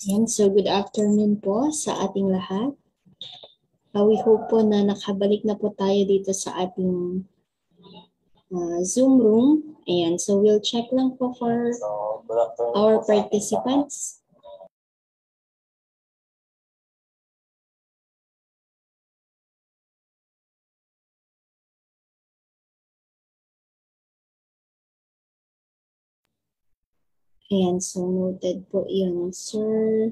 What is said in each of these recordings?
And so good afternoon po sa ating lahat. We hope po na nakabalik na po tayo dito sa ating Zoom room. And so we'll check lang po for our participants. Ayan, so noted po yun, sir.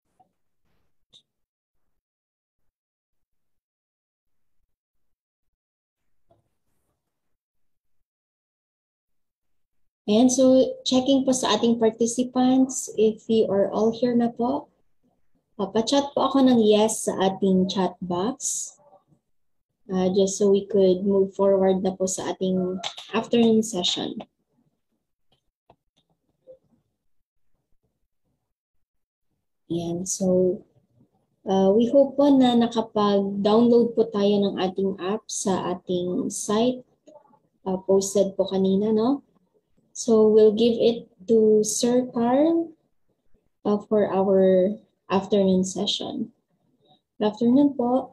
Ayan, so checking po sa ating participants, if you are all here na po, pa-chat po ako ng yes sa ating chat box. Just so we could move forward na po sa ating afternoon session. Ayan, so we hope po na nakapag-download po tayo ng ating app sa ating site. Posted po kanina, no? So we'll give it to Sir Carl for our afternoon session. Good afternoon po.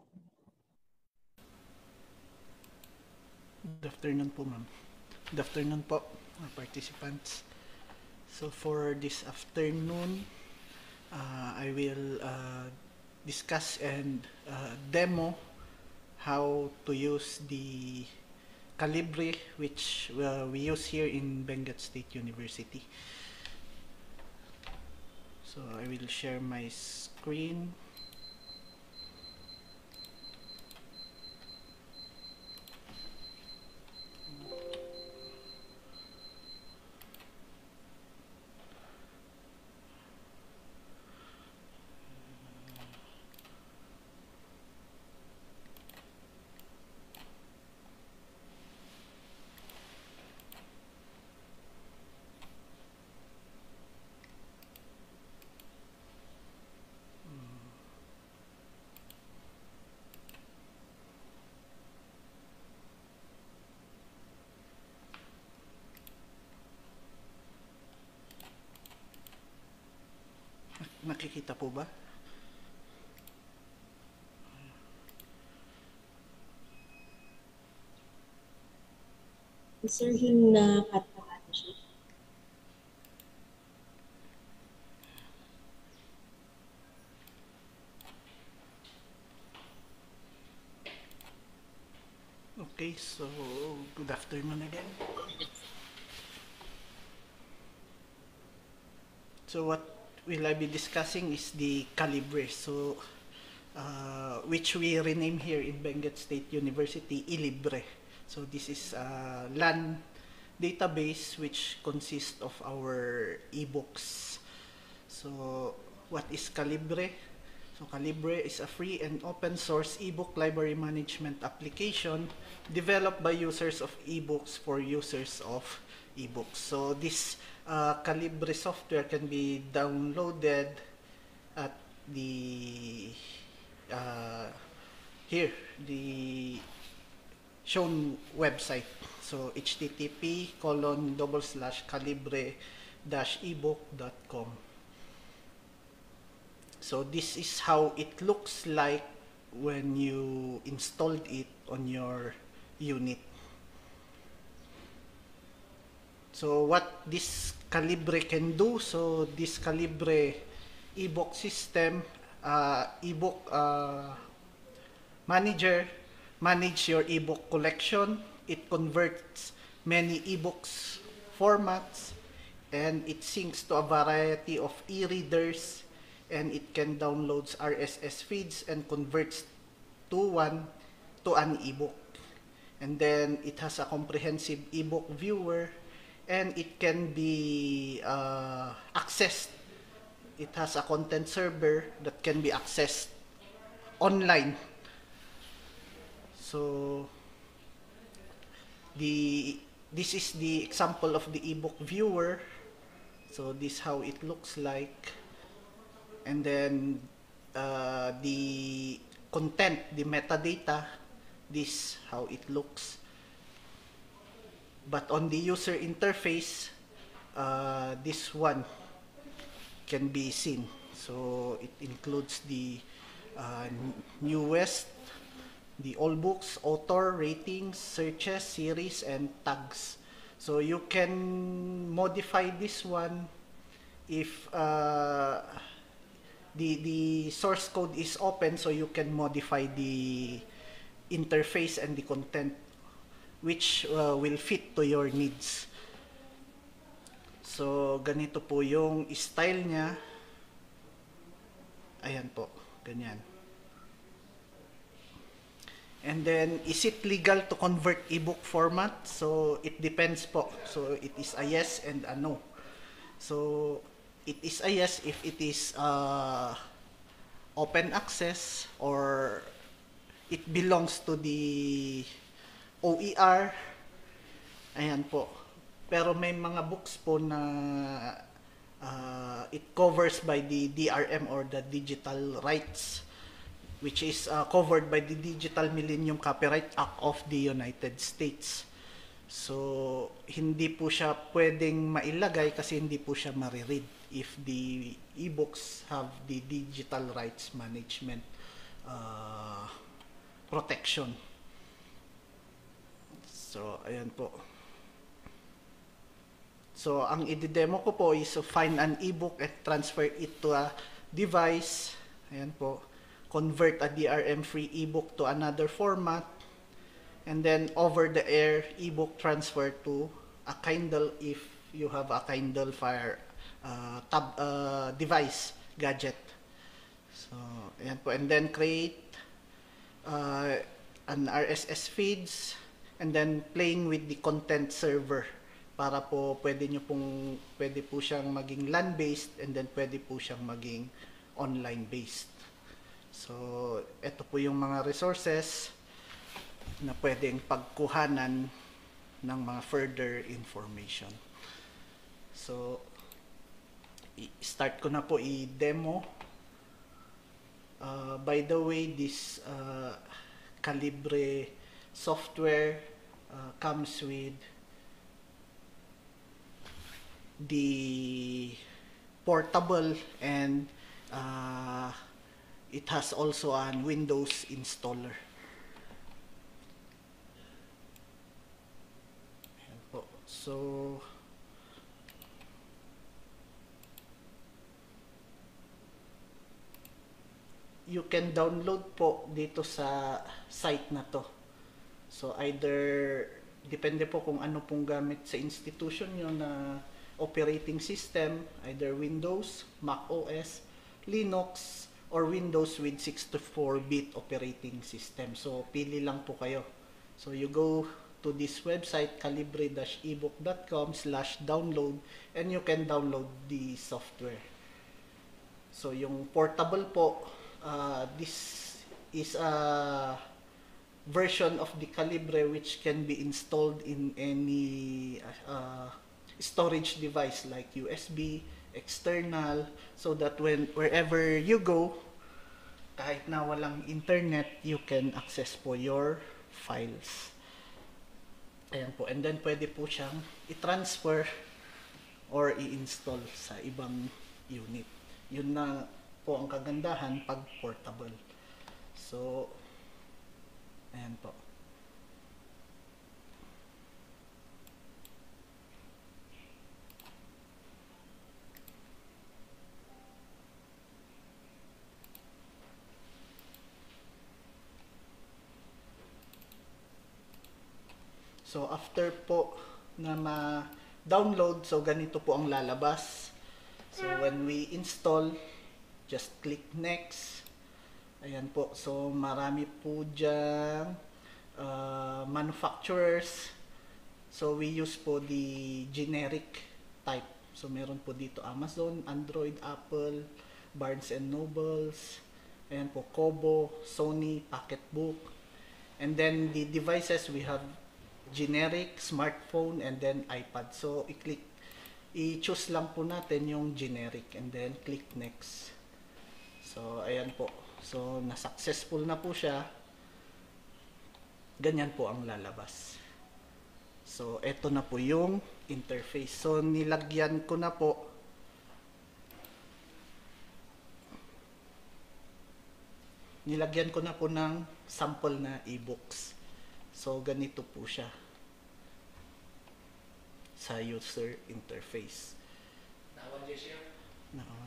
Good afternoon po, ma'am. Good afternoon po, our participants. So for this afternoon, I will discuss and demo how to use the Calibre, which we use here in Benguet State University. So I will share my screen. Nakikita po ba? Sir, yung nakatahan siya. Okay, so good afternoon again. So what will I be discussing is the Calibre, so which we rename here in Benguet State University iLibre. So this is a LAN database which consists of our ebooks. So what is Calibre? So Calibre is a free and open source ebook library management application developed by users of ebooks for users of ebooks. So this Calibre software can be downloaded at the here, the shown website. So http://calibre-ebook.com. So this is how it looks like when you installed it on your unit. So what this Calibre can do, so this Calibre ebook system, ebook manager manage your ebook collection. It converts many ebooks formats, and it syncs to a variety of e-readers, and it can download RSS feeds and converts to an ebook. And then it has a comprehensive ebook viewer, and it can be accessed. It has a content server that can be accessed online. So this is the example of the ebook viewer. So this is how it looks like. And then the content, the metadata, this how it looks. But on the user interface, this one can be seen. So it includes the newest, the all books, author, ratings, searches, series, and tags. So you can modify this one if the source code is open, so you can modify the interface and the content which will fit to your needs. So ganito po yung style niya. Ayan po, ganyan. And then, is it legal to convert ebook format? So, it depends po. So, it is a yes and a no. So, it is a yes if it is open access or it belongs to the OER. Ayan po. Pero may mga books po na it covers by the DRM or the digital rights, which is covered by the Digital Millennium Copyright Act of the United States. So, hindi po siya pwedeng mailagay kasi hindi po siya mariread if the ebooks have the digital rights management protection. So, ayan po. So, ang i-demo ko po is to find an ebook and transfer it to a device. Ayan po. Convert a DRM-free ebook to another format, and then over-the-air ebook transfer to a Kindle if you have a Kindle Fire device, gadget. So, ayan po. And then create an RSS feeds, and then playing with the content server para po pwede po siyang maging LAN-based, and then pwede po siyang maging online-based. So, ito po yung mga resources na pwedeng pagkuhanan ng mga further information. So, start ko na po i-demo. By the way, this Calibre software comes with the portable and it has also an Windows installer. Ayan po. So, you can download po dito sa site na to. So, either, depende po kung ano pong gamit sa institution nyo na operating system, either Windows, Mac OS, Linux, or Windows with 64-bit operating system. So, pili lang po kayo. So, you go to this website, calibre-ebook.com/download, and you can download the software. So, yung portable po, this is a version of the Calibre which can be installed in any storage device like USB, external, so that wherever you go, kahit na walang internet, you can access po your files. Ayan po. And then pwede po siyang i-transfer or i-install sa ibang unit. Yun na po ang kagandahan pag portable. So, ayan po. So, after po na ma-download, so ganito po ang lalabas. So, when we install, just click next. Ayan po. So, marami po dyan manufacturers. So, we use po the generic type. So, meron po dito Amazon, Android, Apple, Barnes and Nobles. Ayan po, Kobo, Sony, Pocketbook. And then, the devices, we have generic, smartphone, and then iPad. So, i-choose lang po natin yung generic and then click next. So, ayan po. So, na-successful na po siya. Ganyan po ang lalabas. So, eto na po yung interface. So, nilagyan ko na po nilagyan ko na po ng sample na e-books. So, ganito po siya sa user interface. Nawan dyan siya. Naon.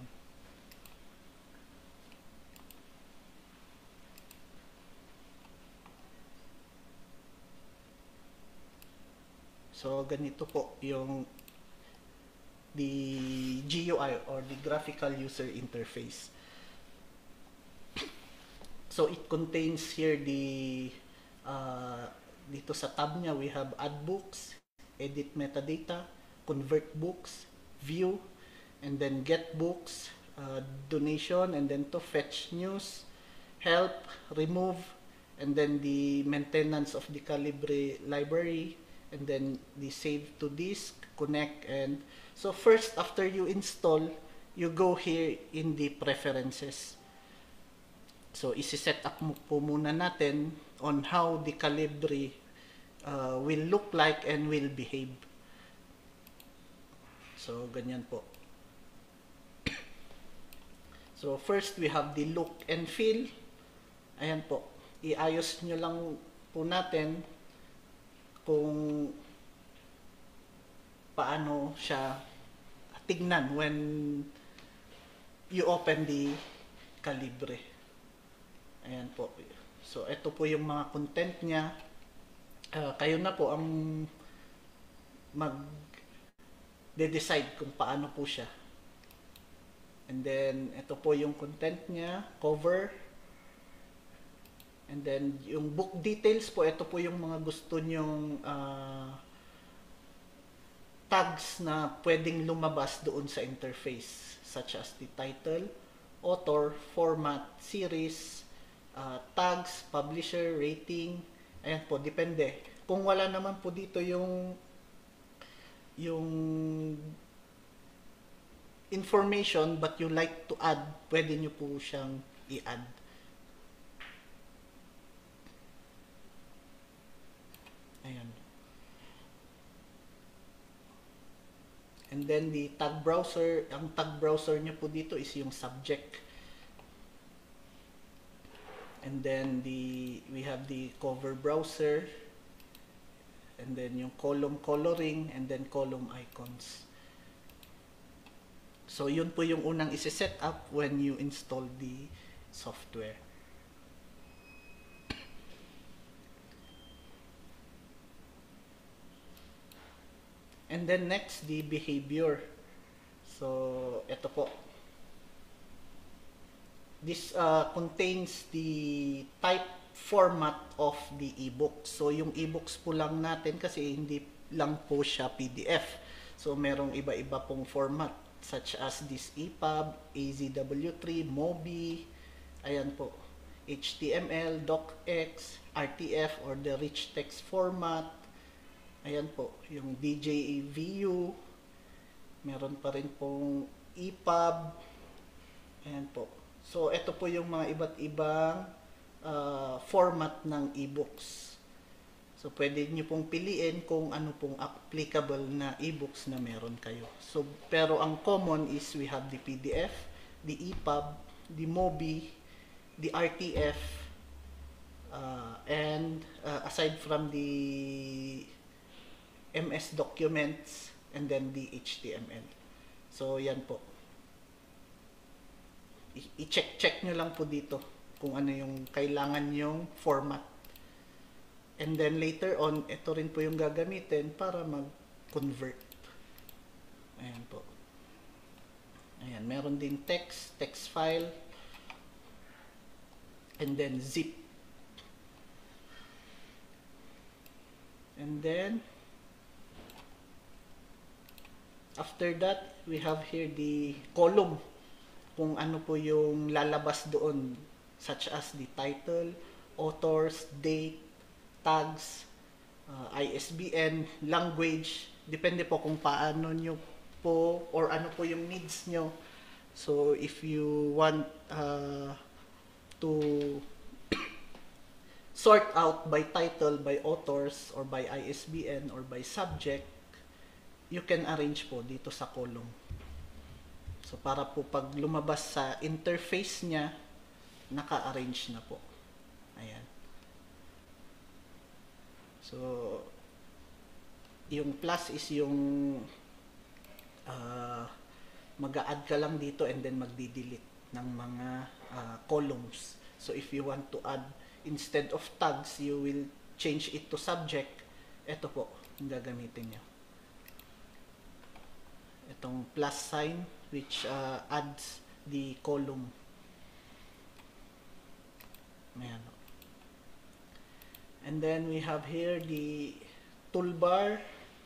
So, ganito po yung the GUI or the graphical user interface. So, it contains here the dito sa tab niya, we have add books, edit metadata, convert books, view, and then get books, donation, and then to fetch news, help, remove, and then the maintenance of the Calibre library, and then the save to disk, connect, and so first after you install, you go here in the preferences. So isi-set up mo po muna natin on how the Calibre will look like and will behave. So ganyan po. So first we have the look and feel. Ayan po. Iayos nyo lang po natin kung paano siya tignan when you open the Calibre. Ayan po. So, ito po yung mga content niya. Kayo na po ang mag-decide kung paano po siya. And then, ito po yung content niya, cover. And then, yung book details po, ito po yung mga gusto nyong tags na pwedeng lumabas doon sa interface, such as the title, author, format, series, tags, publisher, rating. Ayan po, depende. Kung wala naman po dito yung information but you like to add, pwede nyo po siyang i-add. Ayan. And then the tag browser, ang tag browser nyo po dito is yung subject. And then we have the cover browser, and then yung column coloring, and then column icons. So yun po yung unang isi-set up when you install the software. And then next, the behavior. So ito po. This contains the type format of the ebook. So yung ebooks po lang natin kasi hindi lang po siya PDF. So merong iba-iba pong format such as this EPUB, AZW3, MOBI, ayan po, HTML, DocX, RTF or the rich text format. Ayan po, yung DJVU, meron pa rin pong EPUB. Ayan po. So, ito po yung mga iba't ibang format ng ebooks. So, pwede nyo pong piliin kung ano pong applicable na ebooks na meron kayo. So, pero ang common is we have the PDF, the EPUB, the MOBI, the RTF, and aside from the MS documents, and then the HTML. So, yan po. I-check nyo lang po dito kung ano yung kailangan yung format. And then later on, ito rin po yung gagamitin para mag-convert. Ayan po. Ayan, meron din text file, and then zip. And then, after that, we have here the column. Kung ano po yung lalabas doon, such as the title, authors, date, tags, ISBN, language, depende po kung paano nyo po or ano po yung needs nyo. So if you want to sort out by title, by authors, or by ISBN, or by subject, you can arrange po dito sa column. So para po pag lumabas sa interface niya, naka-arrange na po. Ayan. So, yung plus is yung mag-a-add ka lang dito and then magdi-delete ng mga columns. So, if you want to add, instead of tags, you will change it to subject. Ito po, yung gagamitin nyo. Itong plus sign, which adds the column. Ayan. And then we have here the toolbar.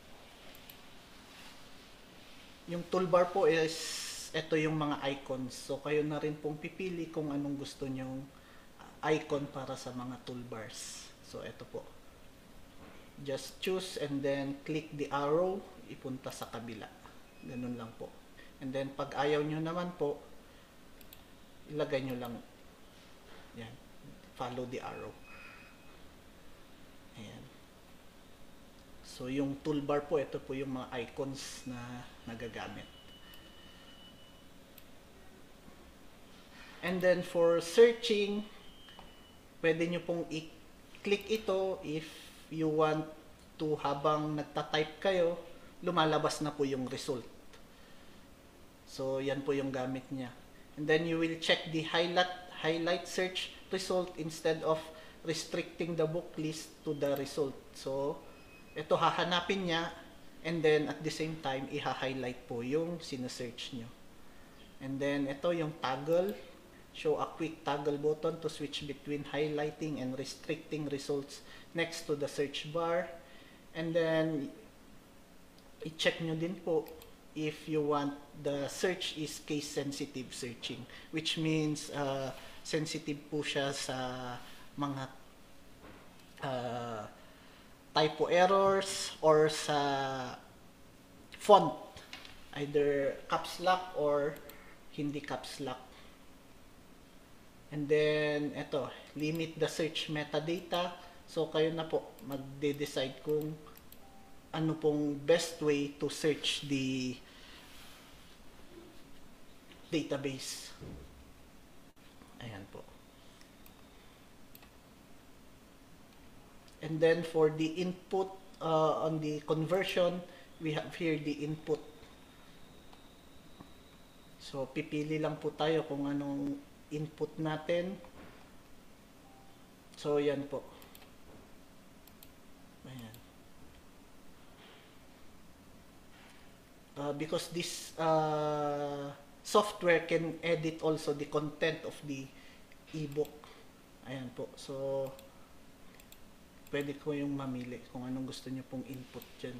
Yung toolbar po is ito yung mga icons. So kayo na rin pong pipili kung anong gusto nyong icon para sa mga toolbars. So ito po. Just choose and then click the arrow, ipunta sa kabila. Ganun lang po. And then pag ayaw nyo naman po, ilagay nyo lang yan. Follow the arrow. Ayan. So, yung toolbar po, ito po yung mga icons na nagagamit. And then, for searching, pwede nyo pong i-click ito if you want to, habang nagta-type kayo, lumalabas na po yung result. So, yan po yung gamit niya. And then, you will check the highlight search result instead of restricting the book list to the result. So, ito hahanapin niya and then at the same time, i-highlight po yung sinesearch nyo. And then, ito yung toggle. Show a quick toggle button to switch between highlighting and restricting results next to the search bar. And then, i-check nyo din po if you want the search is case-sensitive searching, which means sensitive po siya sa mga typo errors or sa font, either caps lock or hindi caps lock. And then, ito, limit the search metadata. So, kayo na po magde-decide kung ano pong best way to search the database. Ayan po. And then for the input on the conversion, we have here the input. So, pipili lang po tayo kung anong input natin. So, yan po. Ayan. Because this software can edit also the content of the ebook. Ayan po. So, pwede ko yung mamili kung anong gusto nyo pong input dyan.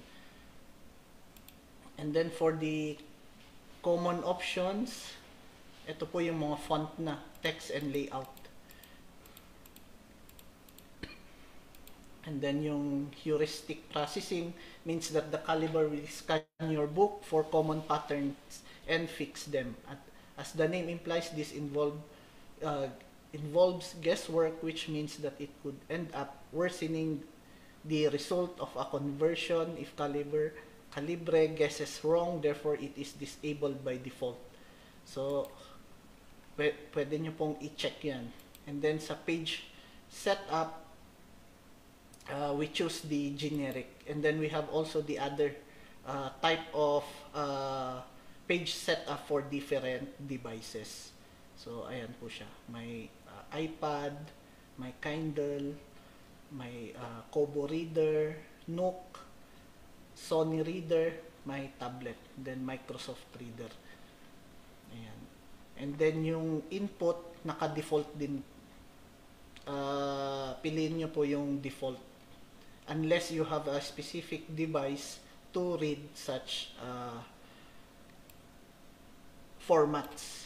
And then for the common options, ito po yung mga font na, text and layout. And then yung heuristic processing means that the caliber will scan your book for common patterns and fix them. As the name implies, this involves guesswork, which means that it could end up worsening the result of a conversion if calibre guesses wrong, therefore it is disabled by default. So, pwede nyo pong i-check yan. And then sa page setup, we choose the generic. And then we have also the other type of page setup for different devices. So, ayan po siya. May iPad, may Kindle, may Kobo Reader, Nook, Sony Reader, may tablet, then Microsoft Reader. Ayan. And then yung input, naka-default din. Piliin nyo po yung default. Unless you have a specific device to read such formats.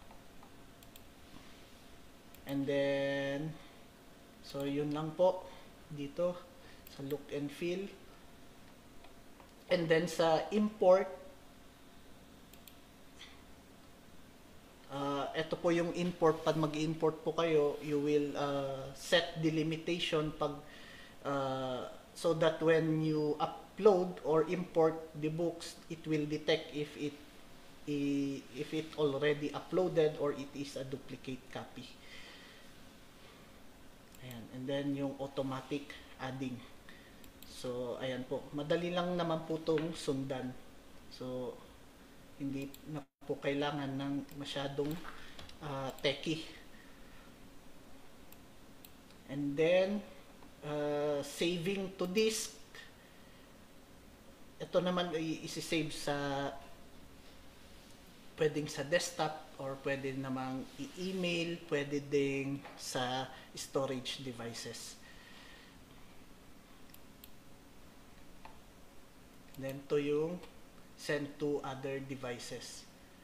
And then, so yun lang po dito sa look and feel. And then sa import, ito po yung import. Pag mag-import po kayo, you will set the limitation pag so that when you upload or import the books, it will detect if it already uploaded or it is a duplicate copy. Ayan. And then yung automatic adding. So, ayan po. Madali lang naman po itong sundan. So, hindi na po kailangan ng masyadong techy. And then, saving to disk. Ito naman ay isi-save sa pwedeng sa desktop or pwede namang i-email, pwede ding sa storage devices. Then to yung send to other devices.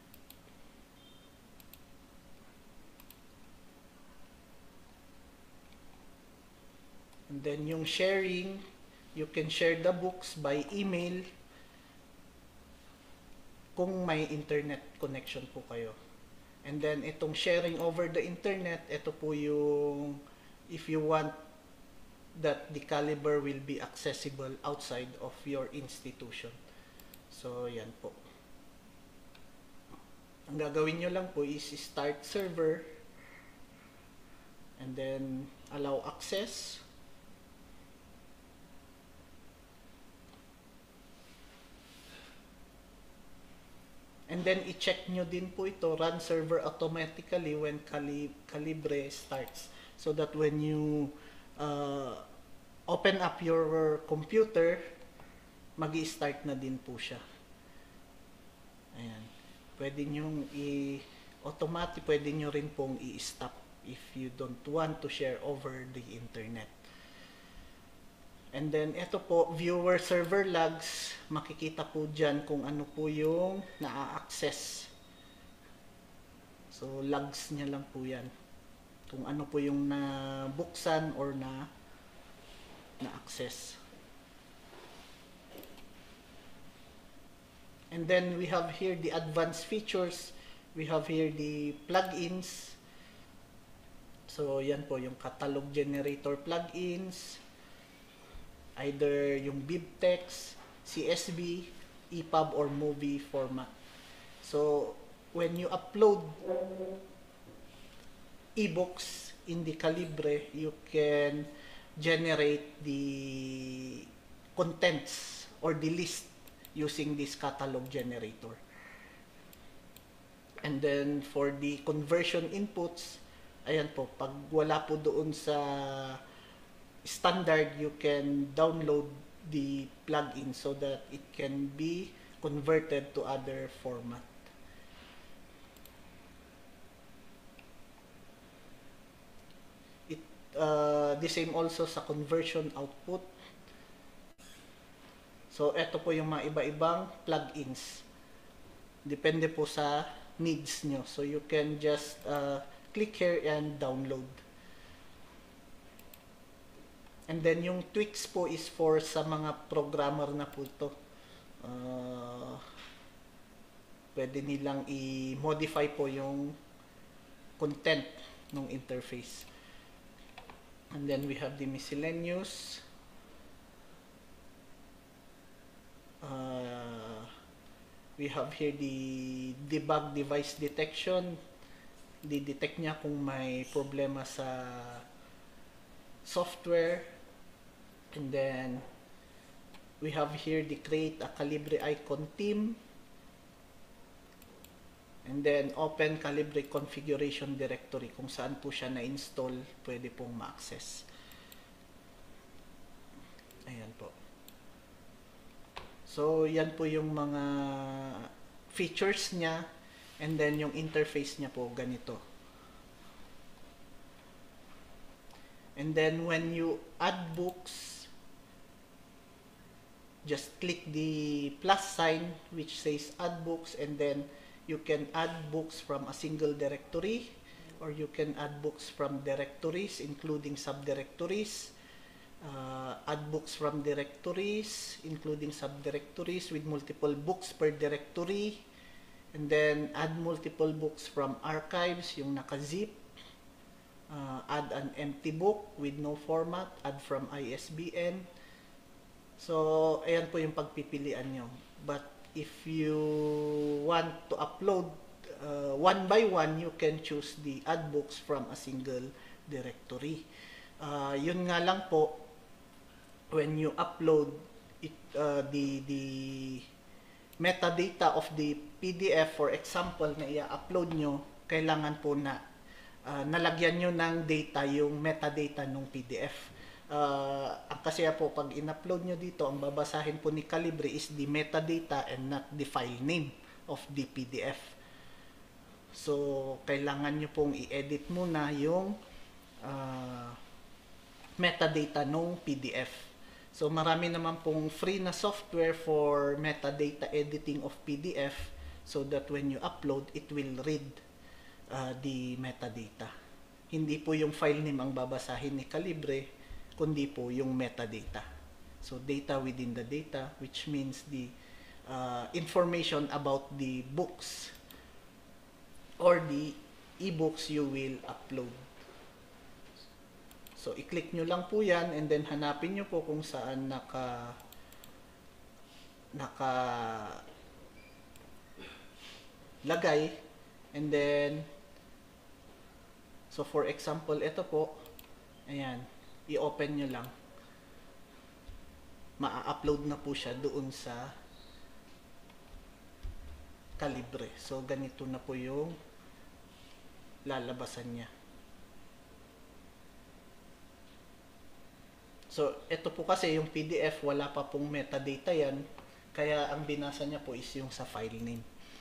And then yung sharing, you can share the books by email kung may internet connection po kayo. And then itong sharing over the internet, ito po yung if you want that the caliber will be accessible outside of your institution. So yan po. Ang gagawin nyo lang po is start server and then allow access. And then i-check nyo din po ito, run server automatically when Calibre starts. So that when you open up your computer, mag-i-start na din po siya. Ayan. Pwede nyo automatic, pwede nyo rin pong i-stop if you don't want to share over the internet. And then, ito po, viewer server logs. Makikita po dyan kung ano po yung na-access. So, logs niya lang po yan. Kung ano po yung na-buksan or na-access. And then, we have here the advanced features. We have here the plugins. So, yan po yung catalog generator plugins. Either yung bibtext, CSV, EPUB, or movie format. So, when you upload ebooks in the Calibre, you can generate the contents or the list using this catalog generator. And then, for the conversion inputs, ayan po, pag wala po doon sa standard, you can download the plugin so that it can be converted to other format. The same also sa conversion output. So, ito po yung mga iba-ibang plugins. Depende po sa needs nyo. So, you can just click here and download. And then yung tweaks po is for sa mga programmer na po ito. Pwede nilang i-modify po yung content ng interface. And then we have the miscellaneous. We have here the debug device detection. Di-detect niya kung may problema sa software. And then we have here the create a Calibre icon team, and then open Calibre configuration directory, kung saan po siya na-install, pwede pong ma-access. Ayan po. So yan po yung mga features niya, and then yung interface niya po ganito. And then when you add books, just click the plus sign which says add books, and then you can add books from a single directory, or you can add books from directories including subdirectories, add books from directories including subdirectories with multiple books per directory, and then add multiple books from archives, yung naka-zip, add an empty book with no format, add from ISBN. So, ayan po yung pagpipilian nyo. But if you want to upload one by one, you can choose the add books from a single directory. Yun nga lang po, when you upload it, the metadata of the PDF, for example, na i-upload nyo, kailangan po na nalagyan nyo ng data yung metadata ng PDF. Ang kasi po, pag in-upload nyo dito, ang babasahin po ni Calibre is the metadata and not the file name of the PDF. So, kailangan nyo pong i-edit muna yung metadata ng PDF. So, marami naman pong free na software for metadata editing of PDF so that when you upload, it will read the metadata. Hindi po yung file name ang babasahin ni Calibre, kundi po yung metadata. So, data within the data, which means the information about the books or the e-books you will upload. So, i-click nyo lang po yan and then hanapin nyo po kung saan lagay. And then, so for example, ito po, ayan, i-open nyo lang. Ma-upload na po siya doon sa Calibre. So, ganito na po yung lalabasan niya. So, ito po kasi yung PDF, wala pa pong metadata yan. Kaya ang binasa niya po is yung sa file name.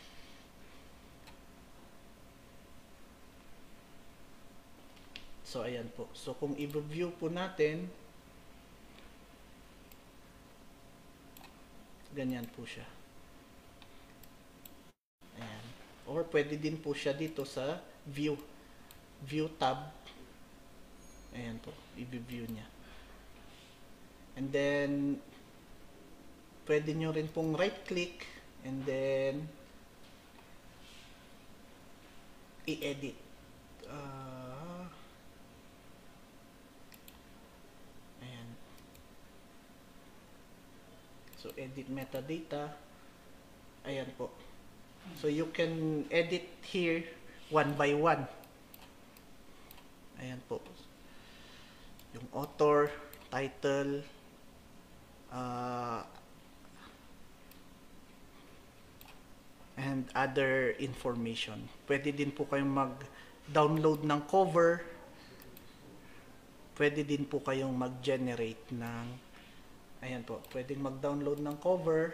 So, ayan po. So, kung i-review po natin, ganyan po siya. Ayan. Or pwede din po siya dito sa View tab. Ayan po. I-view niya. And then, pwede nyo rin pong right-click and then i-edit. Ayan. So, edit metadata. Ayan po. So, you can edit here one by one. Ayan po. Yung author, title, and other information. Pwede din po kayong mag-download ng cover. Pwede din po kayong mag-generate ng, ayan po, pwedeng mag-download ng cover.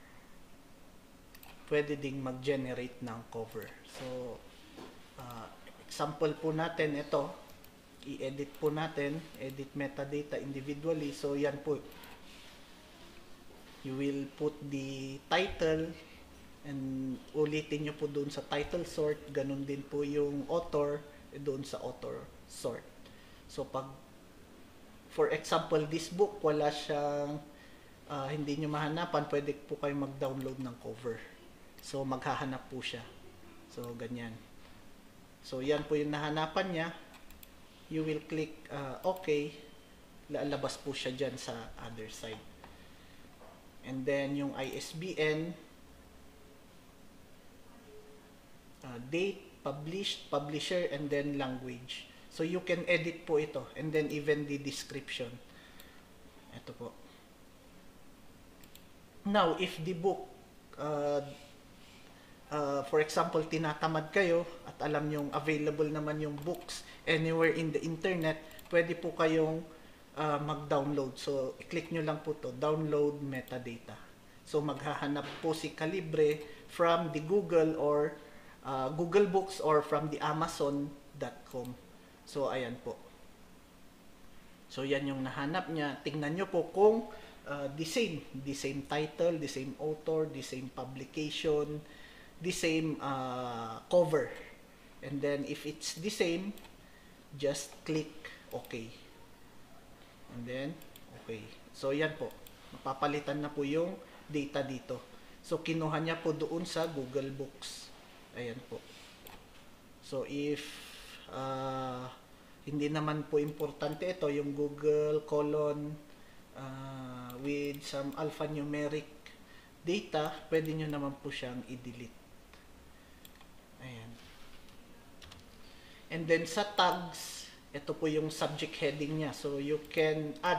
Pwede ding mag-generate ng cover. So, example po natin ito. I-edit po natin, edit metadata individually. So, yan po. You will put the title and ulitin nyo po doon sa title sort. Ganun din po yung author doon sa author sort. So, pag, for example, this book, wala siyang, hindi nyo mahanapan, pwede po kayo mag-download ng cover. So, maghahanap po siya. So, ganyan. So, yan po yung nahanapan niya. You will click OK. Lalabas po siya dyan sa other side. And then, yung ISBN, date, published, publisher, and then language. So, you can edit po ito. And then, even the description. Ito po. Now, if the book, for example, tinatamad kayo at alam nyong available naman yung books anywhere in the internet, pwede po kayong mag-download. So, i-click nyo lang po to, download metadata. So, maghahanap po si Calibre from the Google or Google Books or from the Amazon.com. So, ayan po. So, yan yung nahanap niya. Tingnan nyo po kung the same title, the same author, the same publication, the same cover. And then, if it's the same, just click OK. And then, okay. So, yan po. Mapapalitan na po yung data dito. So, kinuha niya po doon sa Google Books. Ayan po. So, if hindi naman po importante ito, yung Google colon with some alphanumeric data, pwede nyo naman po siyang i-delete. Ayan. And then sa tags, ito po yung subject heading niya. So you can add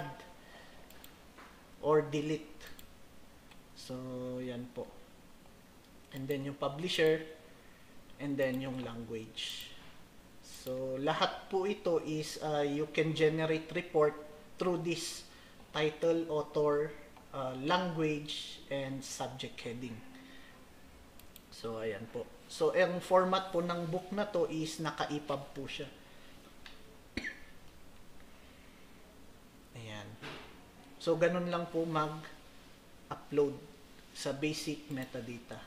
or delete. So yan po. And then yung publisher, and then yung language. So lahat po ito is you can generate report through this title, author, language, and subject heading. So ayan po. So ang format po ng book na to is naka-EPUB po siya. Ayan. So ganun lang po mag-upload sa basic metadata.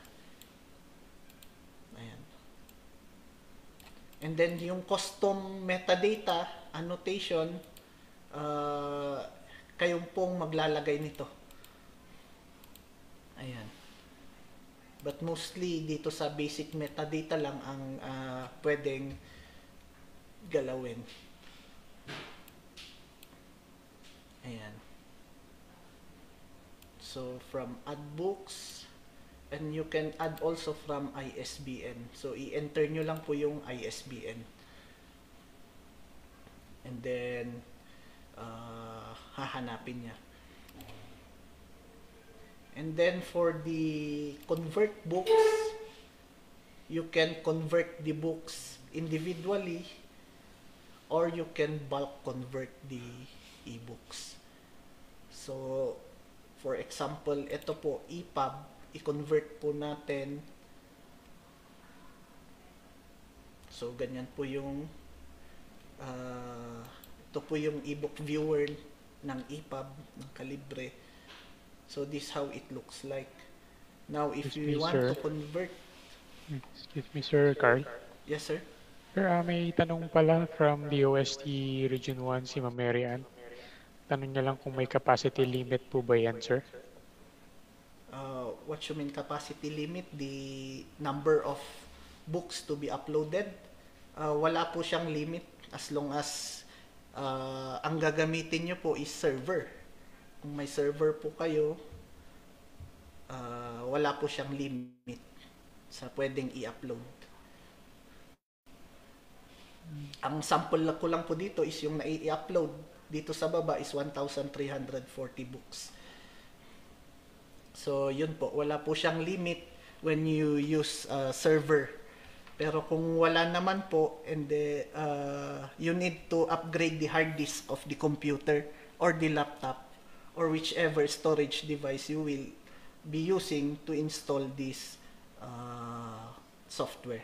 Ayan. And then yung custom metadata annotation, kayong pong maglalagay nito. Ayan. But mostly dito sa basic metadata lang ang pwedeng galawin. Ayan. So from add books, and you can add also from ISBN. So i-enter nyo lang po yung ISBN. And then hahanapin niya. And then for the convert books, you can convert the books individually or you can bulk convert the ebooks. So for example, ito po EPUB, i-convert po natin. So ganyan po yung ito po yung ebook viewer ng EPUB ng Kalibre. So this how it looks like. Now if you want to convert. Excuse me, Sir Carl. Yes, sir. Sir, may tanong pala from the OST Region 1, si Ma'am Mary Ann. Tanong niya lang kung may capacity limit po ba yan, sir? What you mean capacity limit? The number of books to be uploaded? Wala po siyang limit as long as ang gagamitin nyo po is server. Kung may server po kayo, wala po siyang limit sa pwedeng i-upload. Ang sample ko lang po dito is yung i-upload dito sa baba is 1,340 books. So yun po, wala po siyang limit when you use server. Pero kung wala naman po, and you need to upgrade the hard disk of the computer or the laptop or whichever storage device you will be using to install this software.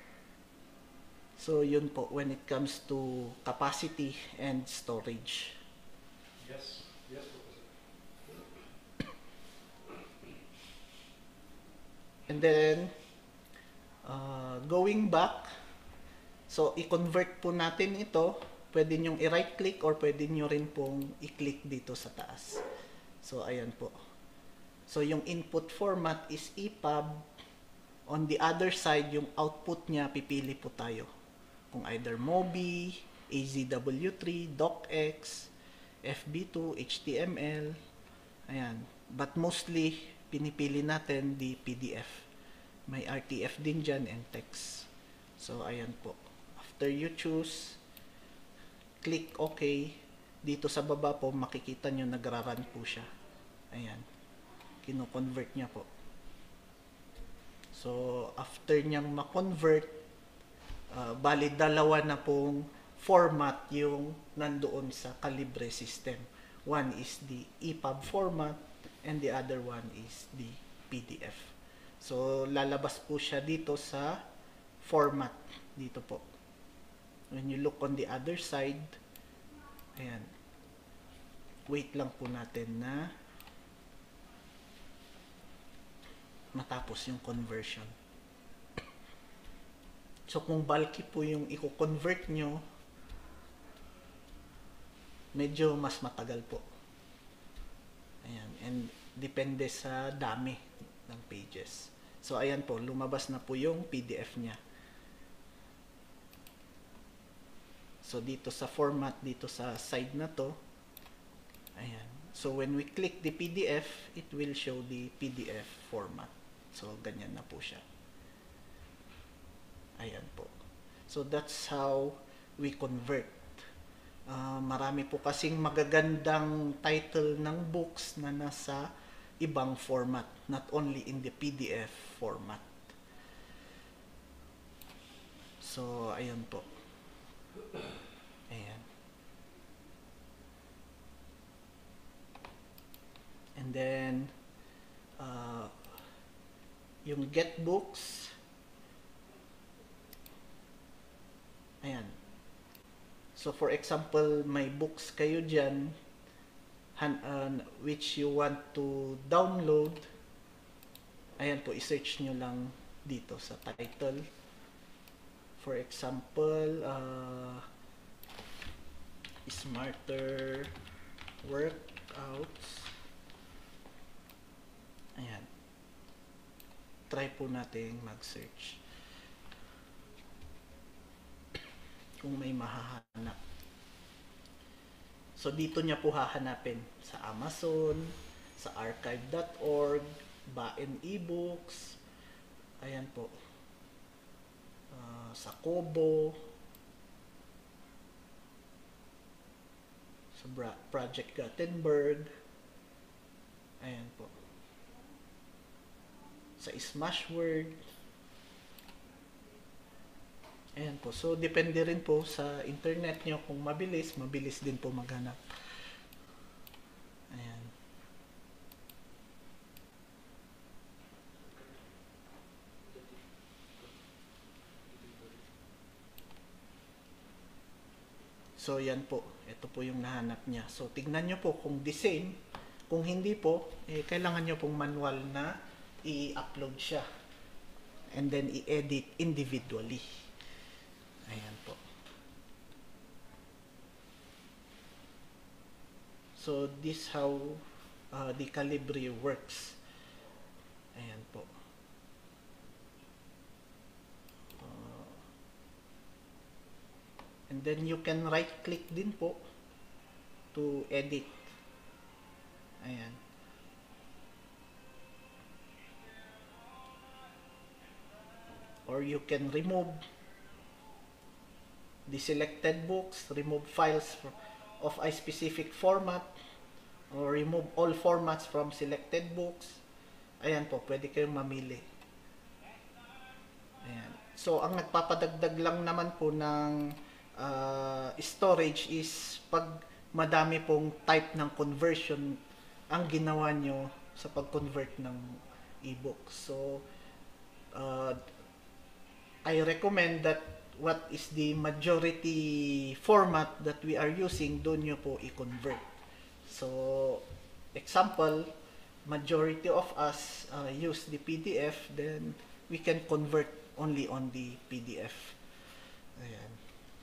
So yun po when it comes to capacity and storage. Yes. Yes, And then going back, so i-convert po natin ito. Pwede nyong i-right click or pwede nyo rin pong i-click dito sa taas. So ayan po. So yung input format is EPUB. On the other side, yung output niya pipili po tayo. Kung either MOBI, AZW3, DocX, FB2, HTML. Ayan. But mostly, pinipili natin the PDF. May RTF din dyan and text. So, ayan po. After you choose, click OK. Dito sa baba po, makikita nyo nagra-run po siya. Ayan. Kino-convert niya po. So, after niyang ma-convert, bali dalawa na pong format yung nandoon sa Kalibre system. One is the EPUB format and the other one is the PDF. So, lalabas po siya dito sa format. Dito po. When you look on the other side, ayan. Wait lang po natin na matapos yung conversion. So, kung bulky po yung i-convert nyo, medyo mas matagal po. Ayan. And depende sa dami ng pages. So, ayan po. Lumabas na po yung PDF niya. So, dito sa format, dito sa side na to, ayan. So, when we click the PDF, it will show the PDF format. So, ganyan na po siya. Ayan po. So, that's how we convert Marami po kasing magagandang title ng books na nasa ibang format, not only in the PDF format. So, ayun po. Ayan. And then, yung get books, ayan. So, for example, may books kayo dyan which you want to download. Ayan po, i-search nyo lang dito sa title. For example, Smarter Workouts. Ayan. Try po natin mag-search. Kung may mahahanap. So, dito niya po hahanapin sa Amazon, sa archive.org, Baen eBooks, ayan po, sa Kobo, sa Project Gutenberg, ayan po, sa Smashword, ayan po. So, depende rin po sa internet nyo. Kung mabilis din po maghanap. Ayan. So, yan po. Ito po yung nahanap niya. So, tignan nyo po kung the same. Kung hindi po, kailangan nyo pong manual na i-upload siya. And then, i-edit individually. Ayan po. So, this how the Calibri works. Ayan po. And then, you can right-click din po to edit. Ayan. Or you can remove the selected books, remove files of a specific format, or remove all formats from selected books. Ayan po, pwede kayong mamili. Ayan. So, ang nagpapadagdag lang naman po ng storage is pag madami pong type ng conversion ang ginawa nyo sa pag-convert ng e-books. So, I recommend that what is the majority format that we are using, doon nyo po i-convert. So, example, majority of us use the PDF, then we can convert only on the PDF. Ayan.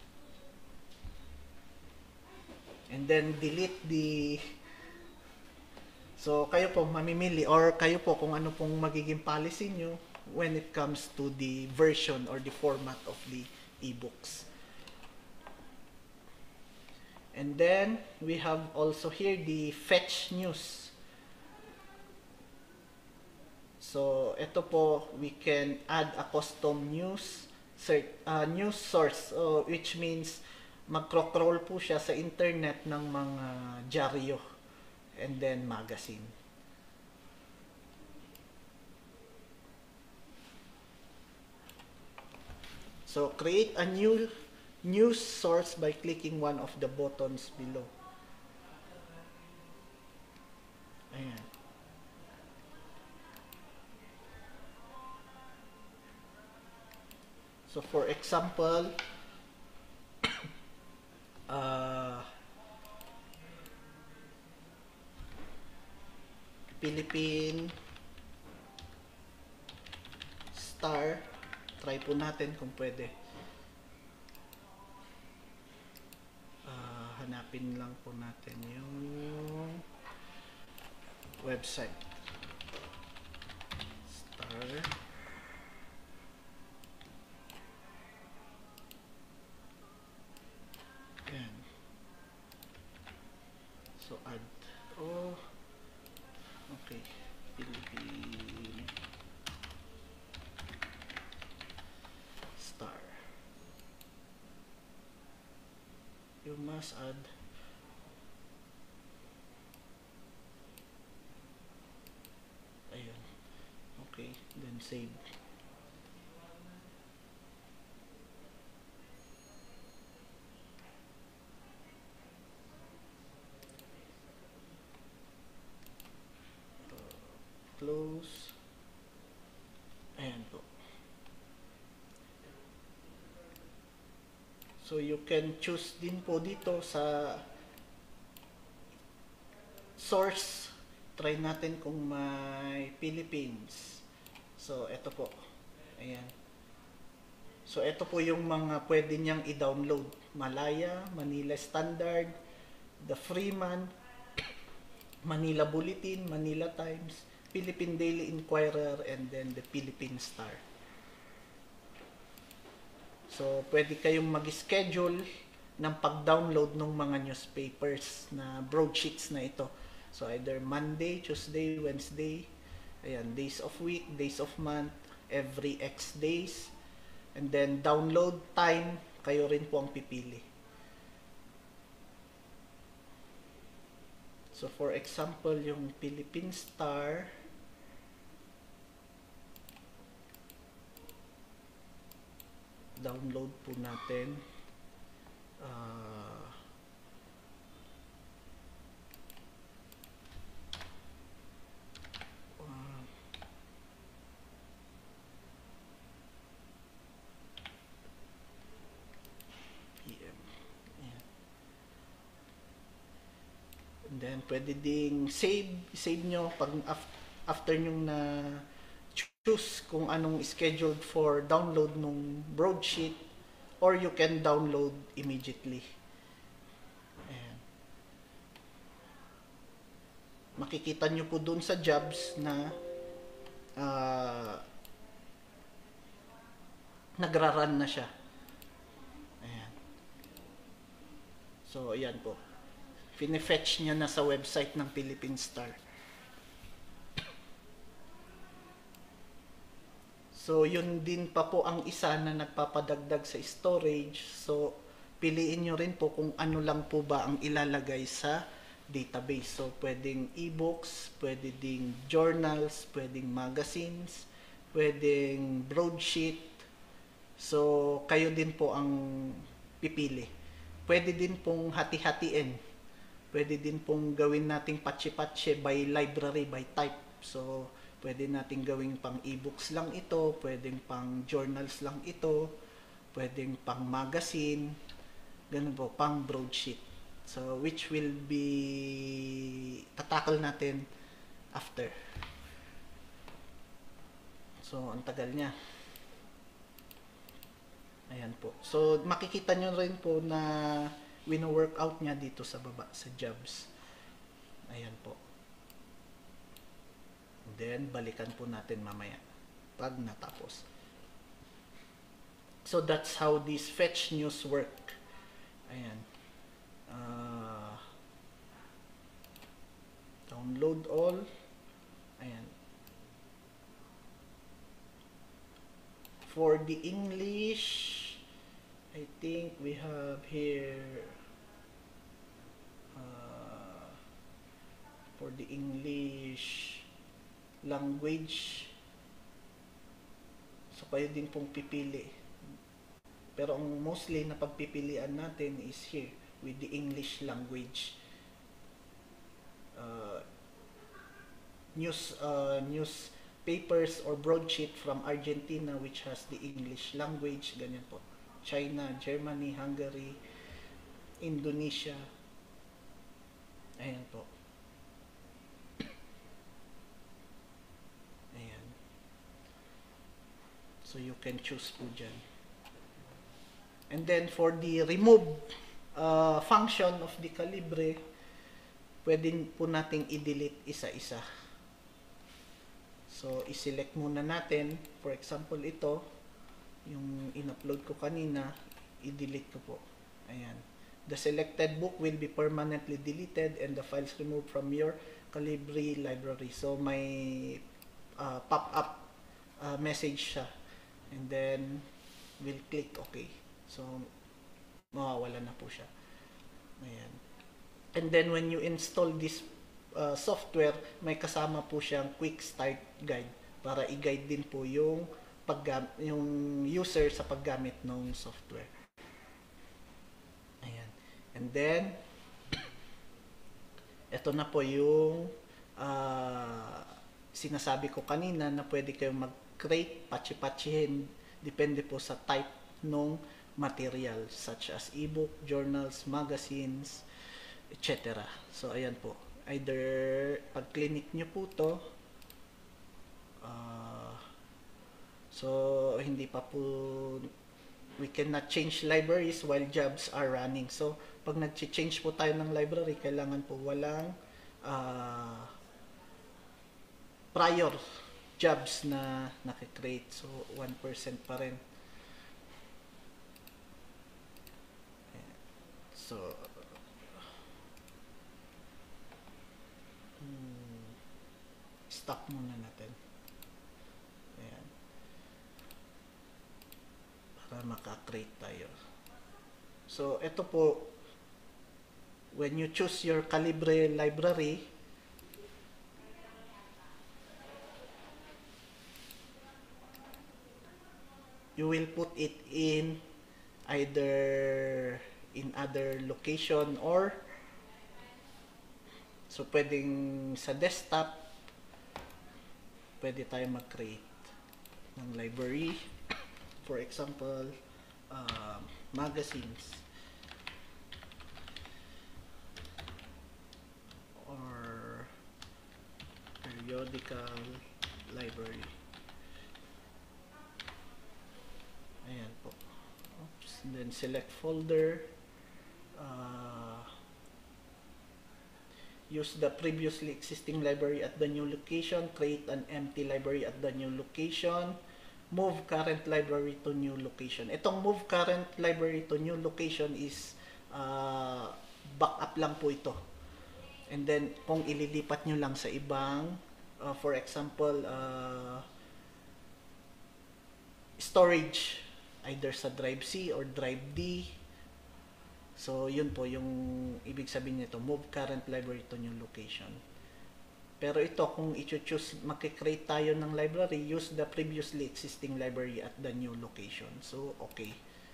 And then, delete the... So, kayo po mamimili, or kayo po kung ano pong magiging policy nyo when it comes to the version or the format of the e-books. And then, we have also here the fetch news. So, ito po, we can add a custom news source, which means mag-crawl po siya sa internet ng mga dyaryo and then magazine. So, create a new news source by clicking one of the buttons below. Ayan. So, for example, Philippine Star. Try po natin kung pwede. Hanapin lang po natin yung website. Star. Ayan. So, add. Oh. Okay. Philippine Star. Yung as, add. Ayan. Okay, then save. Close. Ayan po. So you can choose din po dito sa source. Try natin kung may Philippines. So ito po. Ayan. So ito po yung mga pwede niyang i-download. Malaya, Manila Standard, The Freeman, Manila Bulletin, Manila Times, Philippine Daily Inquirer, and then the Philippine Star. So, pwede kayong mag-schedule ng pag-download ng mga newspapers na broadsheets na ito. So, either Monday, Tuesday, Wednesday, ayan, days of week, days of month, every X days. And then, download time, kayo rin po ang pipili. So, for example, yung Philippine Star, download po natin. PM. Ayan. And then, pwede ding save nyo pag after nyo na choose kung anong scheduled for download nung broadsheet, or you can download immediately. Ayan. Makikita nyo po dun sa jobs na nagra-run na siya. Ayan. So, ayan po. Fine-fetch niya na sa website ng Philippine Star. So, yun din pa po ang isa na nagpapadagdag sa storage. So, piliin nyo rin po kung ano lang po ba ang ilalagay sa database. So, pwedeng e-books, pwede ding journals, pwedeng magazines, pwedeng broadsheet. So, kayo din po ang pipili. Pwede din pong hati-hatiin. Pwede din pong gawin nating patsi-patsi by library, by type. So, pwede nating gawing pang e-books lang ito, pwedeng pang journals lang ito, pwedeng pang magazine, ganun po, pang broadsheet. So, which will be tatakal natin after. So, ang tagal niya. Ayan po. So, makikita nyo rin po na wino-workout niya dito sa baba, sa jobs. Ayan po. Then, balikan po natin mamaya pag natapos. So, that's how these fetch news work. Ayan. Download all. Ayan. For the English, I think we have here for the English language, so kayo din pong pipili, pero ang mostly na pagpipilian natin is here with the English language. Newspapers or broadsheet from Argentina which has the English language, ganyan po. China, Germany, Hungary, Indonesia, ayan po. So, you can choose po dyan. And then, for the remove function of the Calibre, pwede po nating i-delete isa-isa. So, i-select muna natin. For example, ito, yung in-upload ko kanina, i-delete ko po. Ayan. The selected book will be permanently deleted and the files removed from your Calibre library. So, may pop-up message siya. And then, we'll click OK. So, mawawala na po siya. Ayan. And then when you install this software, may kasama po siyang quick start guide para i-guide din po yung yung user sa paggamit ng software. Ayan. And then ito na po yung sinasabi ko kanina na pwede kayong mag-create, patsi-patsihin, depende po sa type ng material such as ebook, journals, magazines, etc. So ayan po, either pag clinic nyo po to, so hindi pa po, we cannot change libraries while jobs are running. So pag nag-change po tayo ng library, kailangan po walang prior jobs na nakikreate. So 1% pa rin. So stop muna natin. Ayan. Para maka-create tayo. So ito po, when you choose your Calibre library, you will put it in either in other location or so pwedeng sa desktop pwede tayo mag-create ng library, for example magazines or periodical library. Ayan po. Oops. Then select folder. Use the previously existing library at the new location. Create an empty library at the new location. Move current library to new location. Itong move current library to new location is backup lang po ito. And then kung ililipat nyo lang sa ibang, for example, storage, either sa drive C or drive D. So yun po yung ibig sabihin nito, move current library to new location. Pero ito, kung i-choose, makikreate tayo ng library, use the previously existing library at the new location. So okay.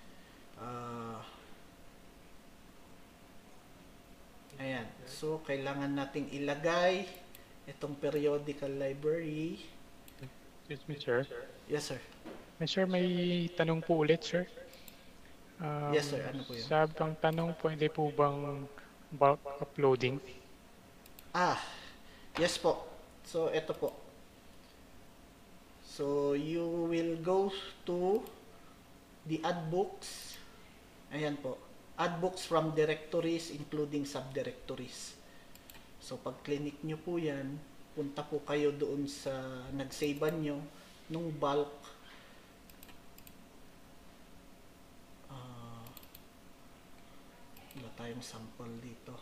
Ayan. So kailangan nating ilagay itong periodical library. Excuse me, sir. Yes, sir. Sir, may tanong po ulit, sir. Yes, sir. Ano po yun? Sabang tanong, pwede po bang bulk uploading? Yes po. So, ito po. So, you will go to the add books. Ayan po. Add books from directories including subdirectories. So, pag clinic nyo po yan, punta po kayo doon sa nag-savean nyo nung bulk. Wala tayong sample dito.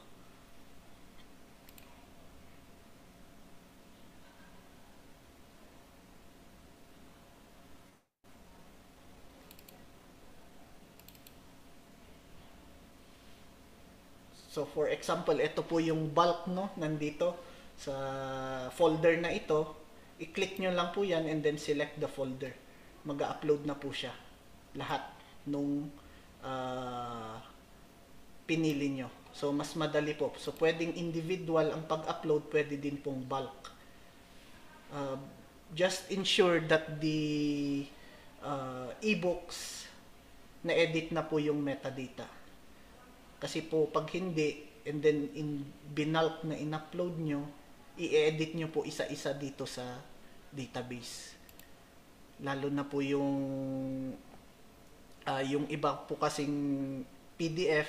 So for example, ito po yung bulk, no, nandito sa folder na ito. I-click nyo lang po yan and then select the folder. Mag-upload na po siya. Lahat nung pinili nyo. So mas madali po. So pwedeng individual ang pag-upload, pwede din pong bulk. Just ensure that the ebooks na edit na po yung metadata. Kasi po pag hindi, and then binulk na in-upload nyo, i-edit nyo po isa-isa dito sa database. Lalo na po yung iba po kasing PDF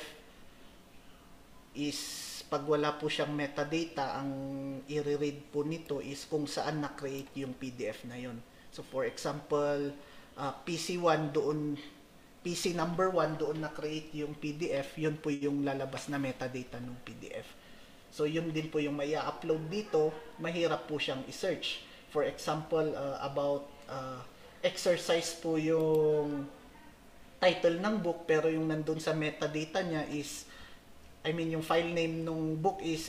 is pag wala po siyang metadata, ang i-read po nito is kung saan na-create yung PDF na yon. So for example, PC1 doon, PC number 1 doon na-create yung PDF, yun po yung lalabas na metadata ng PDF. So yun din po yung may upload dito, mahirap po siyang i-search. For example, about exercise po yung title ng book, pero yung nandun sa metadata niya is yung file name nung book is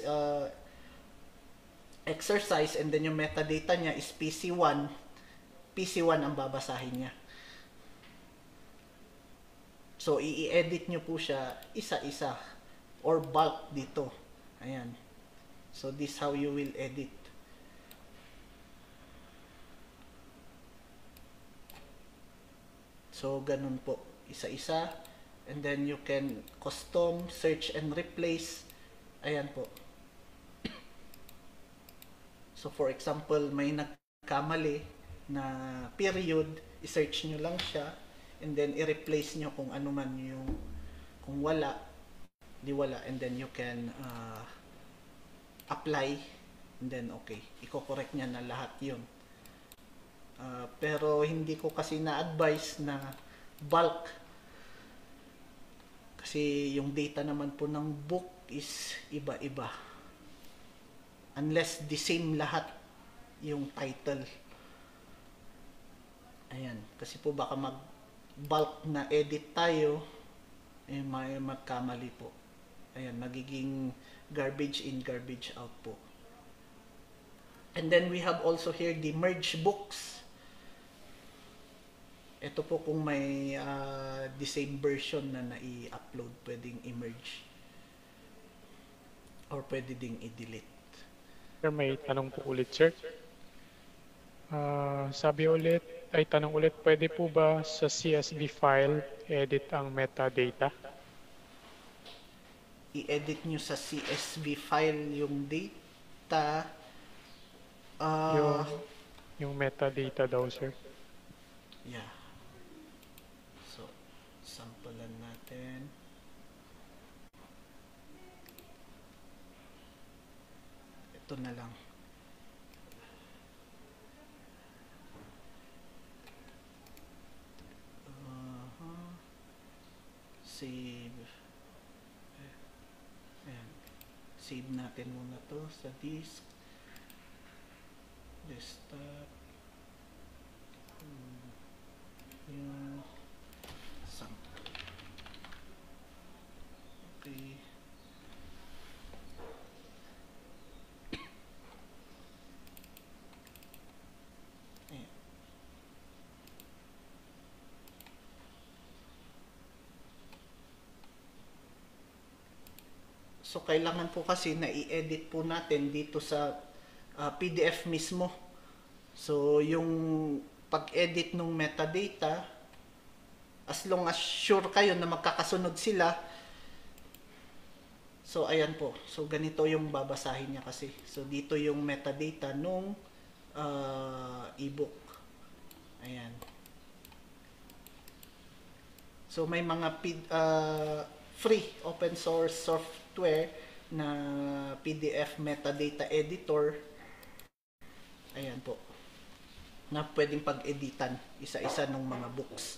exercise, and then yung metadata niya is PC1, PC1 ang babasahin niya. So, i-edit nyo po siya isa-isa or bulk dito. Ayan. So, this how you will edit. So, ganun po. Isa-isa. And then, you can custom, search, and replace. Ayan po. So, for example, may nagkamali na period, i-search nyo lang siya, and then i-replace nyo kung ano man yung, kung wala, di wala, and then you can apply, and then okay, i-correct niya na lahat yun. Pero hindi ko kasi na-advise na bulk, kasi yung data naman po ng book is iba-iba, unless the same lahat yung title. Ayan, kasi po baka mag-bulk na edit tayo, may magkamali po. Ayan, magiging garbage in, garbage out po. And then we have also here the merge books. Ito po kung may the same version na nai-upload, pwedeng i-merge. Or pwede ding i-delete. Sir, may tanong po ulit, sir. Tanong ulit, pwede po ba sa CSV file edit ang metadata? I-edit nyo sa CSV file yung data. Yung metadata daw, sir. Yeah. So, samplean natin. Ito na lang. Save. Ayan. Save natin muna to sa disk. Desktop. Yung sample. Okay. Ayan. So, kailangan po kasi na i-edit po natin dito sa PDF mismo. So, yung pag-edit ng metadata, as long as sure kayo na magkakasunod sila, so, ayan po. So, ganito yung babasahin niya kasi. So, dito yung metadata nung ebook. Ayan. So, may mga free open source software na PDF metadata editor. Ayan po. Na pwedeng pag-editan isa-isa ng mga books.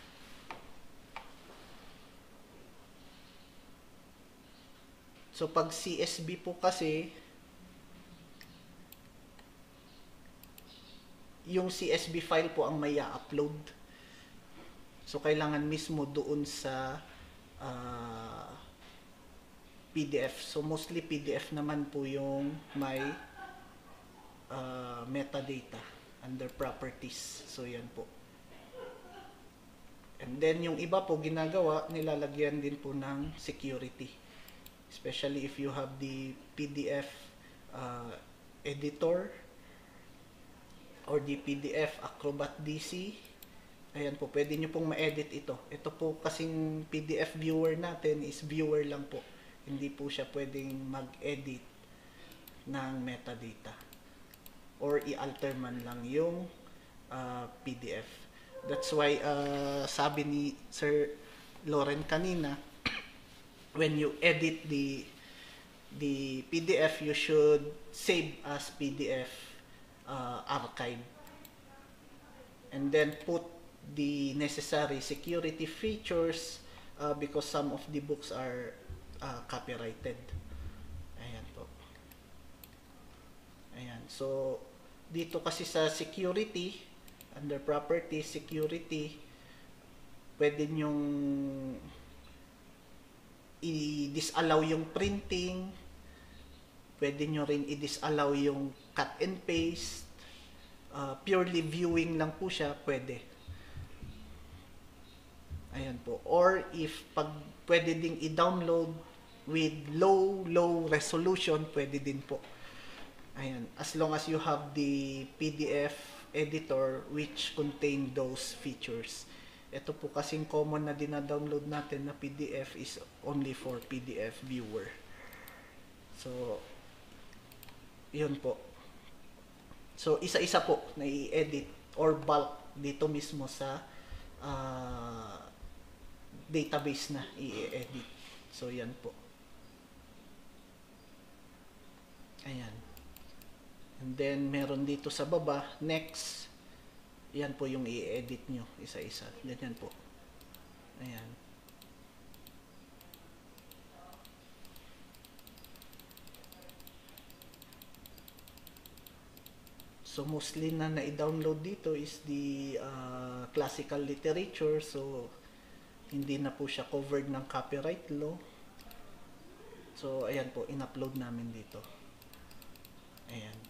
So, pag CSV po kasi, yung CSV file po ang may upload. So, kailangan mismo doon sa PDF. So, mostly PDF naman po yung may metadata under properties. So, yan po. And then, yung iba po ginagawa, nilalagyan din po ng security. Especially if you have the PDF editor or the PDF Acrobat DC. Ayan po, pwede nyo pong ma-edit ito. Ito po kasing PDF viewer natin is viewer lang po. Hindi po siya pwedeng mag-edit ng metadata. Or i-alter man lang yung PDF. That's why sabi ni Sir Loren kanina, when you edit the PDF, you should save as PDF archive. And then put the necessary security features because some of the books are copyrighted. Ayan po. Ayan. So, dito kasi sa security, under property, security, pwede nyong i-disallow yung printing, pwede nyo rin i-disallow yung cut and paste, purely viewing lang po siya, pwede. Ayan po. Or if pwede ding i-download with low resolution, pwede din po. Ayan. As long as you have the PDF editor which contain those features. Ito po kasing common na dina-download natin na PDF is only for PDF viewer. So, yun po. So, isa-isa po na i-edit or bulk dito mismo sa database na i-edit. So, yan po. Ayan. And then, meron dito sa baba, next. Yan po yung i-edit nyo, isa-isa. Ganyan po. Ayan. So, mostly na i-download dito is the classical literature. So, hindi na po siya covered ng copyright law. So, ayan po, in-upload namin dito. Ayan.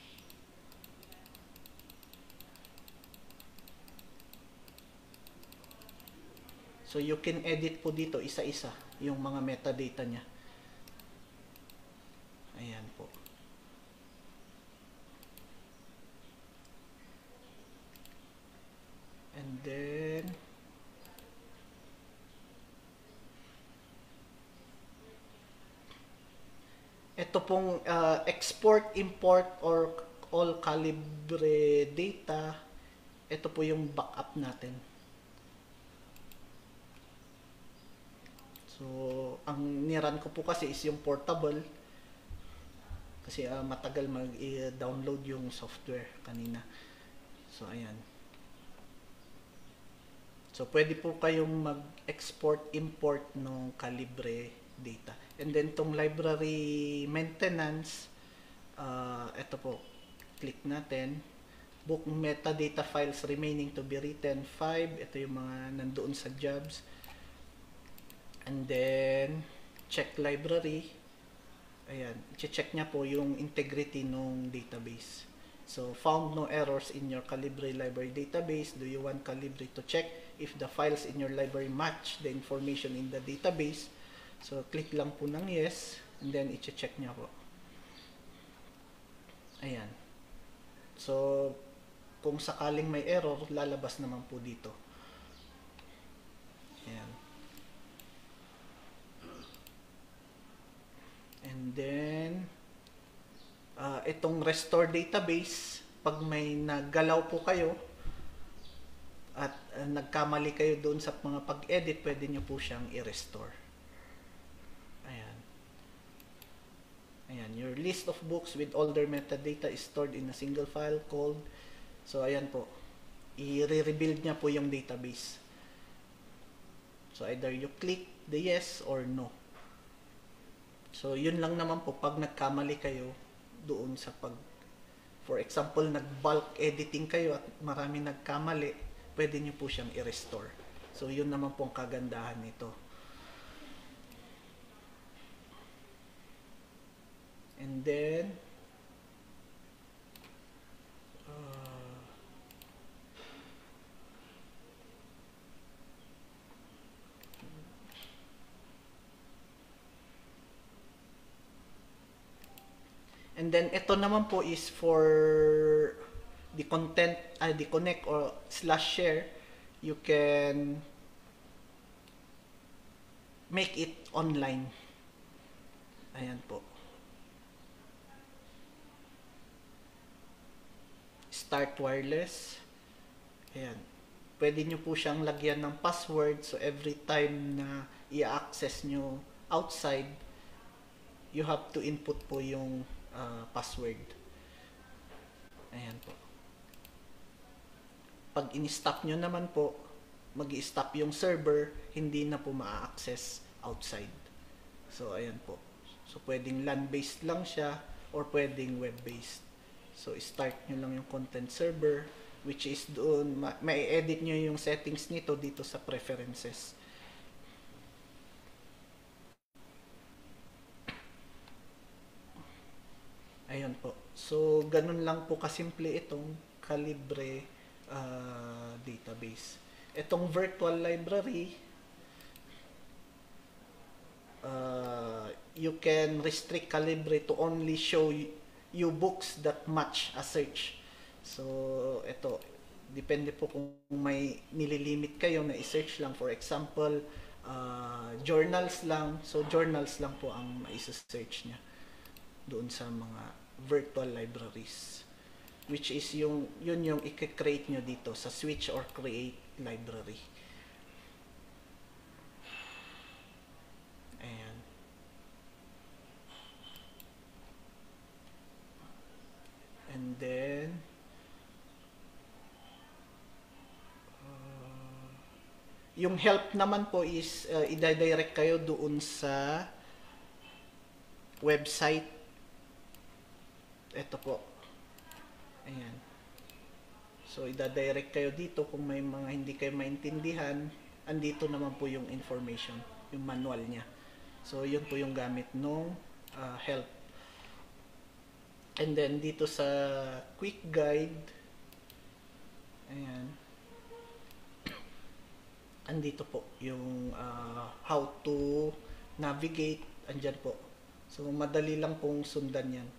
So, you can edit po dito isa-isa yung mga metadata niya. Ayan po. And then, ito pong export, import, or all calibre data, ito po yung backup natin. So, ang niran ko po kasi is yung portable. Kasi matagal mag-download yung software kanina. So, ayan. So, pwede po kayong mag-export, import ng calibre data. And then, tong library maintenance, ito po, click natin. Book metadata files remaining to be written, 5. Ito yung mga nandoon sa jobs. And then, check library. Ayan, check niya po yung integrity ng database. So, found no errors in your Calibre library database. Do you want Calibre to check if the files in your library match the information in the database? So, click lang po ng yes. And then, i-check niya po. Ayan. So, kung sakaling may error, lalabas naman po dito. Ayan. And then, itong restore database, pag may naggalaw po kayo at nagkamali kayo doon sa mga pag-edit, pwede nyo po siyang i-restore. Ayan. Ayan. Your list of books with all their metadata is stored in a single file called, so ayan po, i-rebuild niya po yung database. So either you click the yes or no. So, yun lang naman po pag nagkamali kayo doon sa for example, nag-bulk editing kayo at marami nagkamali, pwede nyo po siyang i-restore. So, yun naman po ang kagandahan nito. And then, and then, ito naman po is for the content, the connect or /share. You can make it online. Ayan po. Start wireless. Ayan. Pwede nyo po siyang lagyan ng password. So, every time na i-access nyo outside, you have to input po yung password. Ayan po. Pag in-stop nyo naman po, mag-i-stop yung server, hindi na po ma-access outside. So, ayan po. So, pwedeng LAN-based lang siya or pwedeng web-based. So, start nyo lang yung content server, which is doon, ma-edit nyo yung settings nito dito sa preferences. So, ganun lang po kasimple itong Calibre database. Itong virtual library, you can restrict Calibre to only show you books that match a search. So, ito, depende po kung may nililimit kayo na i-search lang. For example, journals lang. So, journals lang po ang isa-search niya doon sa mga virtual libraries. Which is yun yung i-create nyo dito sa switch or create library. Ayan. And then, yung help naman po is i-direct kayo doon sa website. Ito po. Ayan. So, i-direct kayo dito kung may mga hindi kayo maintindihan. Andito naman po yung information, yung manual niya. So, yun po yung gamit nung help. And then, dito sa quick guide, ayan, andito po yung how to navigate, andyan po. So, madali lang pong sundan yan.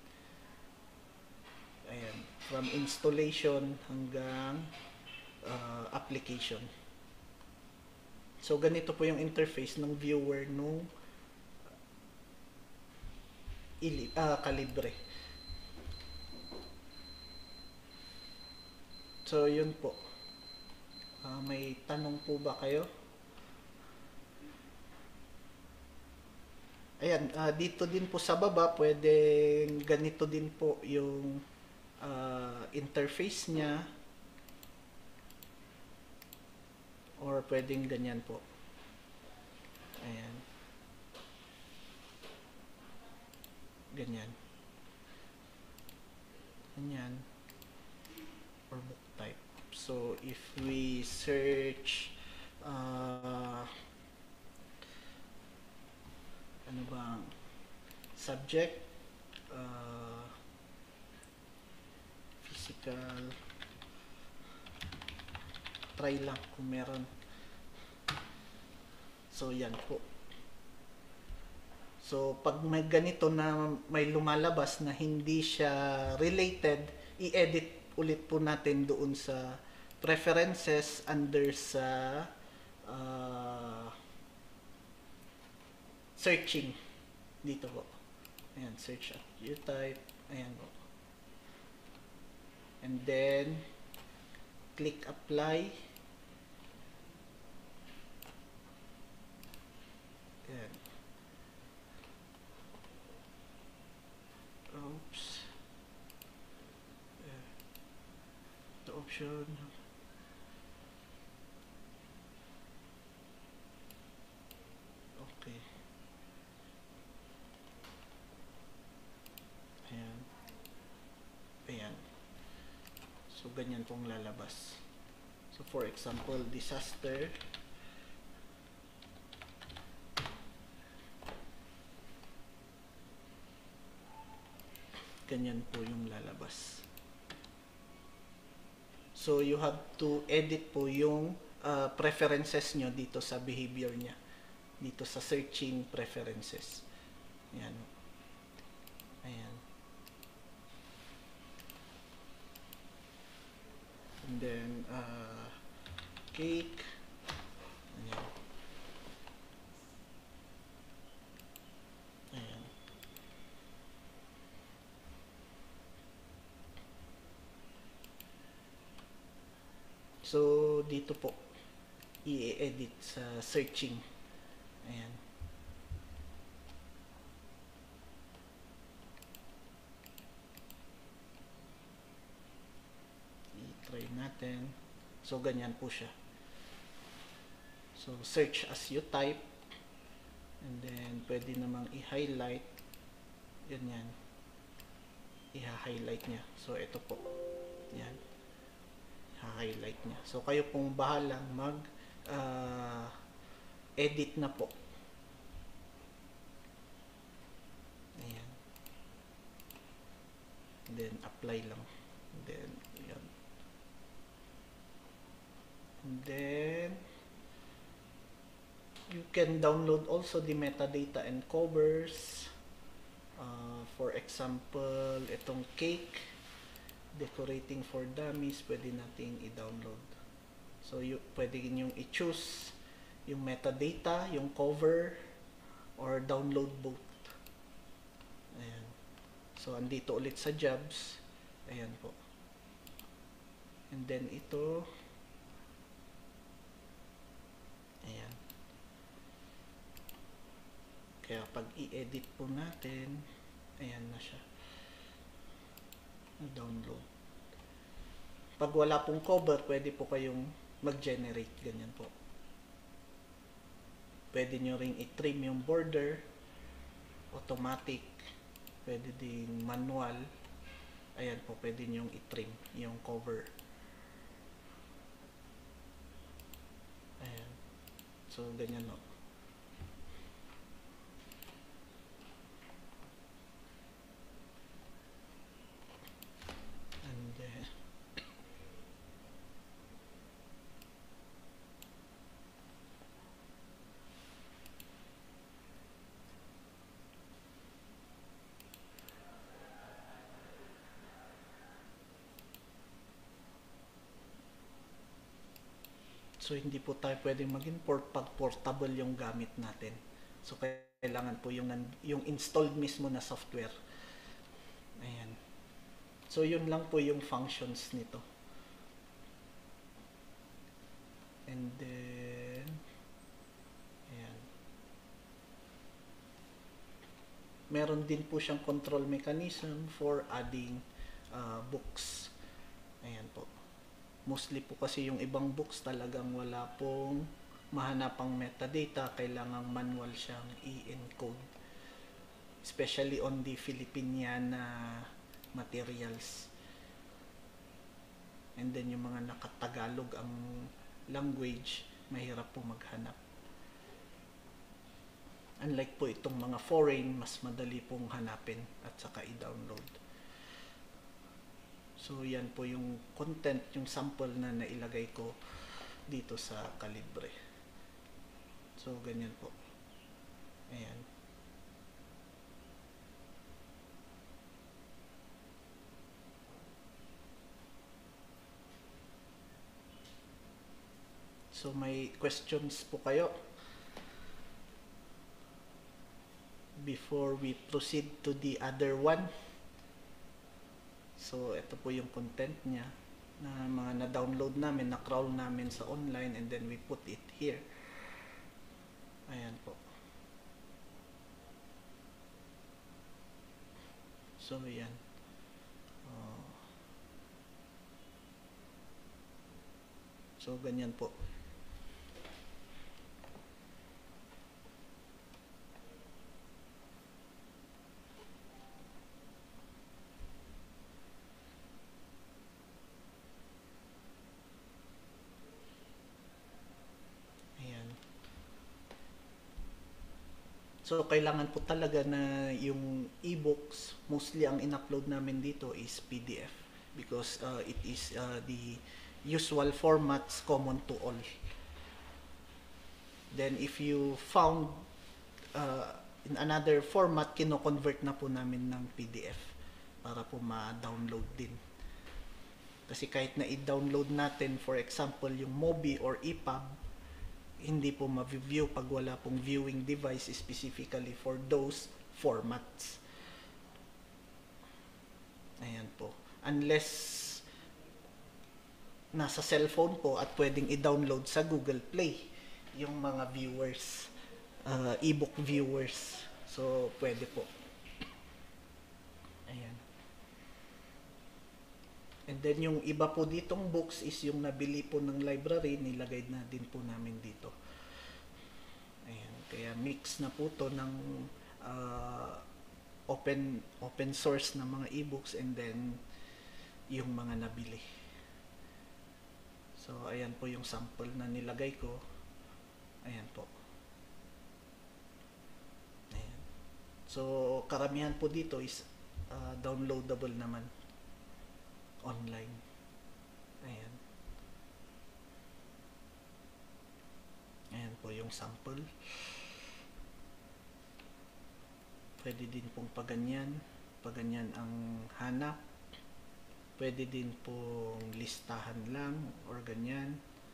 Ayan, from installation hanggang application. So, ganito po yung interface ng viewer nung Calibre. So, yun po. May tanong po ba kayo? Ayan, dito din po sa baba, pwedeng ganito din po yung interface niya. Or pwedeng ganyan po. Ayan. Ganyan. Ganyan. Or book type. So, if we search ano ba subject, physical, try lang kung meron. So, yan po. So, pag may ganito na may lumalabas na hindi siya related, i-edit ulit po natin doon sa preferences under sa searching. Dito po. Ayan, search at you type. Ayan po. And then, click apply. Ayan. Oops. The option. Okay. Ayan. Ayan. So, ganyan pong lalabas. So, for example, disaster. Ganyan po yung lalabas. So, you have to edit po yung preferences nyo dito sa behavior niya. Dito sa searching preferences. Ayan. Ayan. And then, cake. Ayan. Ayan. So, dito po, i-edit sa searching. Ayan. I-try natin. So, ganyan po siya. So, search as you type. And then, pwede namang i-highlight. Ganyan. I-highlight niya. So, ito po. Yan. I-highlight niya. So, kayo pong bahalang edit na po. Ayan. then apply lang. Then yan. And then you can download also the metadata and covers. For example, itong cake, decorating for dummies, pwede nating i-download. So, pwede nyo i-choose yung metadata, yung cover, or download both. Ayan. So, andito ulit sa jobs. Ayan po. And then, ito. Ayan. Kaya, pag i-edit po natin, ayan na siya. Download. Pag wala pong cover, pwede po kayong mag-generate. Ganyan po. Pwede nyo ring i-trim yung border. Automatic. Pwede ding manual. Ayan po, pwede nyo i-trim yung cover. Ayan. So, ganyan no. And then, so, hindi po tayo pwedeng mag-import pag portable yung gamit natin. So, kailangan po yung installed mismo na software. Ayan. So, yun lang po yung functions nito. And then, ayan. Meron din po siyang control mechanism for adding books. Ayan po. Mostly po kasi yung ibang books talagang wala pong mahanapang metadata, kailangang manual siyang i-encode. Especially on the Filipinian materials. And then yung mga nakatagalog ang language, mahirap po maghanap. Unlike po itong mga foreign, mas madali pong hanapin at saka i-download. So, yan po yung content, yung sample na nailagay ko dito sa Calibre. So, ganyan po. Ayan. So, may questions po kayo before we proceed to the other one? So, ito po yung content niya na mga na-download namin, na-crawl namin sa online, and then we put it here. Ayan po. So, yan. So, ganyan po. So, kailangan po talaga na yung e-books, mostly ang in-upload namin dito is PDF because it is the usual formats common to all. Then, if you found in another format, kino-convert na po namin ng PDF para po ma-download din. Kasi kahit na i-download natin, for example, yung MOBI or EPUB, hindi po ma-view pag wala pong viewing device specifically for those formats. Ayan po. Unless nasa cellphone po at pwedeng i-download sa Google Play yung mga viewers, e-book viewers. So, pwede po. Ayan. And then yung iba po ditong books is yung nabili po ng library, nilagay na din po namin dito. Ayan, kaya mix na po to ng open source na mga e-books and then yung mga nabili. So, ayan po yung sample na nilagay ko. Ayan po. Ayan. So, karamihan po dito is downloadable naman. yung sample. Pwede din pong paganyan ang hanap. Pwede din pong listahan lang or ganyan.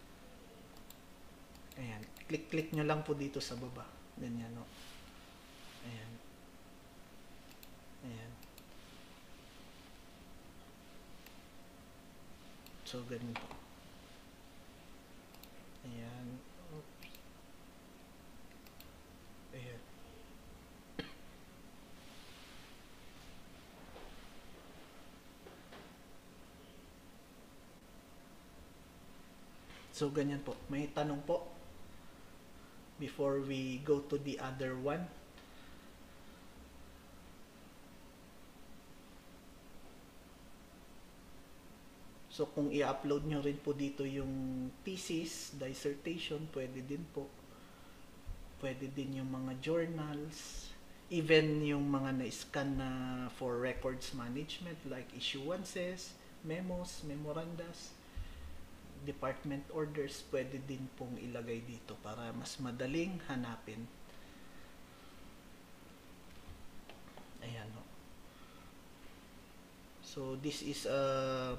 Ayan, click nyo lang po dito sa baba. Ganyan, no? Ayan. Ayan. So, ganun po. Ayan. Oops. Ayan. So, ganyan po. May tanong po before we go to the other one. So, kung i-upload nyo rin po dito yung thesis, dissertation, pwede din po. Pwede din yung mga journals, even yung mga na-scan na for records management like issuances, memos, memorandas, department orders, pwede din pong ilagay dito para mas madaling hanapin. Ayan, no? So this is a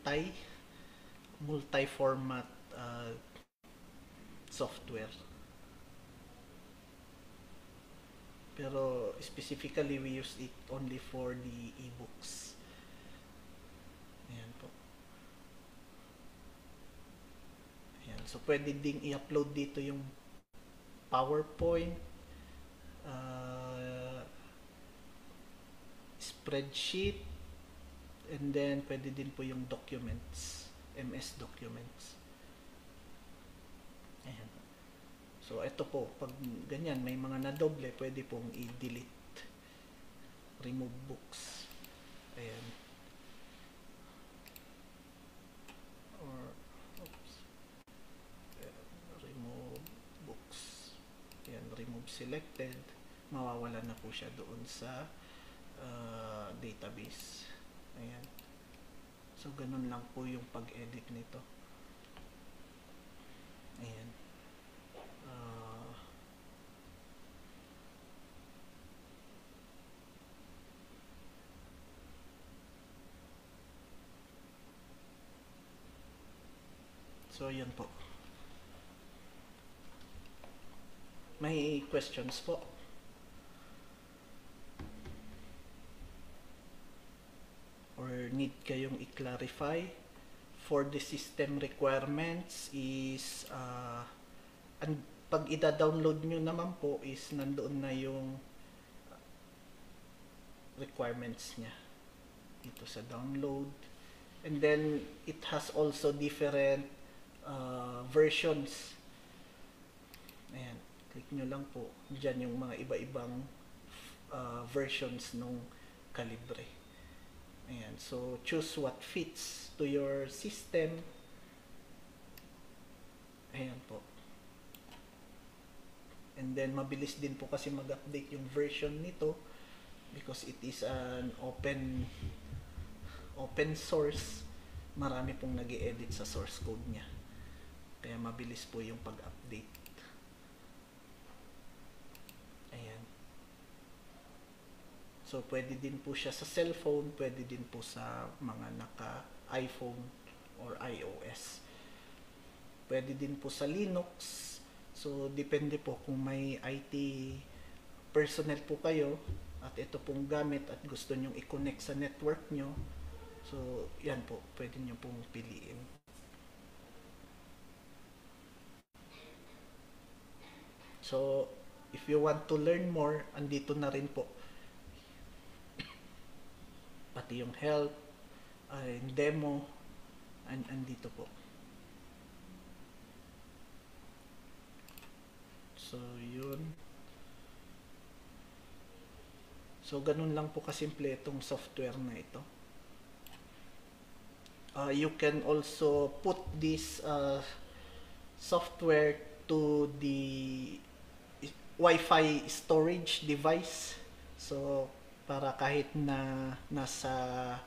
multi-format software. Pero specifically we use it only for the ebooks. Ayan po. Ayan. So pwede ding i-upload dito yung PowerPoint, spreadsheet, and then pwede din po yung documents, MS documents. Ayan. So ito po, pag ganyan may mga nadoble, pwede pong i-delete, remove books. Ayan. Or oops. Ayan. Remove books. Ayan, remove selected. Mawawala na po siya doon sa database. Ayan. So, ganun lang po yung pag-edit nito. Ayan. So, yun po. May questions po? Or need kayong i-clarify? For the system requirements is pag ida-download nyo naman po is nandoon na yung requirements niya dito sa download. And then it has also different versions. Ayan, click nyo lang po dyan yung mga iba-ibang versions ng Calibre. Ayan, so choose what fits to your system. Ayan po. And then mabilis din po kasi mag-update yung version nito because it is an open source. Marami pong nag-i-edit sa source code niya. Kaya mabilis po yung pag-update. Ayan. So, pwede din po siya sa cellphone, pwede din po sa mga naka-iPhone or iOS. Pwede din po sa Linux. So, depende po kung may IT personnel po kayo at ito pong gamit at gusto nyong i-connect sa network nyo. So, yan po, pwede nyo pong piliin. So, if you want to learn more, andito na rin po. Pati yung help, demo, andito po. So, yun. So, ganun lang po kasimple itong software na ito. You can also put this software to the Wi-Fi storage device. So, para kahit na nasa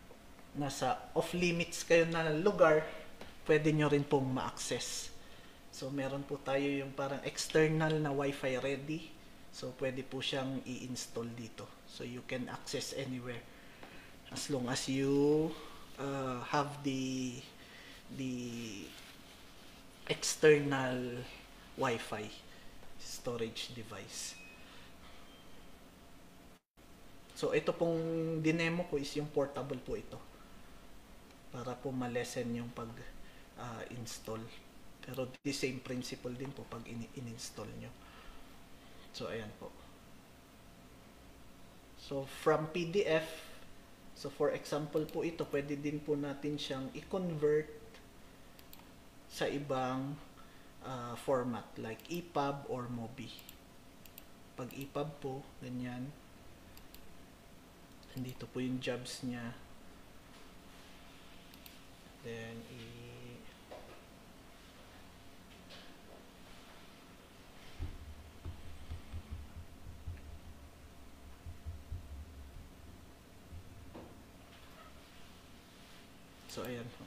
off-limits kayo na lugar, pwede nyo rin pong ma-access So meron po tayo yung parang external na Wi-Fi ready. So pwede po siyang i-install dito. So you can access anywhere as long as you have the external Wi-Fi storage device. So ito pong dinemo ko is yung portable po ito. Para po ma-lessen yung pag-install. Pero the same principle din po pag in-install nyo. So ayan po. So from PDF, so for example po ito, pwede din po natin siyang i-convert sa ibang format like EPUB or MOBI. Pag EPUB po, ganyan. Dito po yung jobs niya. Then so ayan po.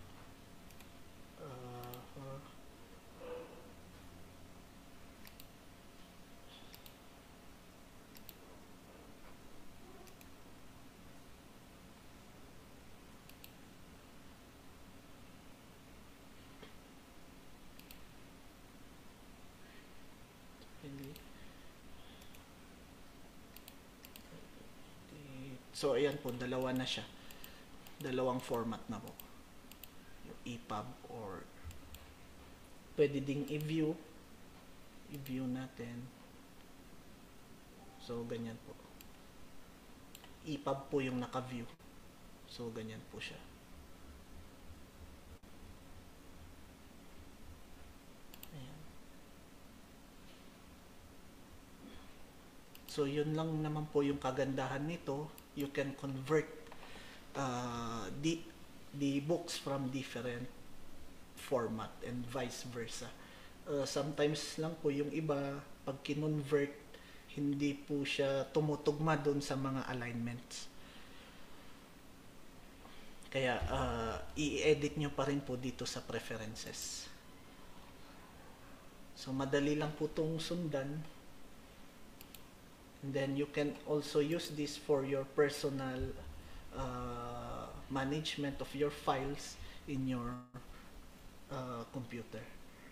So ayan po, dalawa na siya. Dalawang format na po. Yung EPUB or pwede ding i-view natin. So ganyan po. EPUB po yung naka-view. So ganyan po siya. Ayan. So yun lang naman po yung kagandahan nito. You can convert the books from different format and vice versa. Sometimes lang po yung iba, pag kinonvert, hindi po siya tumutugma doon sa mga alignments. Kaya i-edit nyo pa rin po dito sa preferences. So madali lang po itong sundan. And then you can also use this for your personal management of your files in your computer.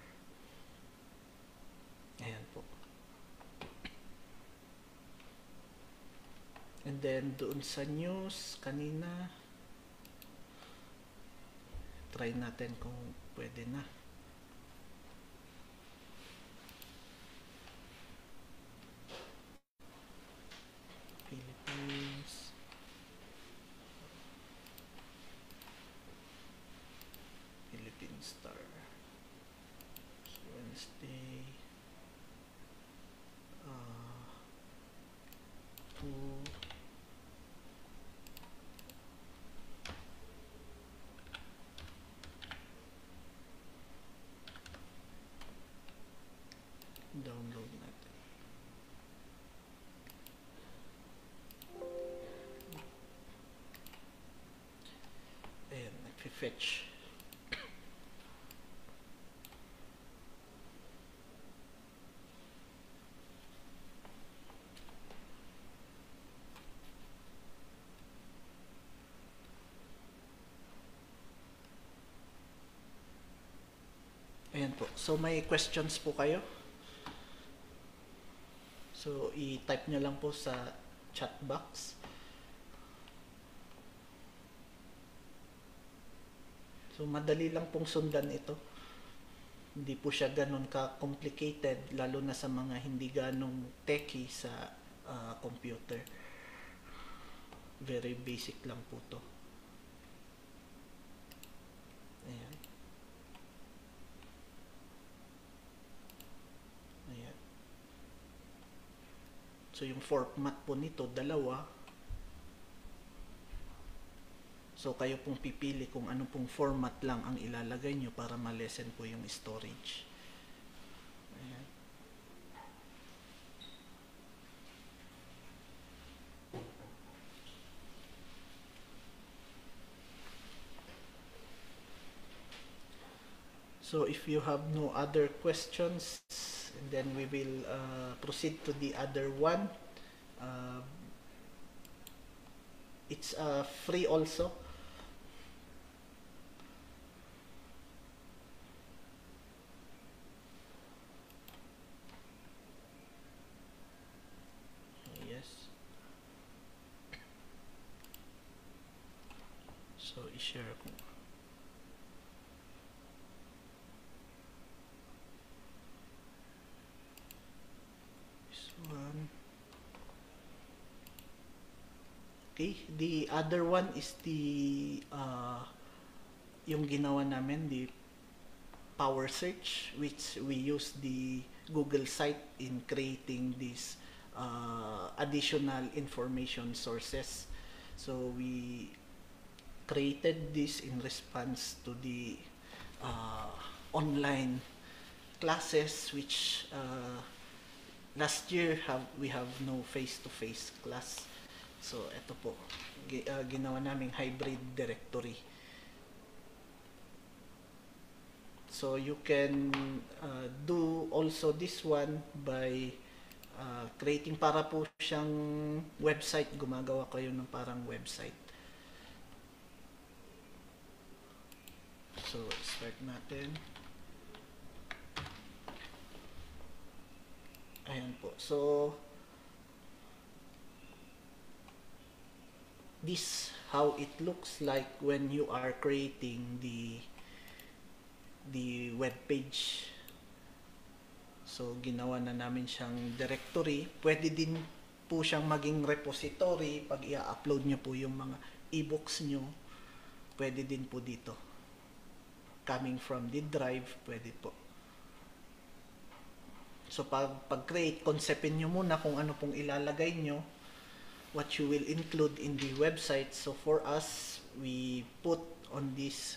Ayan po. And then doon sa news kanina, try natin kung pwede na. Philippines. Philippine Star. Wednesday. 2. Download natin. Ayan, nag-fetch. Ayan po. So may questions po kayo? So i-type nyo lang po sa chat box. So madali lang pong sundan ito. Hindi po siya ganun ka-complicated, lalo na sa mga hindi ganong techie sa computer. Very basic lang po to. Ayan. Ayan. So yung format po nito, dalawa. So kayo pong pipili kung ano pong format lang ang ilalagay nyo para ma-lessen po yung storage. Ayan. So if you have no other questions, then we will proceed to the other one. Uh, it's free also. Yes. So i-share ko. This one. Okay, the other one is the yung ginawa namin, the power search, which we use the Google site in creating these additional information sources. So we created this in response to the online classes, which last year we have no face-to-face class. So ito po, ginawa naming hybrid directory. So you can do also this one by creating para po siyang website. Gumagawa kayo ng parang website. So start natin. Ayan po. So this how it looks like when you are creating the web page. So ginawa na namin siyang directory. Pwede din po siyang maging repository pag i-upload nyo po yung mga ebooks nyo. Pwede din po dito. Coming from the drive, pwede po. So pag-create, conceptin nyo muna kung ano pong ilalagay nyo, what you will include in the website. So for us, we put on this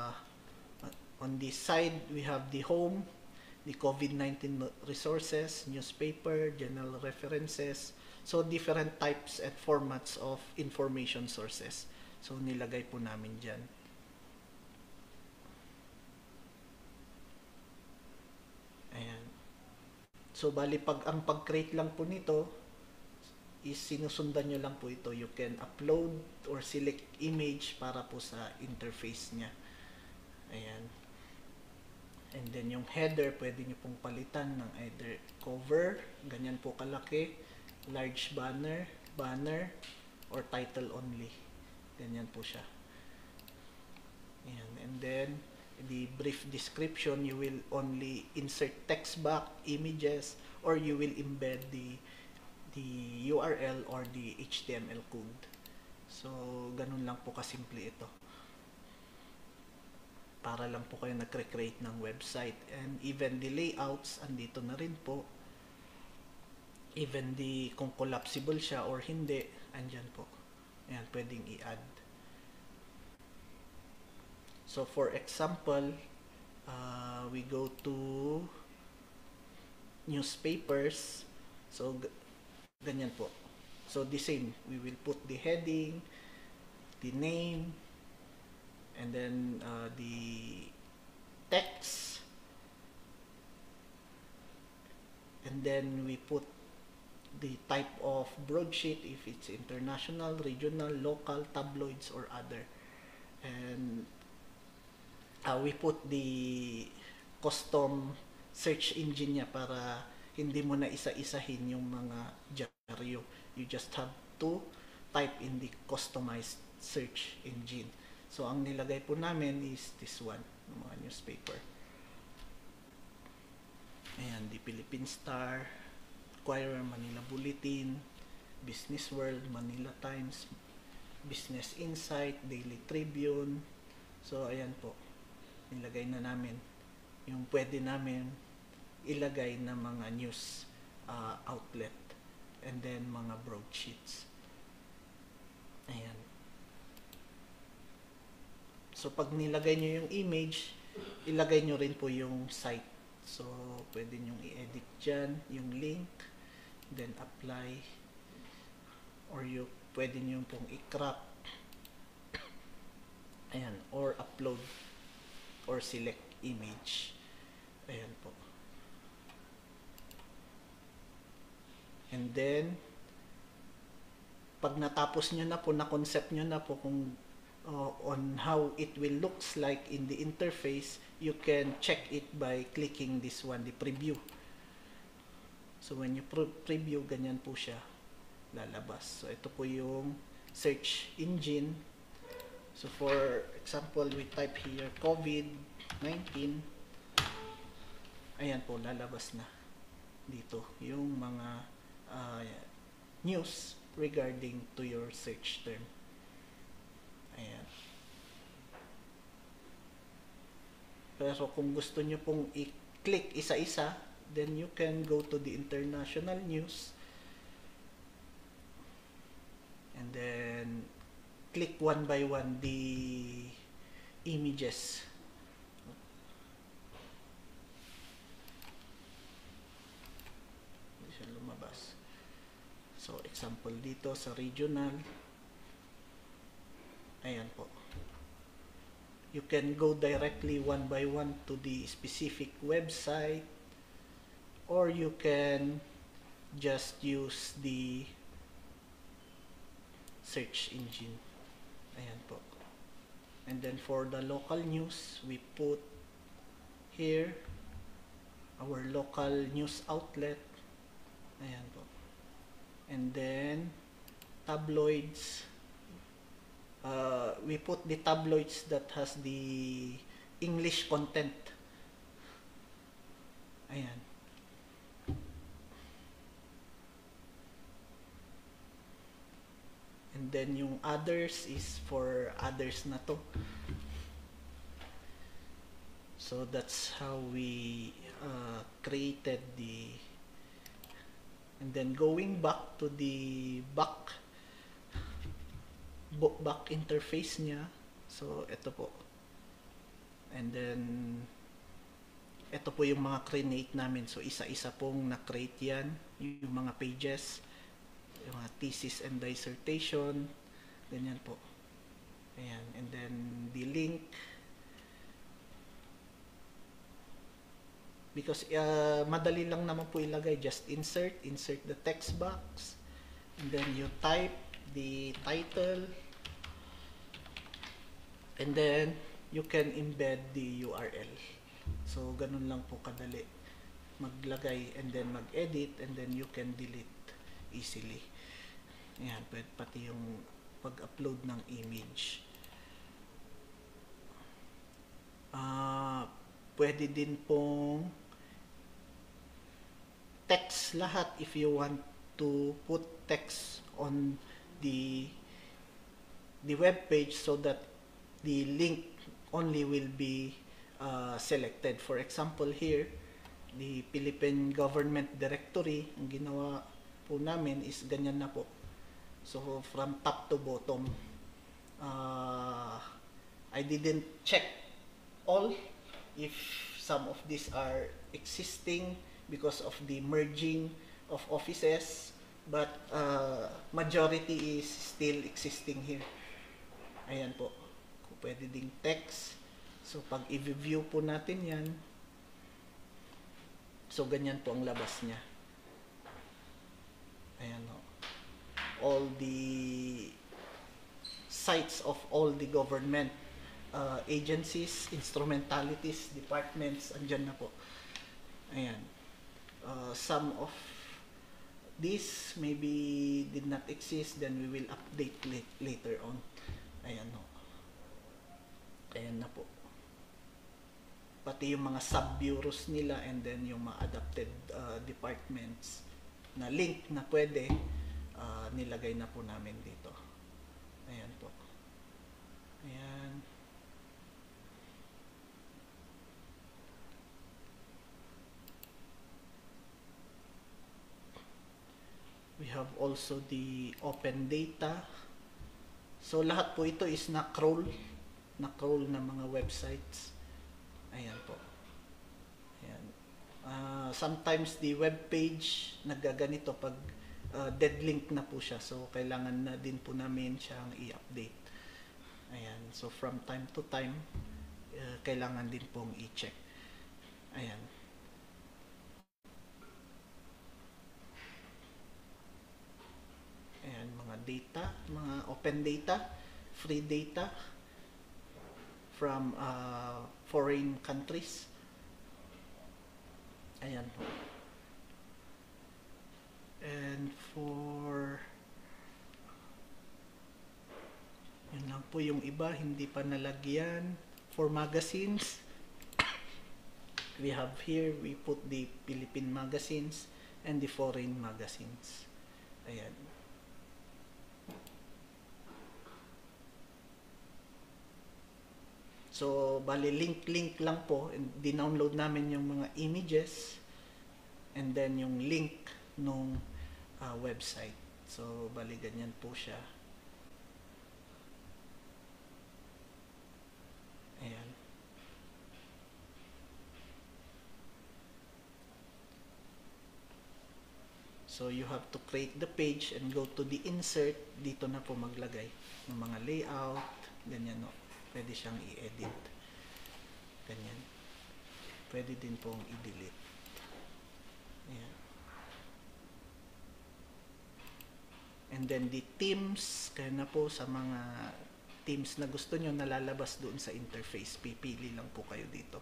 side, we have the home, the COVID-19 resources, newspaper, journal references. So different types and formats of information sources. So nilagay po namin dyan. Ayan. So bali ang pag-create lang po nito is sinusundan nyo lang po ito. You can upload or select image para po sa interface niya. Ayan. And then yung header, pwede nyo pong palitan ng either cover, ganyan po kalaki, large banner, or title only. Ganyan po siya. Ayan. And then, the brief description, you will only insert text box, images, or you will embed the URL or the HTML code. So, ganun lang po kasimple ito. Para lang po kayo nag-create ng website. And even the layouts, andito na rin po. Even kung collapsible siya or hindi, andyan po. Ayan, pwedeng i-add. So, for example, we go to newspapers. So, ganyan po. So, the same. We will put the heading, the name, and then the text. And then we put the type of broadsheet, if it's international, regional, local, tabloids, or other. And we put the custom search engine niya para hindi mo na isa-isahin yung mga dyaryo. You just have to type in the customized search engine. So, ang nilagay po namin is this one, mga newspaper. Ayan, the Philippine Star, Enquirer, Manila Bulletin, Business World, Manila Times, Business Insight, Daily Tribune. So, ayan po. Nilagay na namin yung pwede namin ilagay na mga news outlet, and then mga broadsheets. Ayan. So pag nilagay nyo yung image, ilagay nyo rin po yung site. So pwede nyo i-edit dyan yung link, then apply, or pwede nyo pong i-crop, ayan, or upload or select image. Ayan po. And then, pag natapos nyo na po, na-concept nyo na po kung on how it will looks like in the interface, you can check it by clicking this one, the preview. So when you preview, ganyan po siya lalabas. So ito po yung search engine. So for example, we type here COVID-19. Ayan po, lalabas na dito yung mga news regarding to your search term. Ayan. Pero kung gusto nyo pong i-click isa-isa, then you can go to the international news and then click one by one the images. Hindi siya lumabas. So example dito sa regional, ayan po. You can go directly one by one to the specific website, or you can just use the search engine. Ayan po. And then for the local news, we put here our local news outlet. Ayan po. And then tabloids, we put the tabloids that has the English content. Ayan. And then yung others is for others na to. So that's how we created the, and then going back to the back interface niya. So ito po. And then ito po yung mga create namin. So isa-isa pong na-create yan, yung mga pages, yung mga thesis and dissertation, ganyan po. Ayan. And then the link, because madali lang naman po ilagay, just insert the text box, and then you type the title, and then you can embed the URL. So ganun lang po kadali maglagay, and then mag-edit, and then you can delete easily. Ayan, pati yung pag-upload ng image. Pwede din pong text lahat if you want to put text on the web page, so that the link only will be selected. For example here, the Philippine Government Directory, ang ginawa po namin is ganyan na po. So from top to bottom, I didn't check all if some of these are existing because of the merging of offices, but majority is still existing here. Ayan po. Pwede ding text. So pag i-view po natin yan, so ganyan po ang labas niya. Ayan o. All the sites of all the government agencies, instrumentalities, departments, andyan na po. Ayan. Some of these maybe did not exist, then we will update later on. Ayan o. Ayan na po. Pati yung mga sub-bureaus nila, and then yung mga adapted departments na link na pwede, nilagay na po namin dito. Ayan po. Ayan. We have also the open data. So lahat po ito is na-crawl ng mga websites. Ayan po. Ayan. Sometimes the web page naggaganito pag dead link na po siya. So kailangan na din po namin siyang i-update. Ayan. So from time to time, kailangan din pong i-check. Ayan. Ayan, mga data, mga open data, free data from foreign countries. Ayan po. And for yun lang po, yung iba hindi pa nalagyan. For magazines, we have here, we put the Philippine magazines and the foreign magazines. Ayan. So, bali link lang po. Dinownload namin yung mga images and then yung link nung website. So, bali ganyan po siya. Ayan. So, you have to create the page and go to the insert. Dito na po maglagay ng mga layout. Ganyan, no? Pwede siyang i-edit. Ganyan. Pwede din pong i-delete. Ayan. And then the themes, kaya na po sa mga themes na gusto nyo nalalabas doon sa interface. Pipili lang po kayo dito.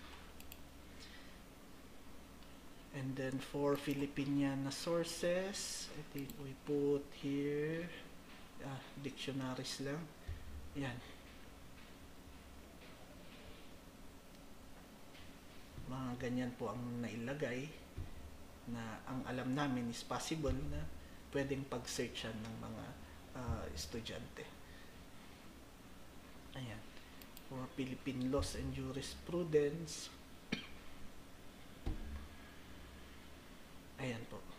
And then for Filipinian na sources, I think we put here dictionaries lang. Yan. Mga ganyan po ang nailagay na ang alam namin is possible na pwedeng pag-searchan ng mga estudyante. Ayan. For Philippine laws and jurisprudence, ayan po.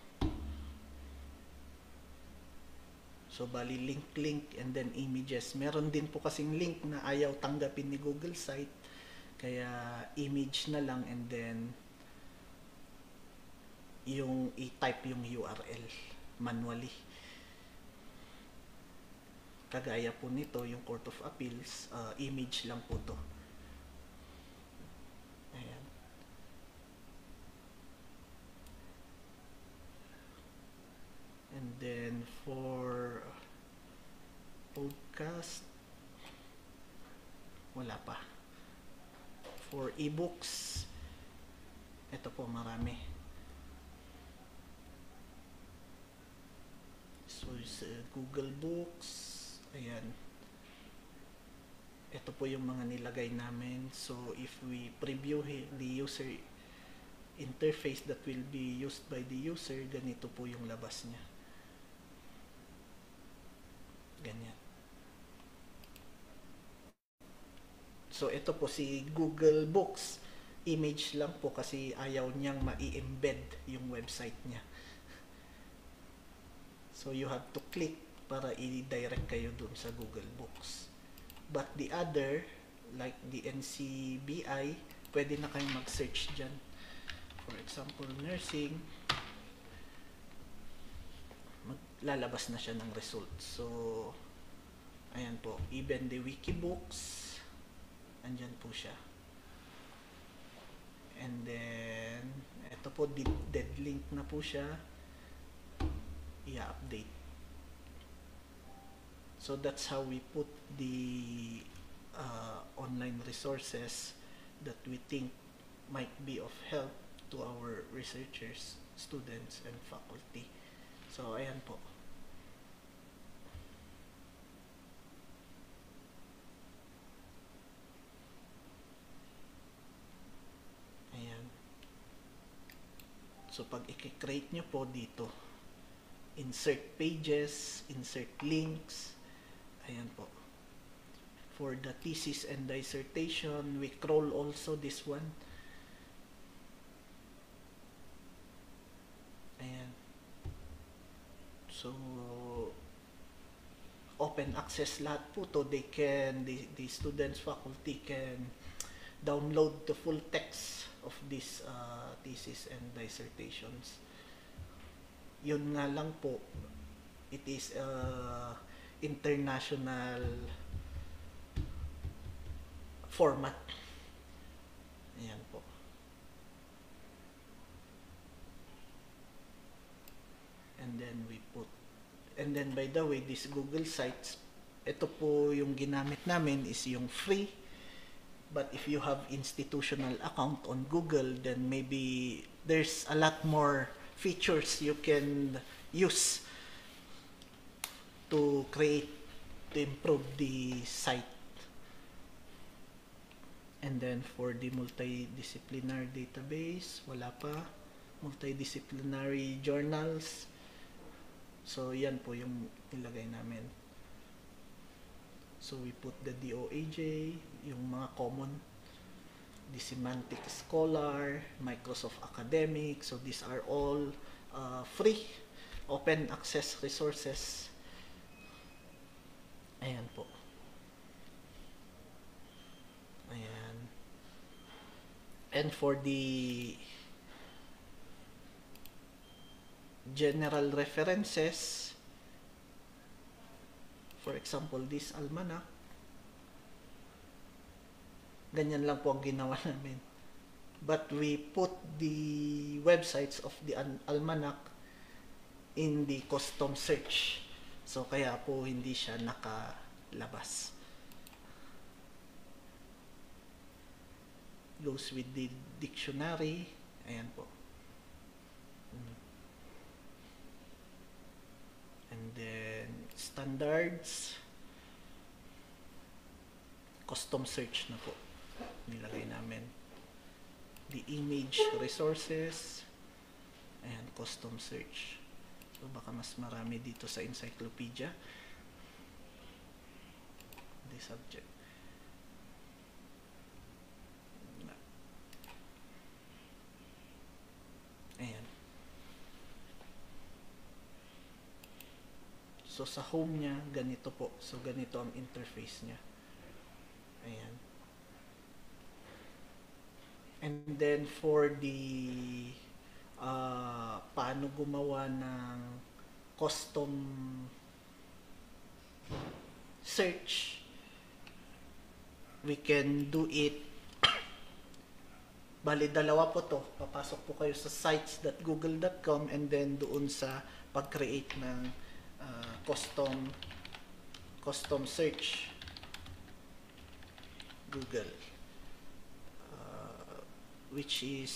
So, bali link, and then images. Meron din po kasing link na ayaw tanggapin ni Google site. Kaya, image na lang and then yung i-type yung URL manually. Kagaya po nito, yung Court of Appeals, image lang po to. Ayan. And then for podcast, wala pa. For ebooks, ito po marami. So Google Books, ayan. Ito po yung mga nilagay namin. So if we preview the user interface that will be used by the user, ganito po yung labas niya. Ganyan. So ito po si Google Books, image lang po kasi ayaw niyang ma-embed yung website niya. So you have to click para i-direct kayo dun sa Google Books. But the other, like the NCBI, pwede na kayong mag-search dyan. For example, nursing, lalabas na siya ng results. So, ayan po. Even the Wikibooks, andyan po siya. And then, ito po, dead link na po siya. I-update. So, that's how we put the online resources that we think might be of help to our researchers, students, and faculty. So, ayan po. Ayan. So, pag i-create nyo po dito, insert pages, insert links, ayan po. For the thesis and dissertation, we crawl also this one. Ayan. So, open access lahat po to. They can, the students, faculty can download the full text of this thesis and dissertations. Yun nga lang po, it is international format. And then by the way, this Google sites, ito po yung ginamit namin is yung free. But if you have institutional account on Google, then maybe there's a lot more features you can use to improve the site. And then for the multidisciplinary database, wala pa. Multidisciplinary journals. So, yan po yung nilagay namin. So, we put the DOAJ, yung mga common, the Semantic Scholar, Microsoft Academic. So, these are all free, open access resources. Ayan po. Ayan. And for the general references, for example, this almanac, ganyan lang po ang ginawa namin. But we put the websites of the almanac in the custom search. So, kaya po hindi siya nakalabas. Goes with the dictionary. Ayan po. And then, standards. Custom search na po. Nilagay namin. The image resources. Ayan, custom search. So, baka mas marami dito sa encyclopedia. The subject. Ayan. So, sa home niya, ganito po. So, ganito ang interface niya. Ayan. And then, for the paano gumawa ng custom search, we can do it. Bali, dalawa po to. Papasok po kayo sa sites.google.com and then doon sa pag-create ng custom search Google, which is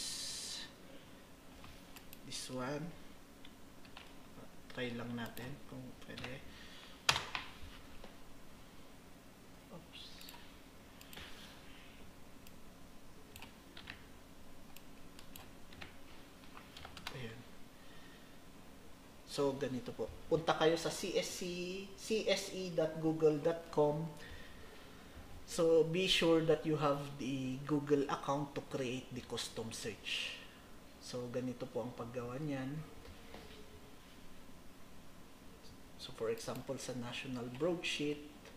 this one. Try lang natin kung pwede. Oops. Ayan. So, ganito po. Punta kayo sa cse.google.com. So, be sure that you have the Google account to create the custom search. So, ganito po ang paggawa niyan. So, for example, sa national broadsheet,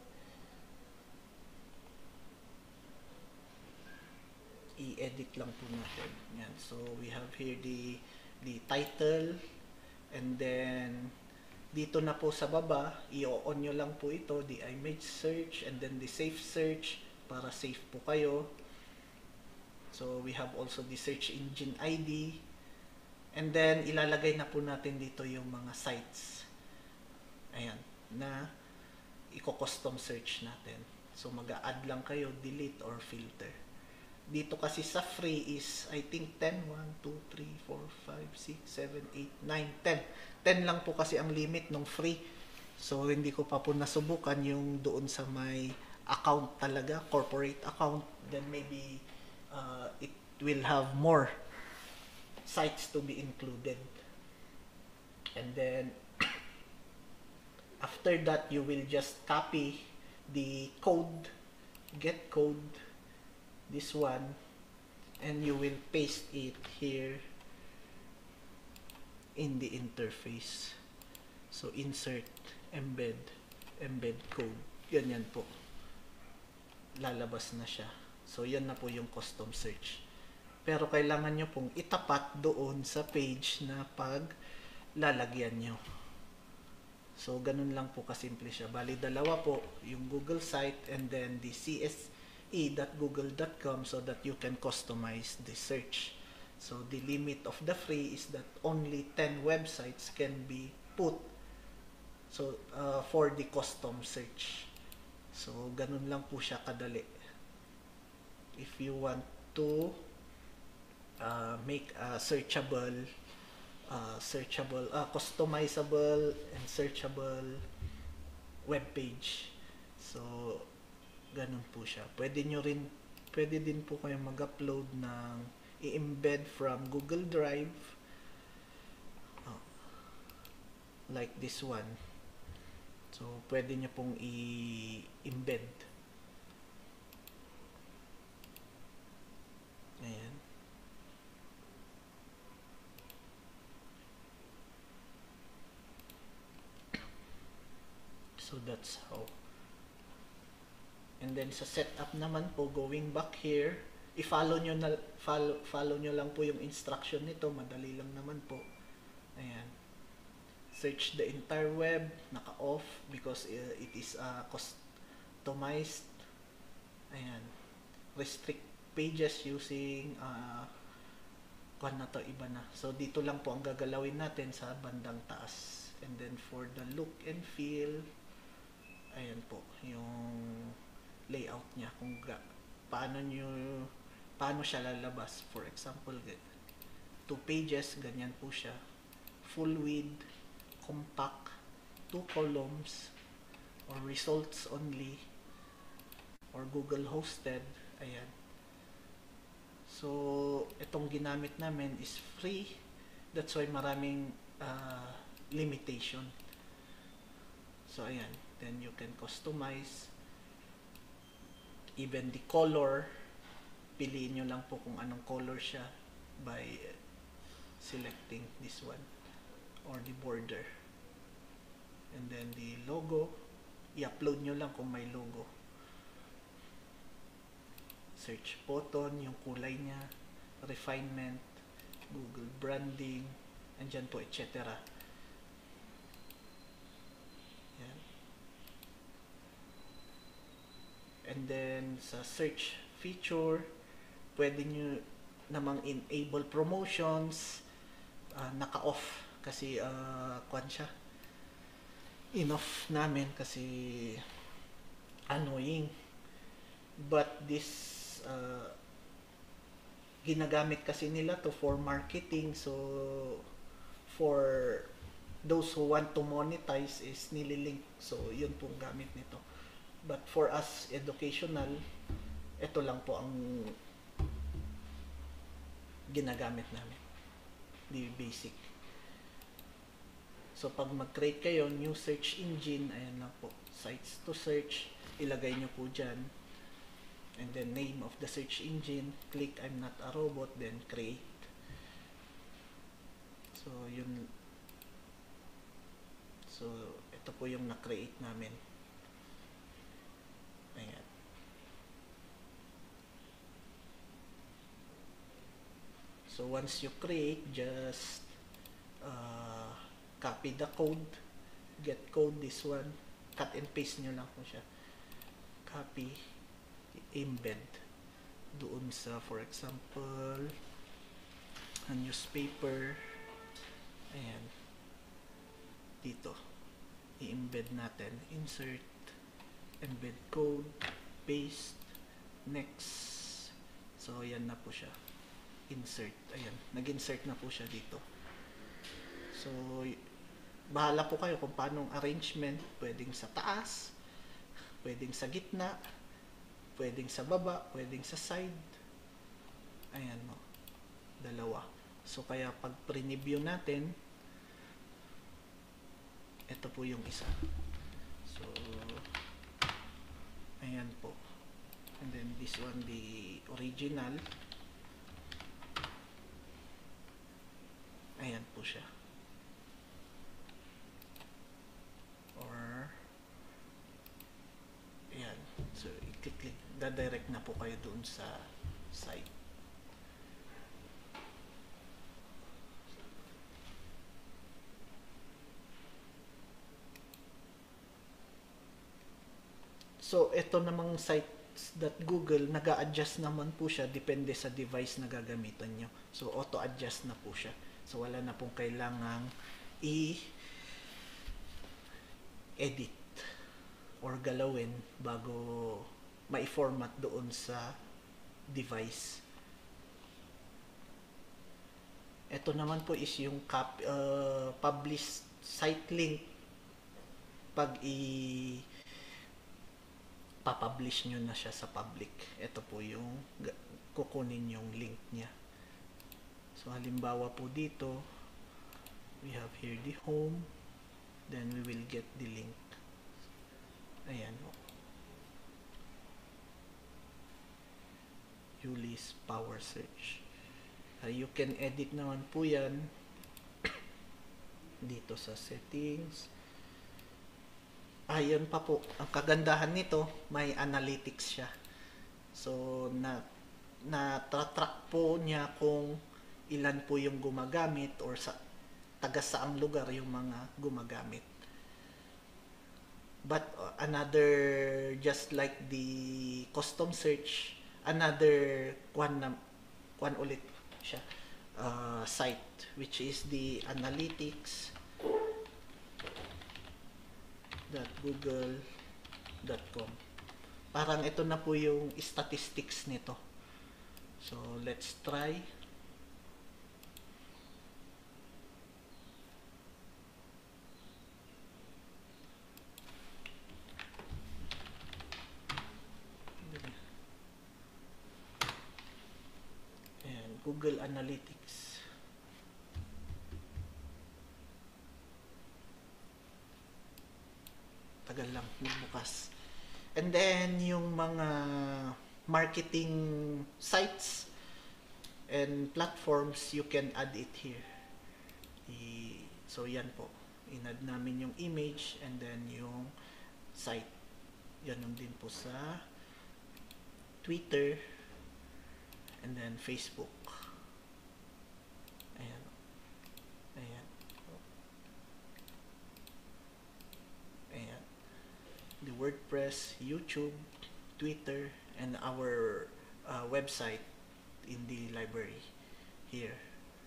i-edit lang po natin. Yan. So, we have here the title, and then dito na po sa baba, i-on nyo lang po ito, the image search, and then the safe search, para safe po kayo. So, we have also the search engine ID, and then ilalagay na po natin dito yung mga sites. Ayan, na i-custom search natin. So, mag-a-add lang kayo, delete or filter. Dito kasi sa free is, I think 10, 1, 2, 3, 4, 5, 6, 7, 8, 9, 10. 10 lang po kasi ang limit ng free. So, hindi ko pa po nasubukan yung doon sa may account talaga, corporate account. Then maybe it will have more sites to be included. And then, after that, you will just copy the code, get code, this one, and you will paste it here in the interface. So, insert, embed code. Yan po. Lalabas na siya. So, yan na po yung custom search. Pero kailangan nyo pong itapat doon sa page na lalagyan nyo. So, ganun lang po kasimple siya. Bali, dalawa po, yung Google site and then the cse.google.com so that you can customize the search. So, the limit of the free is that only 10 websites can be put So, for the custom search. So, ganun lang po siya kadali. If you want to make a customizable and searchable web page. So, ganun po siya. Pwede din po kayong mag-upload ng i-embed from Google Drive. Like this one. So, pwede nyo pong i-embed. Ayan. So, that's how. And then, sa setup naman po, going back here, i-follow nyo lang po yung instruction nito. Madali lang naman po. Ayan. Search the entire web, naka-off because it is customized. Ayan. Restrict pages using na to, iba na. So, dito lang po ang gagalawin natin sa bandang taas. And then, for the look and feel, ayan po, yung layout niya, kung paano siya lalabas. For example, 2 pages, ganyan po siya. Full width, compact, 2 columns, or results only, or Google hosted. Ayan. So, itong ginamit namin is free. That's why maraming limitation. So, ayan. Then, you can customize even the color. Piliin nyo lang po kung anong color siya by selecting this one or the border. And then the logo, i-upload nyo lang kung may logo. Search button, yung kulay niya, refinement, Google branding, andyan po, etc. Yan. And then sa search feature, pwede nyo namang enable promotions, naka-off kasi siya, in-off namin kasi annoying. But this ginagamit kasi nila to for marketing. So, for those who want to monetize is nililink. So, yun pong gamit nito. But for us, educational, ito lang po ang ginagamit namin. The basic. So, pag mag-create kayo, new search engine, ayan lang po, sites to search, ilagay nyo po dyan. And then, name of the search engine, click I'm not a robot, then create. So, yun. So, ito po yung na-create namin. Ayan. So, once you create, just copy the code, get code, this one, cut and paste nyo lang po siya. Copy, embed doon sa, for example, a newspaper. Ayan. Dito. I-embed natin. Insert, embed code, paste, next. So, ayan na po siya. Insert. Ayan. Nag-insert na po siya dito. So, bahala po kayo kung paanong arrangement. Pwedeng sa taas, pwedeng sa gitna, pwedeng sa baba, pwedeng sa side. Ayan mo. Dalawa. So, kaya pag pre-review natin, ito po yung isa. So, ayan po. And then, this one, the original. Ayan po siya. Or, ayan. So, i-click, dadirect na po kayo doon sa site. So, ito namang sites.google, nag-a-adjust naman po siya, depende sa device na gagamitan nyo. So, auto-adjust na po siya. So, wala na pong kailangang edit or galawin bago ma-format doon sa device. Ito naman po is yung published site link pag papublish nyo na siya sa public. Ito po yung kukunin yung link niya. So halimbawa po dito, we have here the home, then we will get the link. Ayan o. Yuli's Power Search. You can edit naman po yan dito sa settings. Ayan pa po. Ang kagandahan nito, may analytics siya. So, na-track po niya kung ilan po yung gumagamit or sa taga saang lugar yung mga gumagamit. But another, just like the custom search, another kwan ulit siya, site, which is the analytics.google.com. Parang ito na po yung statistics nito. So, let's try. Google Analytics. Tagal lang magbukas. And then, yung mga marketing sites and platforms, you can add it here. So, yan po. In-add namin yung image and then yung site. Yan din po sa Twitter and then Facebook. Ayan. Ayan. Ayan. The WordPress, YouTube, Twitter, and our website in the library here.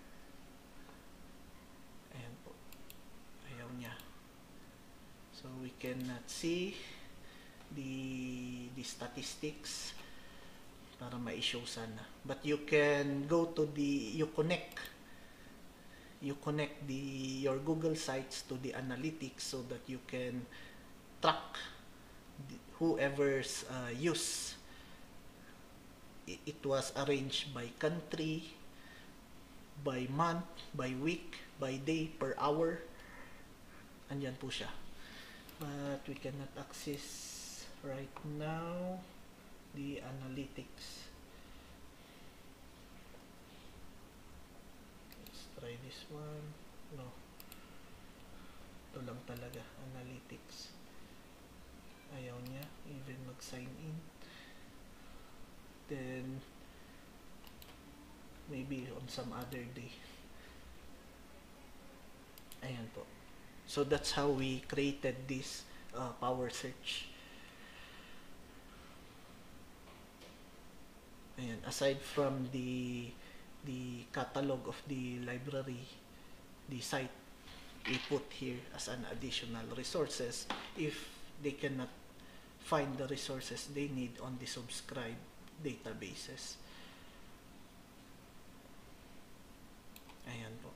Ayan po. Ayaw niya. So we cannot see the statistics para ma-show sana. But you can go to you connect your Google sites to the analytics so that you can track whoever's use. It was arranged by country, by month, by week, by day, per hour. Andyan po siya. But we cannot access right now the analytics. Let's try this one. No. Ito lang talaga, analytics. Ayaw niya even mag-sign in. Then maybe on some other day. Ayan po. So that's how we created this power search. Ayan, aside from the catalog of the library, the site we put here as an additional resources if they cannot find the resources they need on the subscribed databases. Ayan po.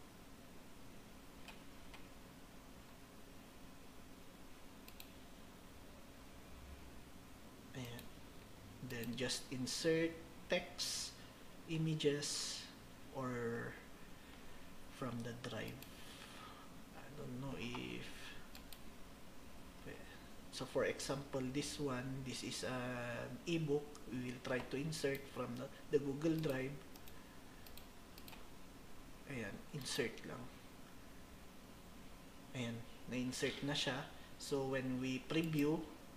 Ayan. Then just insert text, images, or from the drive. I don't know if... So for example, this is an ebook. We will try to insert from the Google Drive. Ayan, insert lang. Ayan, na-insert na siya. So when we preview,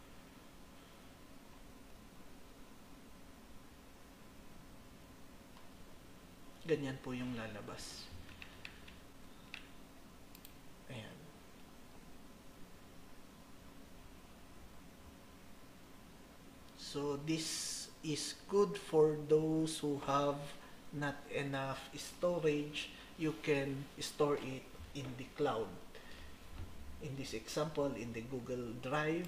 ganyan po yung lalabas. Ayan. So this is good for those who have not enough storage. You can store it in the cloud. in this example, in the Google Drive.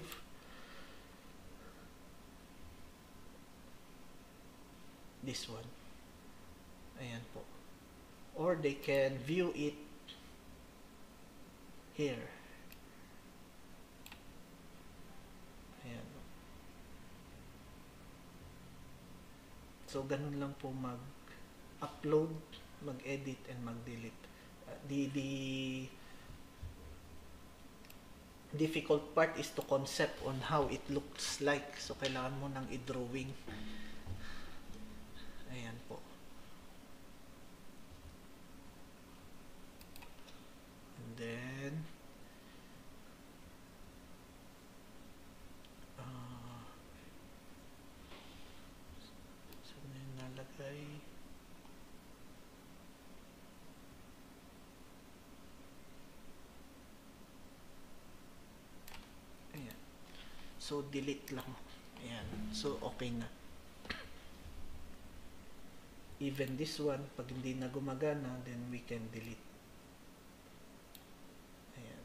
This one. Ayan po. Or they can view it here. Ayan. So, ganun lang po mag-upload, mag-edit, and mag-delete. The difficult part is to concept on how it looks like. So, kailangan mo nang i-drawing. Ayan po. And then, saan na yung nalagay? Ayan. So, delete lang. Ayan. So, okay na. Even this one, pag hindi na gumagana, then we can delete. Ayan.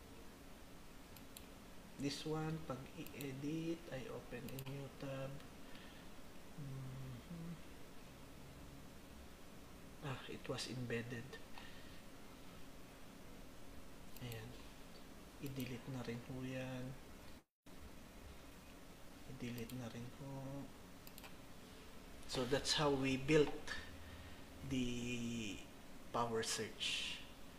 This one, pag i-edit, I open a new tab. It was embedded. Ayan. I-delete na rin po yan. I-delete na rin po. So that's how we built the power search.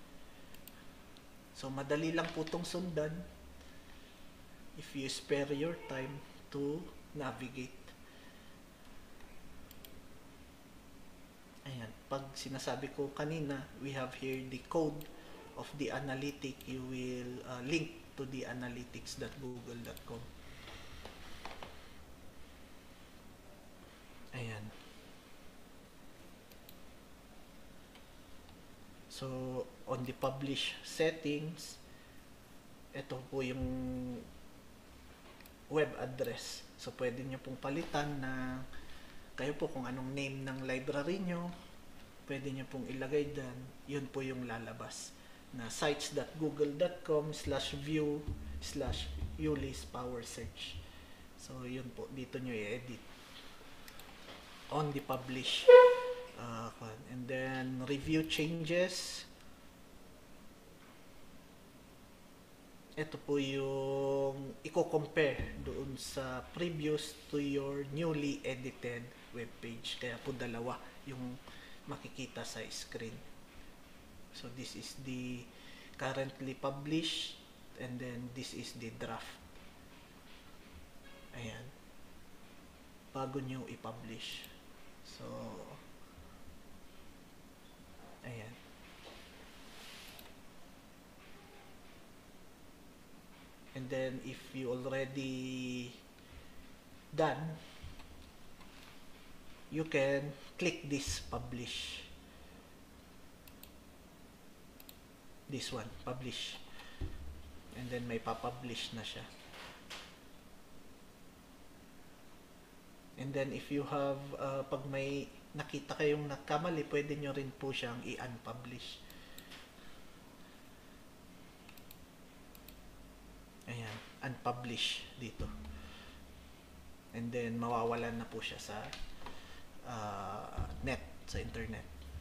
So madali lang po itong sundan if you spare your time to navigate. Ayan, pag sinasabi ko kanina, we have here the code of the analytic. You will link to the analytics.google.com. Ayan. So, on the publish settings, ito po yung web address. So, pwede nyo pong palitan na kayo po kung anong name ng library nyo, pwede nyo pong ilagay dyan. Yun po yung lalabas na sites.google.com/view/ulis-power-search. So, yun po. Dito nyo i-edit on the publish. And then, review changes. Ito po yung i-compare doon sa previous to your newly edited web page. Kaya po dalawa yung makikita sa screen. So this is the currently published and then this is the draft. Ayan. Bago nyo i-publish. So, ayan. And then, if you already done, you can click this publish. This one, publish. And then, may papublish na siya. And then, if you have, pag may nakita kayong nagkamali, pwede nyo rin po siyang i-unpublish. Ayan, unpublish dito. And then, mawawalan na po siya sa net, sa internet.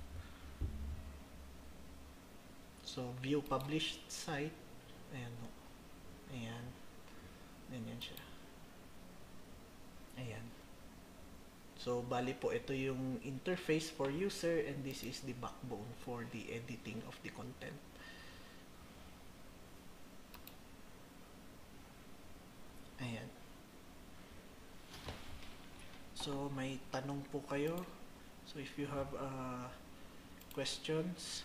So, view published site. Ayan. Ayan. Ganyan siya. Ayan. So, bali po, ito yung interface for user and this is the backbone for the editing of the content. Ayan. So, may tanong po kayo. So, if you have questions.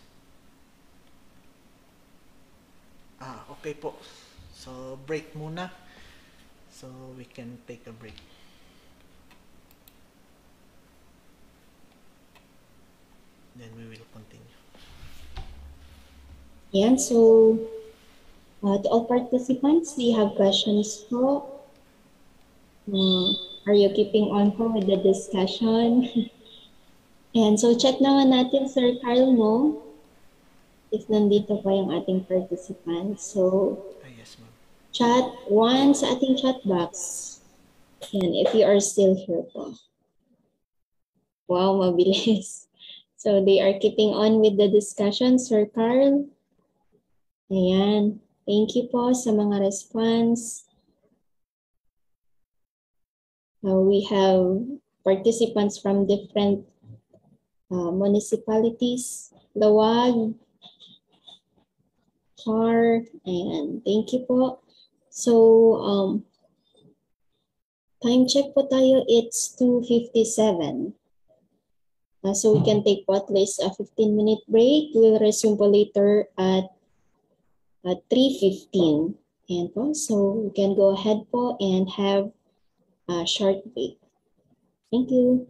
Okay po. So, break muna. So, we can take a break. Then, we will continue. Yan, so to all participants, do you have questions po? Are you keeping on po with the discussion? And so check naman natin, Sir Carl, no? If nandito pa yung ating participants. So chat 1 sa ating chat box. Yan, if you are still here po. Wow, mabilis. So they are keeping on with the discussion, Sir Carl. Ayan. Thank you po sa mga response. We have participants from different municipalities. Lawag, Char, and thank you po. So, time check po tayo, it's 2:57. So we can take po at least a 15-minute break. We'll resume po later at 3:15. And po, so we can go ahead po and have a short break. Thank you.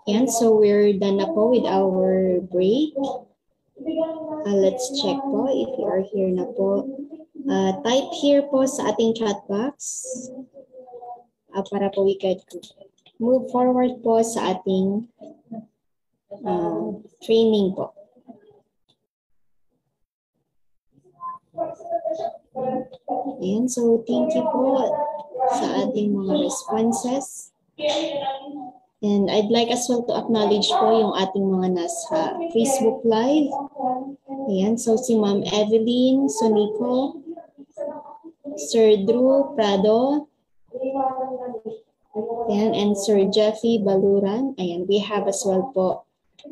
And so we're done na po with our break. Let's check po if you are here na po. Type here po sa ating chat box para po we can move forward po sa ating training po. Ayan, so thank you po sa ating mga responses. And I'd like as well to acknowledge po yung ating mga nasa Facebook Live. Ayan, so si Ma'am Evelyn Sonico, Sir Drew Prado, ayan, and Sir Jeffy Baluran. Ayan, we have as well po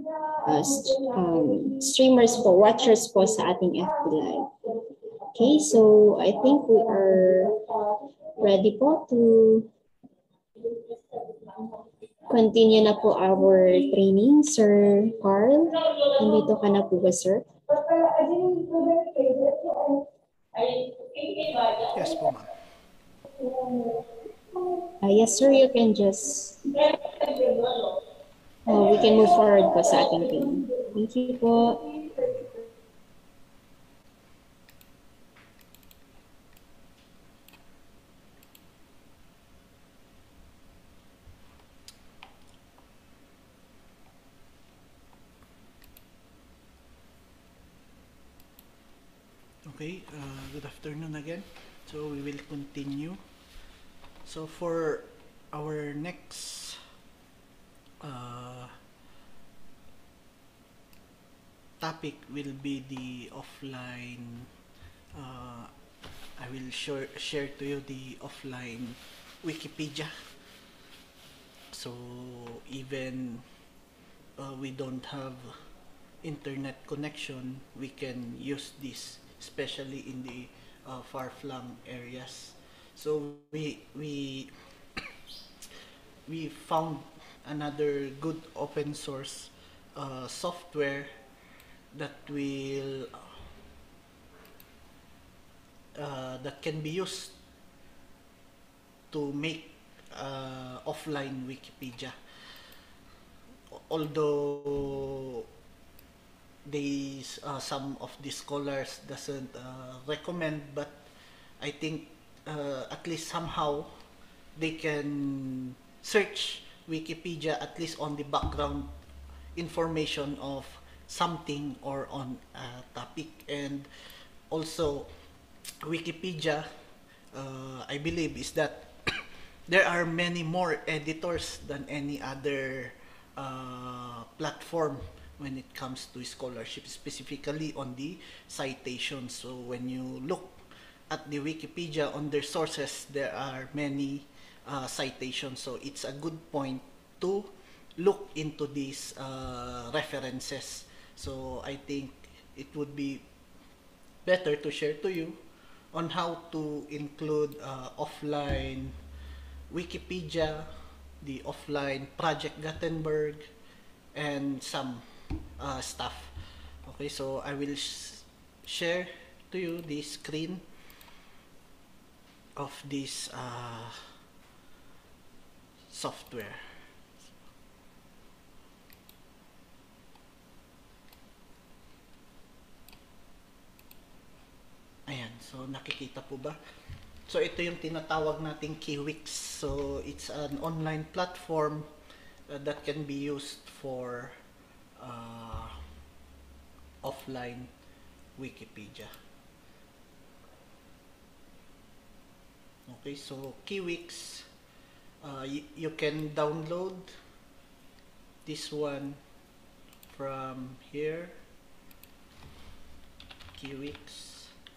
streamers po, watchers po sa ating FB Live. Okay, so I think we are ready po to continue na po our training. Sir Carl, nandito ka na po ba, sir? Yes po, ma'am. Yes, sir, you can just we can move forward po sa ating training. Thank you po. Okay, good afternoon again. So we will continue. So for our next topic will be the offline. I will share to you the offline Wikipedia. So even we don't have internet connection, we can use this, especially in the far-flung areas. So we found another good open source software that will that can be used to make offline Wikipedia. Although some of the scholars doesn't recommend, but I think at least somehow they can search Wikipedia at least on the background information of something or on a topic. And also Wikipedia, I believe, is that there are many more editors than any other platform when it comes to scholarship, specifically on the citations. So when you look at the Wikipedia on their sources, there are many citations. So it's a good point to look into these references. So I think it would be better to share to you on how to include offline Wikipedia, the offline Project Gutenberg, and some stuff. Okay, so I will share to you the screen of this software. Ayan, so nakikita po ba? So ito yung tinatawag nating Kiwix. So it's an online platform that can be used for offline Wikipedia. Okay, so Kiwix, you can download this one from here. Kiwix.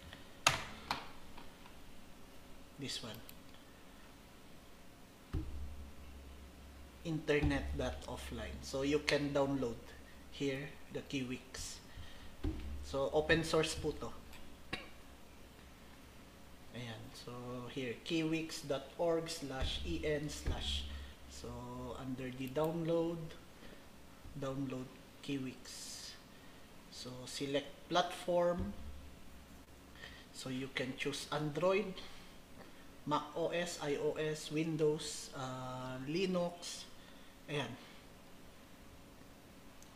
This one, internet.offline. So you can download here the Kiwix. So open source po to. Ayan, so here kiwix.org/en/ so under the download Kiwix. So select platform. So you can choose Android, Mac OS, iOS, Windows, Linux. Ayan.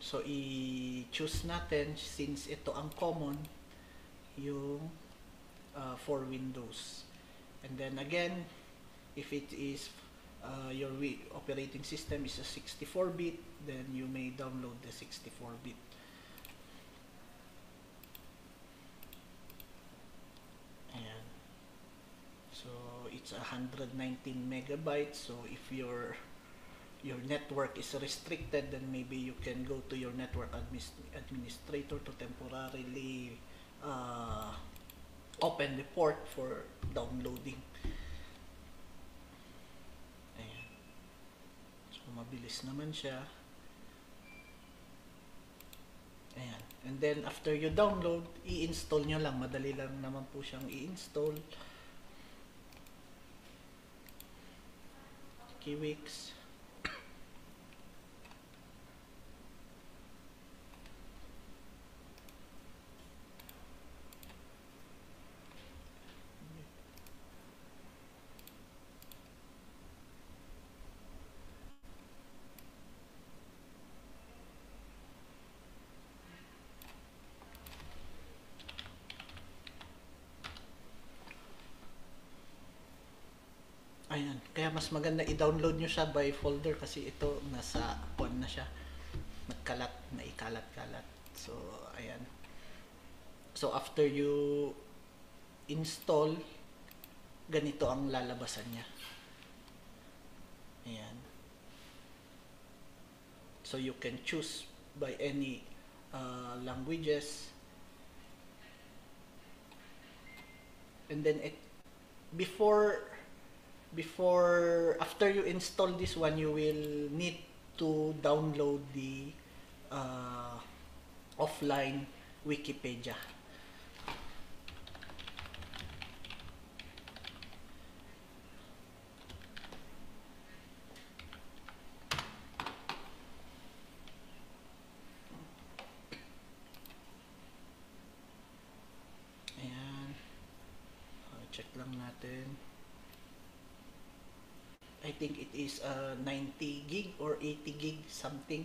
So, i-choose natin since ito ang common, yung for Windows. And then again, if it is your operating system is a 64-bit, then you may download the 64-bit. Ayan. So, it's 119 megabytes. So, if your network is restricted, then maybe you can go to your network administrator to temporarily open the port for downloading. Ayan. So, mabilis naman siya. Ayan. And then, after you download, i-install nyo lang. Madali lang naman po siyang i-install. Kiwix. Ayan. Kaya mas maganda i-download nyo siya by folder kasi ito nasa on na siya. Nagkalat, naikalat-kalat. So, ayan. So, after you install, ganito ang lalabasan niya. Ayan. So, you can choose by any languages. And then, after you install this one, you will need to download the offline Wikipedia. Ayan. Check lang natin. I think it is 90 gig or 80 gig something.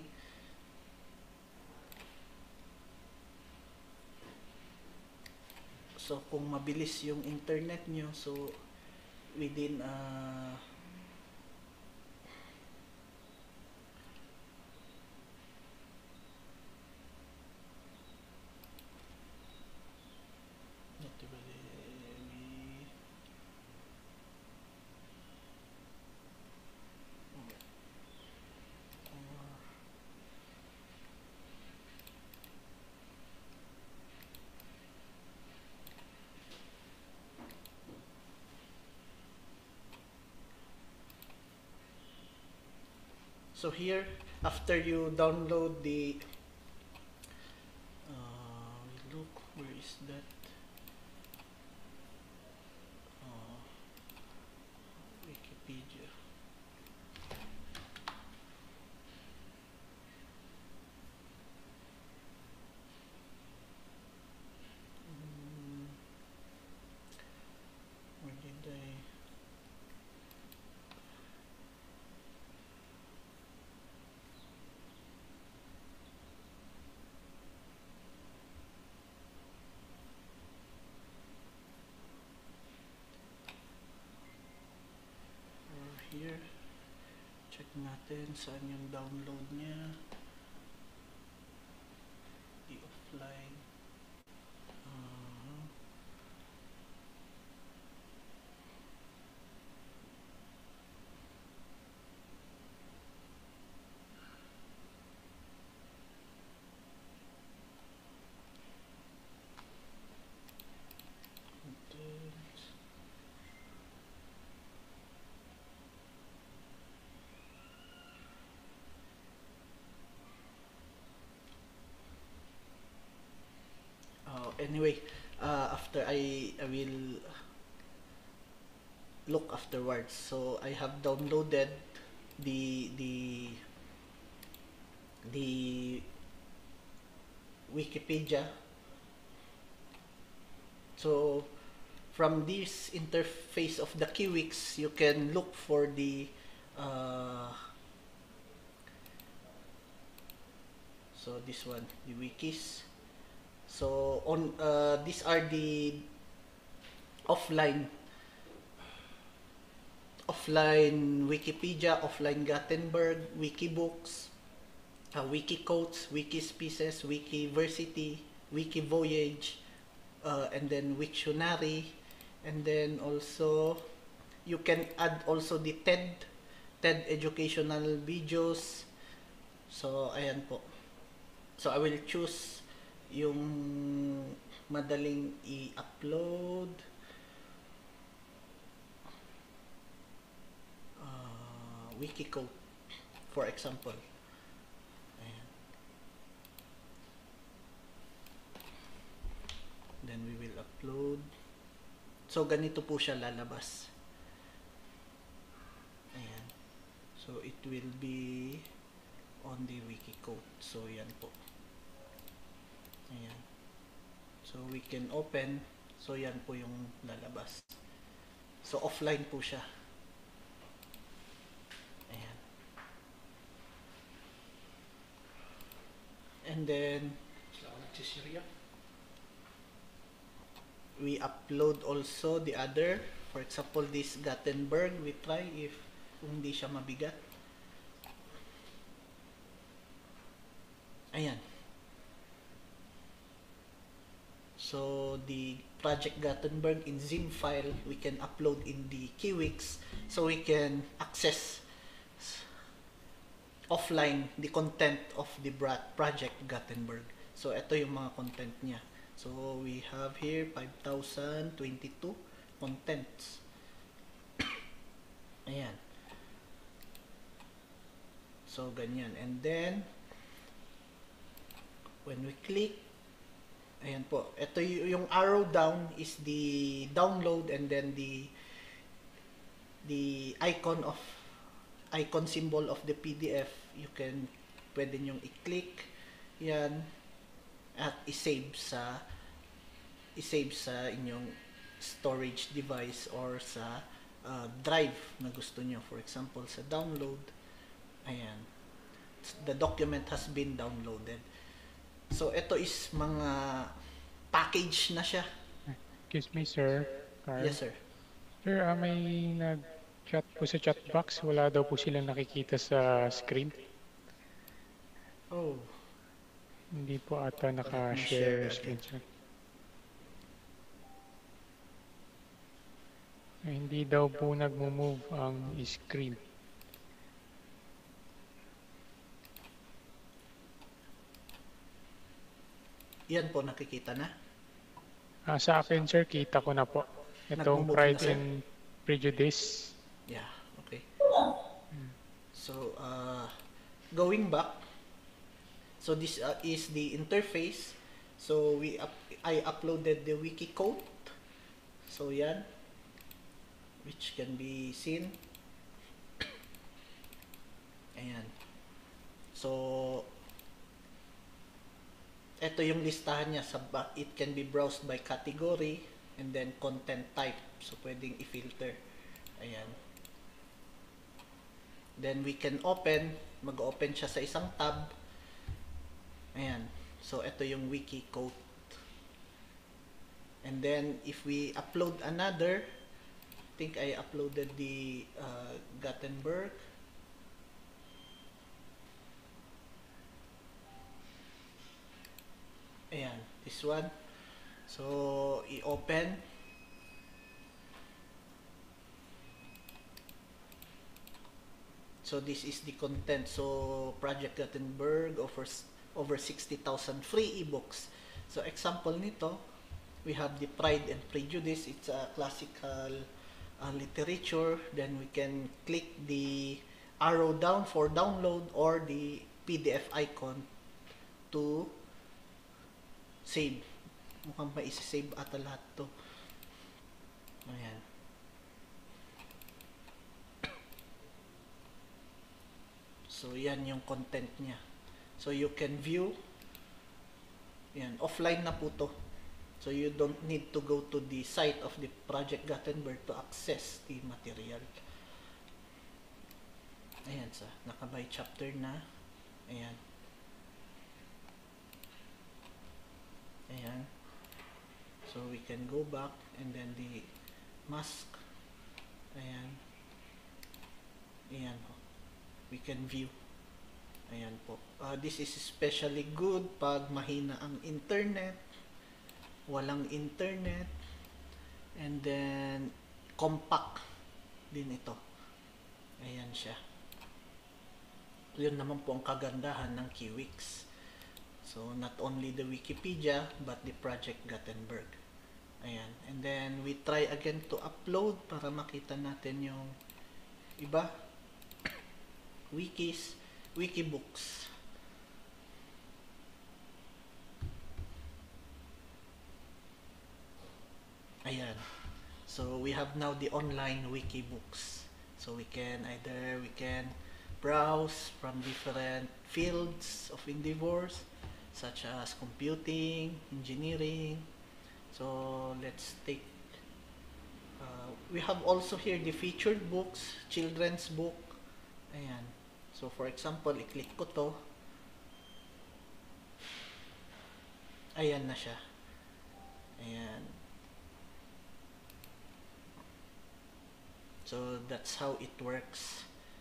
So, kung mabilis yung internet nyo, so within so here, after you download the look, where is that? Wikipedia. Where did I? Here, check natin saan yung download niya. The offline. Anyway, after I will look afterwards. So I have downloaded the Wikipedia. So from this interface of the Kiwix, you can look for the So this one, the wikis. So on these are the offline Wikipedia, offline Gutenberg, Wikibooks, Wikicodes, Wikispecies, Wikiversity, Wikivoyage, and then Wiktionary, and then also you can add also the TED educational videos. So ayan po. So I will choose yung madaling i-upload. Wikicode, for example. Ayan. Then we will upload. So ganito po siya lalabas. Ayan. So it will be on the Wikicode. So yan po. Ayan. So we can open. So yan po yung lalabas. So offline po siya. Ayan. And then we upload also the other. For example, this Gutenberg, we try if kung hindi siya mabigat. Ayan. So the project Gutenberg in zip file, we can upload in the Kiwix, so we can access offline the content of the project Gutenberg. So ito yung mga content niya. So we have here 5,022 contents. Ayan. So ganyan. And then when we click, ayan po. Ito yung arrow down is the download, and then the icon symbol of the PDF, you can pwede nyong i-click yan at i-save sa inyong storage device or sa drive na gusto nyo. For example, sa download, ayan, the document has been downloaded. So ito is mga package na siya. Excuse me, sir. Carl. Yes, sir. Sir, may nag-chat po sa chat box. Wala daw po silang nakikita sa screen. Oh, Hindi po ata naka-share screen, sir. Hindi daw po nagmo-move ang screen. yan po nakikita na. Sa akin, sir, kita ko na po. Itong Nag-move Pride na, sir? and Prejudice. Yeah, okay. So, going back, so this is the interface. So I uploaded the wiki code. So yan, which can be seen. Ayan. So ito yung listahan niya. It can be browsed by category and then content type. So pwedeng i-filter. Ayan. Then we can open. Mag-open siya sa isang tab. Ayan. So ito yung wiki code. And then if we upload another, I think I uploaded the Gutenberg. Ayan, this one. So i-open. So this is the content. So Project Gutenberg offers over 60,000 free ebooks. So example nito, we have the Pride and Prejudice. It's a classical literature. Then we can click the arrow down for download or the PDF icon to save. Mukhang maisi-save ata lahat to. Ayan. So yan yung content niya. So you can view. Yan, offline na po to. So you don't need to go to the site of the Project Gutenberg to access the material. Ayan, sa naka-by chapter na. Ayan. Ayan. So we can go back and then the mask. Ayan. Ayan. We can view. Ayan po. This is especially good pag mahina ang internet, walang internet, and then compact din ito. Ayan siya. Yun naman po ang kagandahan ng Kiwix. So, not only the Wikipedia, but the Project Gutenberg. Ayan. And then, we try again to upload para makita natin yung iba. Wikis, Wikibooks. Ayan. So, we have now the online Wikibooks. So, we can browse from different fields of endeavors such as computing, engineering. So, let's take we have also here the featured books, children's book. Ayan. So, for example, i-click ko to. Ayan na siya. Ayan. So, that's how it works.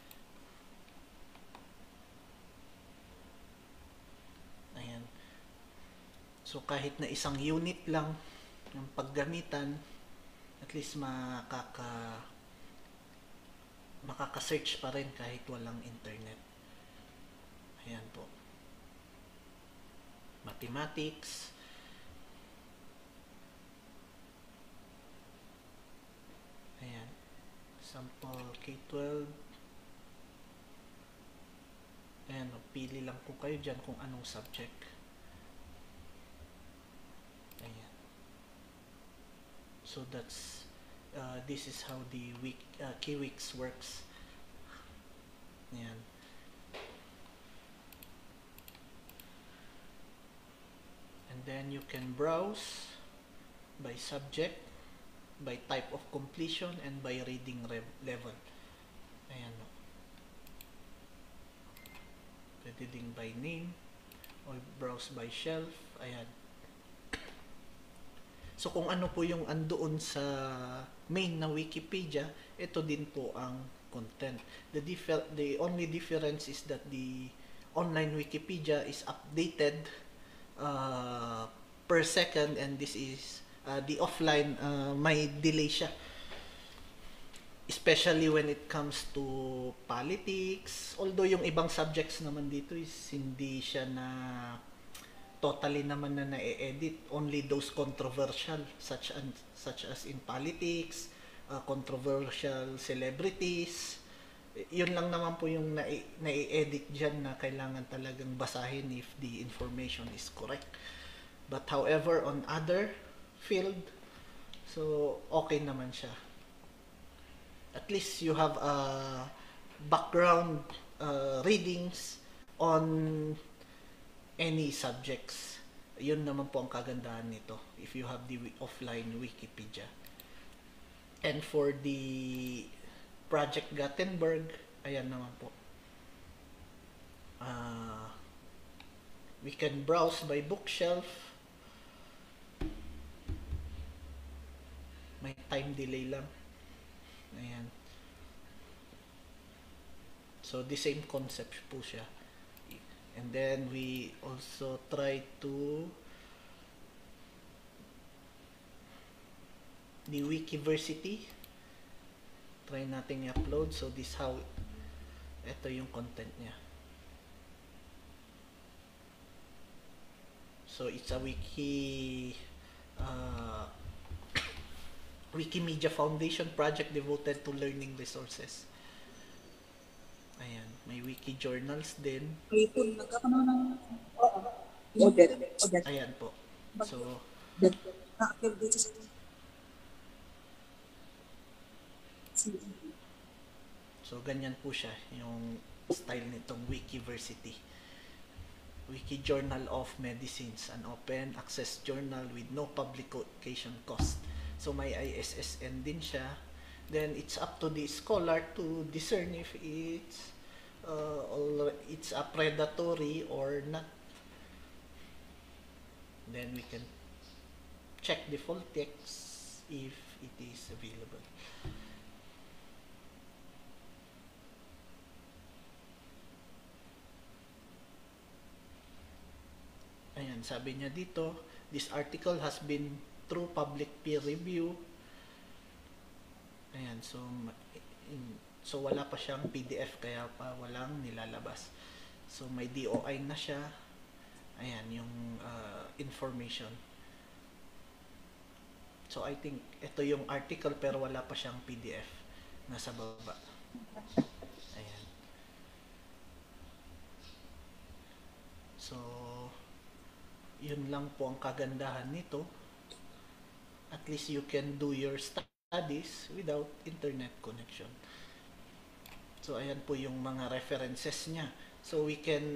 Ayan. So, kahit na isang unit lang ng paggamitan, at least makaka-search pa rin kahit walang internet. Ayan po. Mathematics. Ayan. Sample K-12. Ayan, pili lang po kayo dyan kung anong subject. Ayan. So that's this is how the Kiwix works. Ayan. And then you can browse by subject, by type of completion, and by reading level. Ayan. Pwede ding by name or browse by shelf. Ayan. So kung ano po yung andoon sa main na Wikipedia, ito din po ang content. The only difference is that the online Wikipedia is updated per second, and this is the offline may delay siya. Especially when it comes to politics. Although yung ibang subjects naman dito is hindi siya na totally naman na na-edit. Only those controversial such as in politics, controversial celebrities. Yun lang naman po yung na-edit dyan na kailangan talagang basahin if the information is correct. But however, on other field, so okay naman siya. At least you have background readings on any subjects. Yun naman po ang kagandahan nito if you have the offline Wikipedia. And for the Project Gutenberg, ayan naman po. We can browse by bookshelf. May time delay lang. Ayan. So, the same concept po siya. And then, we also try to the Wikiversity. Try natin i-upload. So, this how ito yung content niya. So, it's a Wikimedia Foundation project devoted to learning resources. Ayan, may wiki journals din. Ayan po. So ganyan po siya yung style nitong Wikiversity. Wiki Journal of Medicines, an open access journal with no publication cost. So may ISSN din siya. Then it's up to the scholar to discern if it's a predatory or not. Then we can check the full text if it is available. Ayan, sabi niya dito, this article has been through public peer review. Ayan, so wala pa siyang PDF kaya pa walang nilalabas. So may DOI na siya. Ayan, yung information. So I think ito yung article pero wala pa siyang PDF. Nasa baba. Ayan. So yun lang po ang kagandahan nito. At least you can do your studies without internet connection. So ayan po yung mga references niya. So we can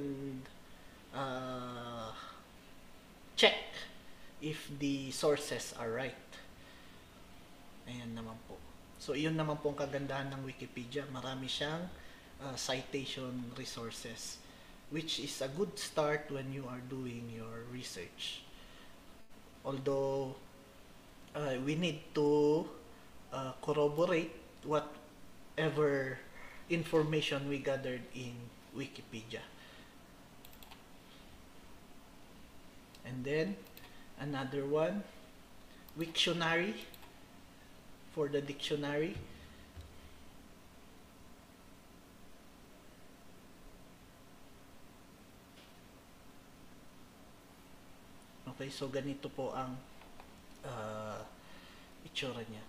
check if the sources are right. Ayan naman po. So yun naman po ang kagandahan ng Wikipedia. Marami siyang citation resources, which is a good start when you are doing your research. Although we need to corroborate whatever information we gathered in Wikipedia. And then another one, Wiktionary, for the dictionary. Okay, so ganito po ang itsura niya.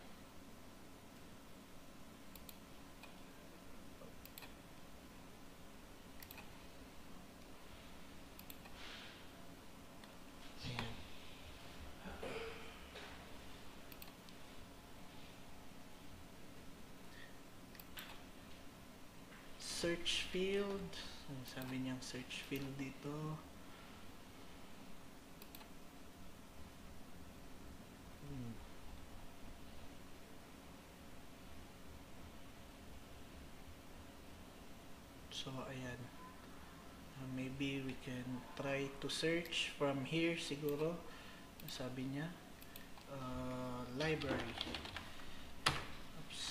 Ayan. Search field. Sabi niyang search field dito. So ayan, maybe we can try to search from here siguro. Sabi niya library. Oops.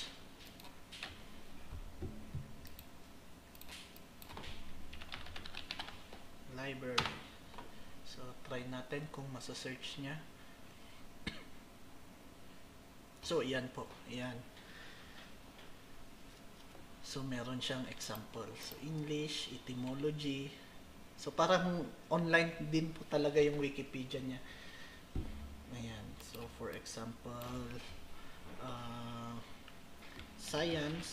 Library. So try natin kung masa-search niya. So ayan po, ayan. So, meron siyang example. So, English, etymology. So, parang online din po talaga yung Wikipedia niya. Ayan. So, for example, science.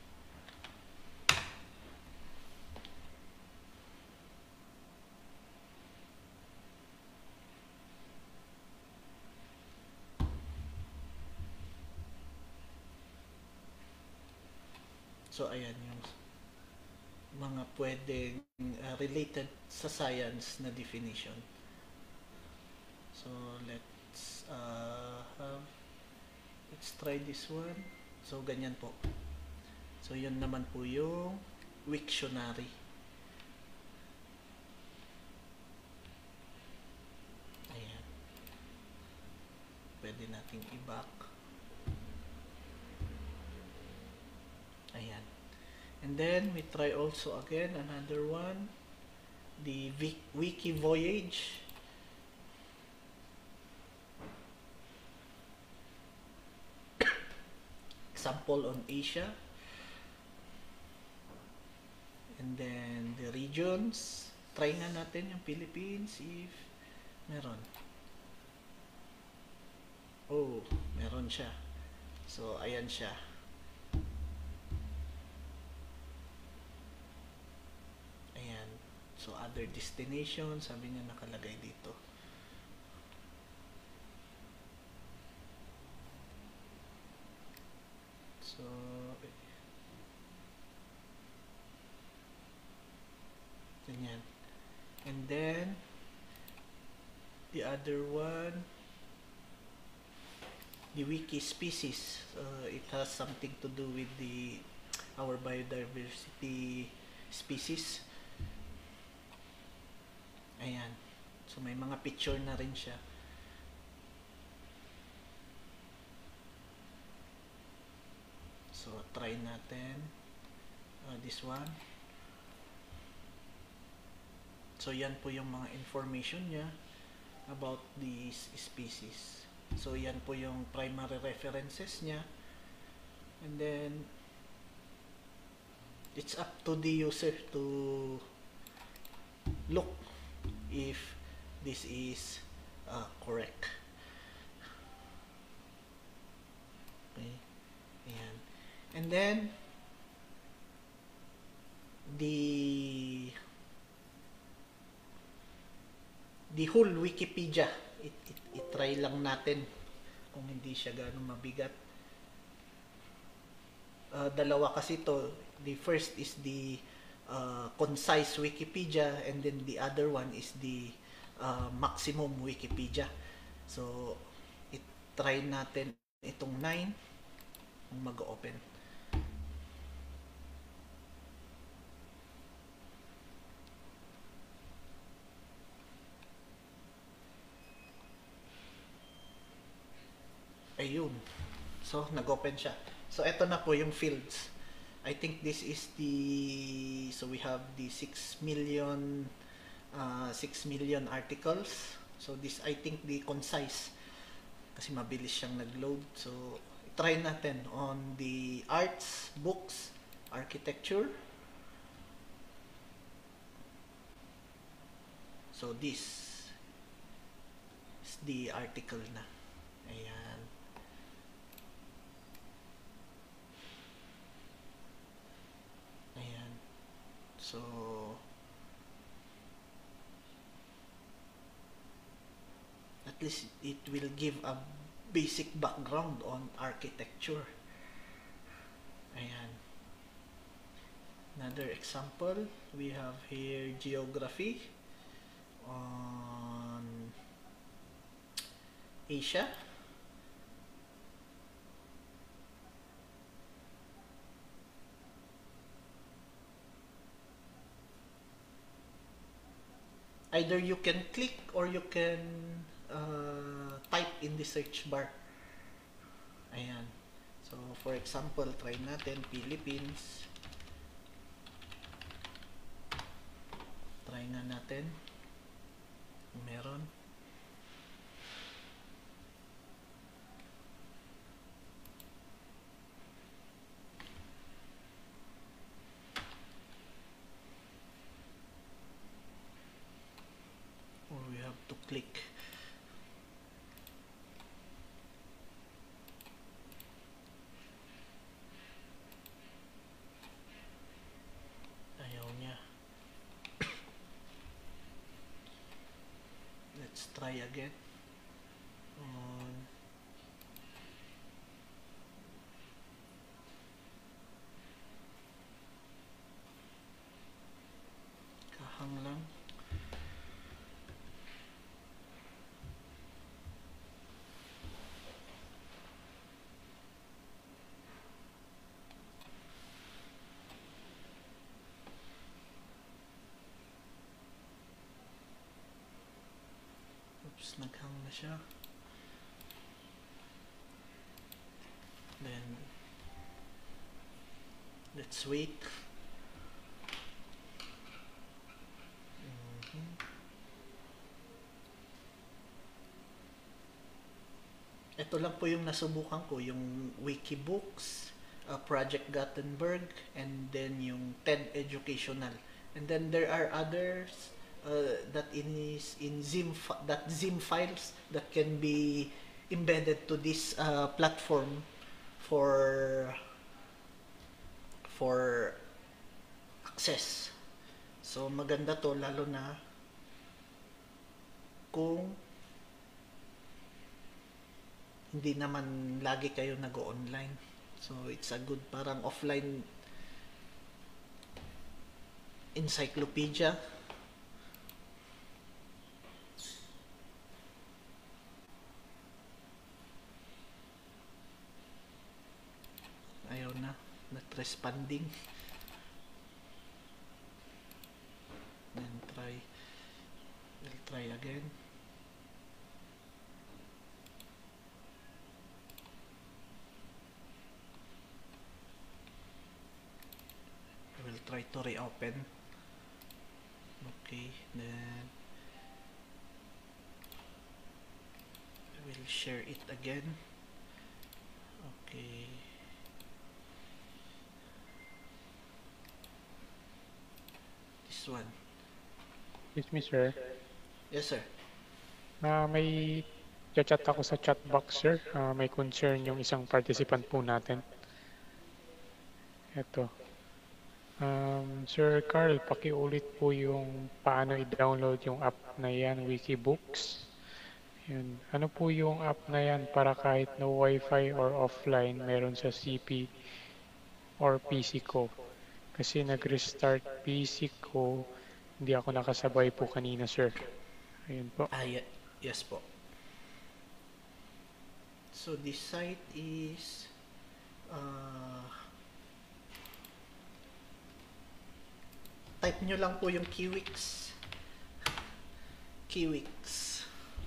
So, ayan yung mga pwedeng related sa science na definition. So, let's try this one. So, ganyan po. So, yun naman po yung Wiktionary. Ayan. Pwede nating i-back. Ayan. And then, we try also again another one. The Wiki Voyage. Example on Asia. And then, the regions. Try nga natin yung Philippines if meron. Oh, meron siya. So, ayan siya. Ayan. So, other destinations, sabi niya nakalagay dito. So, ganyan. And then, the other one, the wiki species. It has something to do with our biodiversity species. Ayan. So, may mga picture na rin siya. So try natin this one. So yan po yung mga information niya about these species. So yan po yung primary references niya. And then it's up to the user to look if this is correct. Okay. Ayan. And then the whole Wikipedia, i-try lang natin kung hindi siya gano'ng mabigat. Dalawa kasi to. The first is the concise Wikipedia, and then the other one is the maximum Wikipedia. So i-try natin itong 9 kung mag-open. Ayun. So, nag-open siya. So, ito na po yung fields. I think this is the... So, we have the 6 million articles. So, this, I think, the concise. Kasi mabilis siyang nag-load. So, try natin on the arts, books, architecture. So, this is the article na. Ayan. So, at least it will give a basic background on architecture. Ayan. Another example, we have here geography on Asia. Either you can click or you can type in the search bar. Ayan. So, for example, try natin Philippines. Try nga natin. Meron. Or we have to click. Ayaw niya. Let's try again. Kahang lang. Oops, naghang na siya. Then, let's wait. Ito lang po yung nasubukan ko, yung Wikibooks, Project Gutenberg, and then yung TED Educational. And then there are others that is in zim files that can be embedded to this platform for access. So maganda to, lalo na kung hindi naman lagi kayo nag-online. So it's a good parang offline encyclopedia. Ayaw na, not responding. Then we'll try again. try to reopen. Okay, then I will share it again. Okay. This one. Excuse me, sir. Yes, sir. May chat ako sa chat box, sir. May concern yung isang participant po natin. Ito. Sir Carl, pakiulit po yung paano i-download yung app na yan, Wikibooks. Yun. Ano po yung app na yan para kahit no Wi-Fi or offline, meron sa CP or PC ko? Kasi nag-restart PC ko, hindi ako nakasabay po kanina, sir. Ayun po. Yes po. So this site is type nyo lang po yung Kiwix. Kiwix.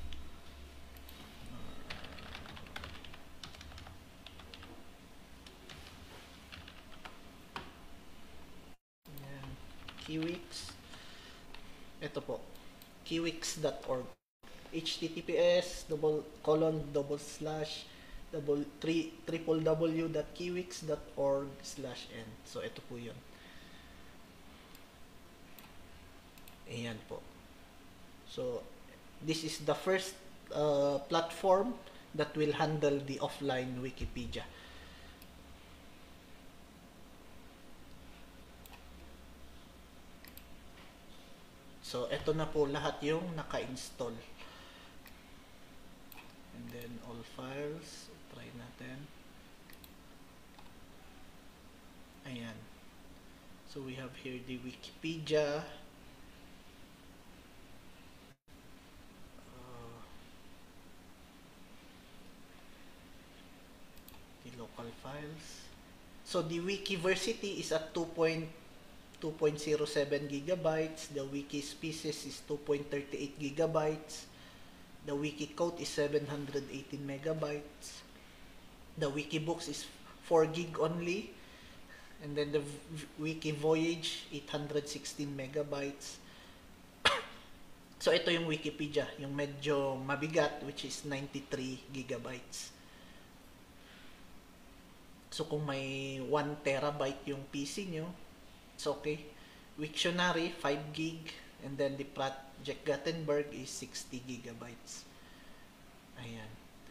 Ayan. Kiwix. Ito po. Kiwix.org. https://www.kiwix.org/n. So ito po yun. Ayan po. So this is the first platform that will handle the offline Wikipedia. So ito na po lahat yung naka-install. And then all files, try natin. Ayan. So we have here the Wikipedia. The local files. So the Wikiversity is at 2.07 gigabytes. The Wiki Species is 2.38 gigabytes. The Wikicode is 718 megabytes. The Wikibooks is 4 gig only. And then the Wiki Voyage, 816 megabytes. So ito yung Wikipedia, yung medyo mabigat, which is 93 gigabytes. So kung may 1 terabyte yung PC nyo, it's okay. Wiktionary, 5 gig. And then the Project Gutenberg is 60 gigabytes. Ayan.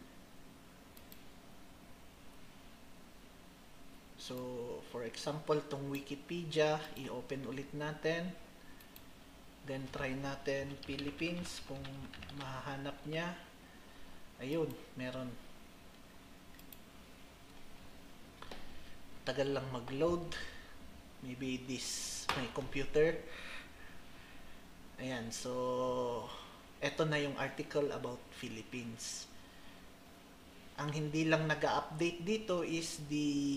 So, for example, tong Wikipedia, i-open ulit natin. Then, try natin Philippines kung mahahanap niya. Ayun, meron. Tagal lang mag-load. Maybe this, my computer. Ayan, so, eto na yung article about Philippines. Ang hindi lang nag-update dito is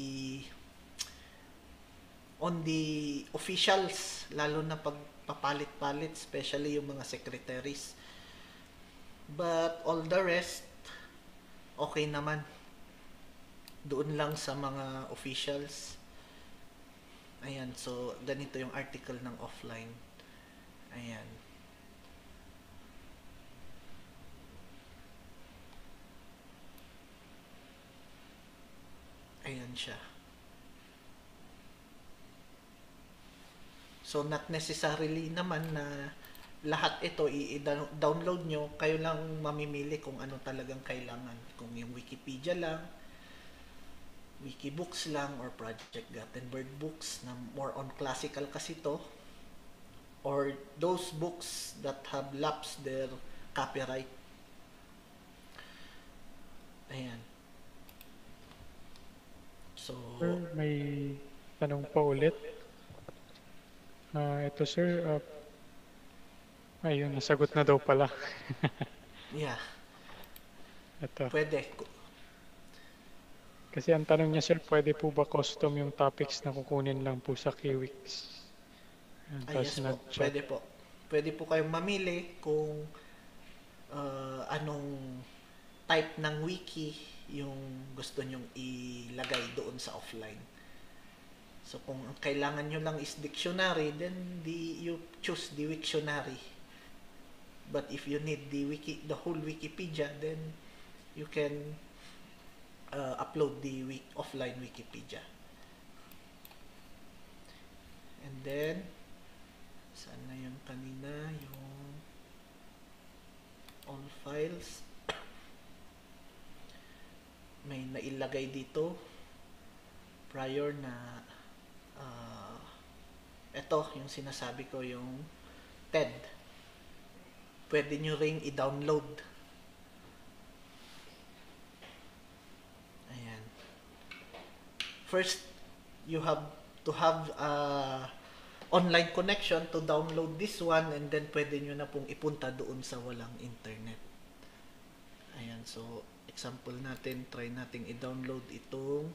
on the officials, lalo na pag papalit-palit, especially yung mga secretaries. But all the rest, okay naman. Doon lang sa mga officials. Ayan, so ganito yung article ng offline. Ayan. Ayan siya. So, not necessarily naman na lahat ito i-download nyo. Kayo lang mamimili kung ano talagang kailangan. Kung yung Wikipedia lang, Wikibooks lang, or Project Gutenberg books na more on classical kasi to. Or those books that have lapsed their copyright. Ayan. So, Sir, may tanong pa ulit. Ito sir, ayun, nasagot na daw pala. yeah, Ito. pwede. Kasi ang tanong niya sir, pwede po ba custom yung topics na kukunin lang po sa Kiwix? Yes po, pwede po. Pwede po kayong mamili kung anong type ng wiki yung gusto nyong ilagay doon sa offline. So kung ang kailangan nyo lang is dictionary, then you choose the Wiktionary. But if you need the whole Wikipedia, then you can upload the offline Wikipedia. And then, saan na yung kanina? Yung all files. May nailagay dito prior na ito yung sinasabi ko, yung TED. Pwede nyo ring i-download. Ayan. First, you have to have online connection to download this one, and then pwede nyo na pong ipunta doon sa walang internet. Ayan, so example natin, try nating i-download itong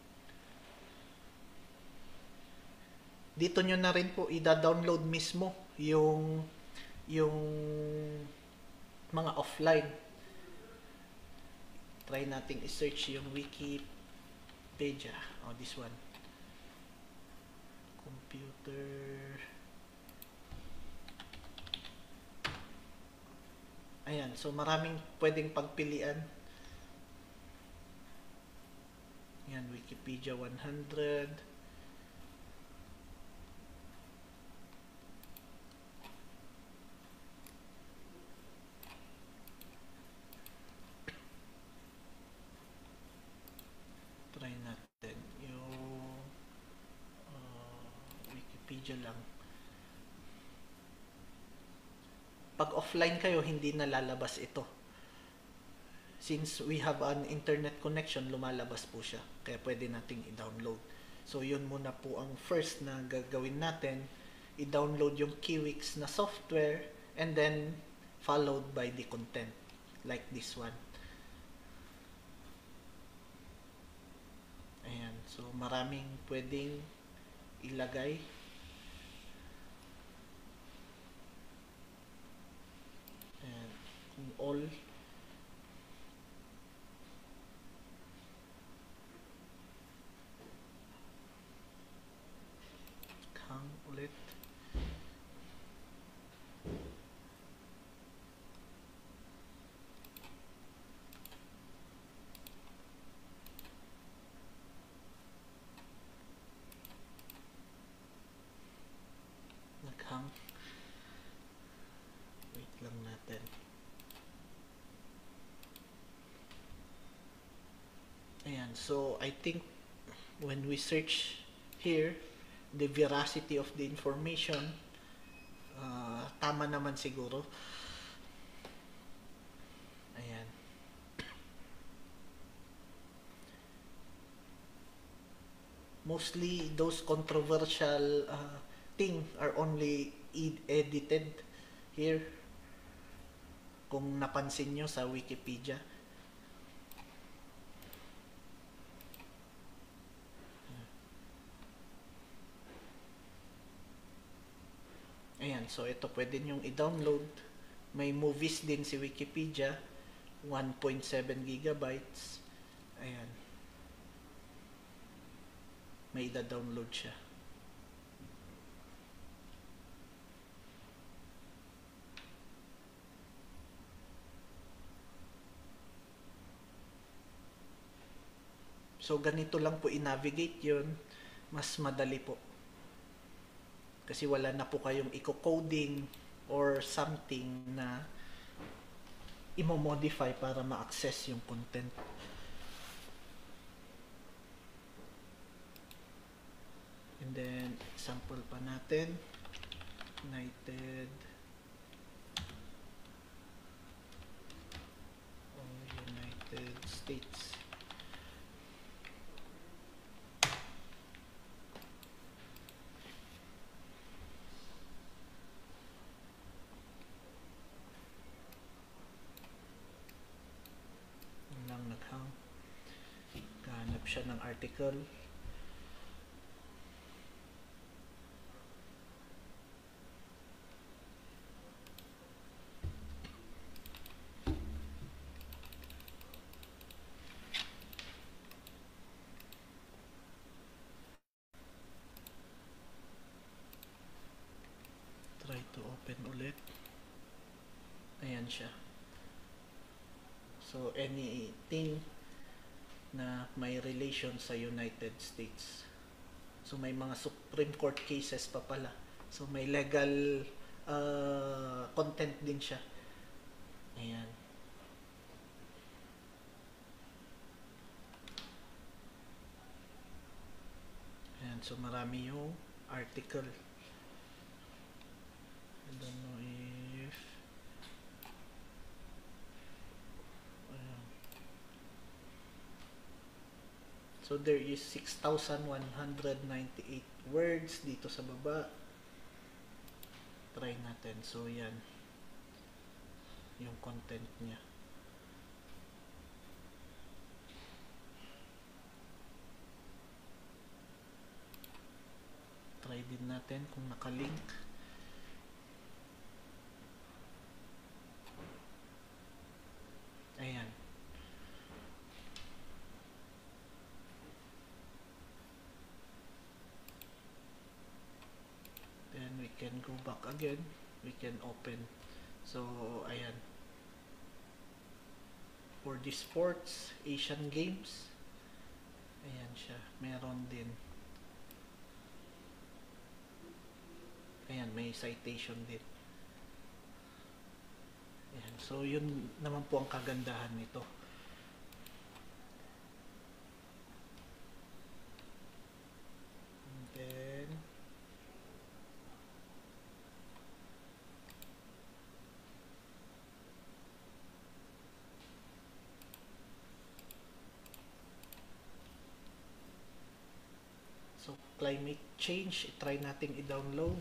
dito nyo na rin po i-download mismo yung mga offline. Try nating i-search yung Wikipedia. Oh, this one. Computer. Ayan, so maraming pwedeng pagpilian. Yan, Wikipedia 100. Try natin yung Wikipedia lang. Pag offline kayo, hindi na lalabas ito. Since we have an internet connection, lumalabas po siya. Kaya pwede nating i-download. So, yun muna po ang first na gagawin natin. I-download yung Kiwix na software and then followed by the content. Like this one. Ayan. So, maraming pwedeng ilagay. Ayan. Kung all, hang ulit. Naghang. Wait lang natin. Ayan, so I think when we search here, the veracity of the information, tama naman siguro. Ayan. Mostly those controversial things are only edited here. Kung napansin nyo sa Wikipedia. Ayan, so ito pwede nyong i-download. May movies din si Wikipedia, 1.7 gigabytes. Ayan. May i-download siya. So, ganito lang po i-navigate yun. Mas madali po. Kasi wala na po kayong i-coding or something na i-modify para ma-access yung content. And then, example pa natin. United States. Naghang. Kahanap siya ng article. open ulit. Ayan siya. So anything na may relation sa United States. So may mga Supreme Court cases pa pala. So may legal content din siya. Ayan. Ayan, so marami yung article. I don't know if so there is 6,198 words dito sa baba. Try natin. So yan yung content niya. Try din natin kung nakalink. Ayan. Then we can go back again. We can open. So, ayan. For the sports, Asian Games. Ayan siya. Meron din. Ayan, may citation din. Ayan. So, yun naman po ang kagandahan nito. And then, so, climate change, try nating i-download.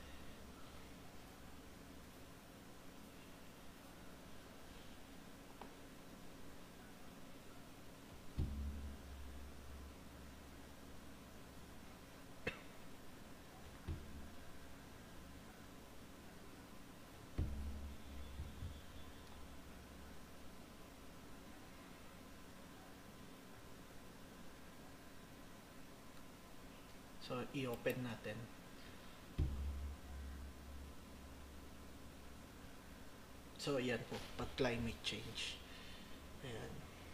So, i-open natin. So, ayan po, pag climate change. Ayan.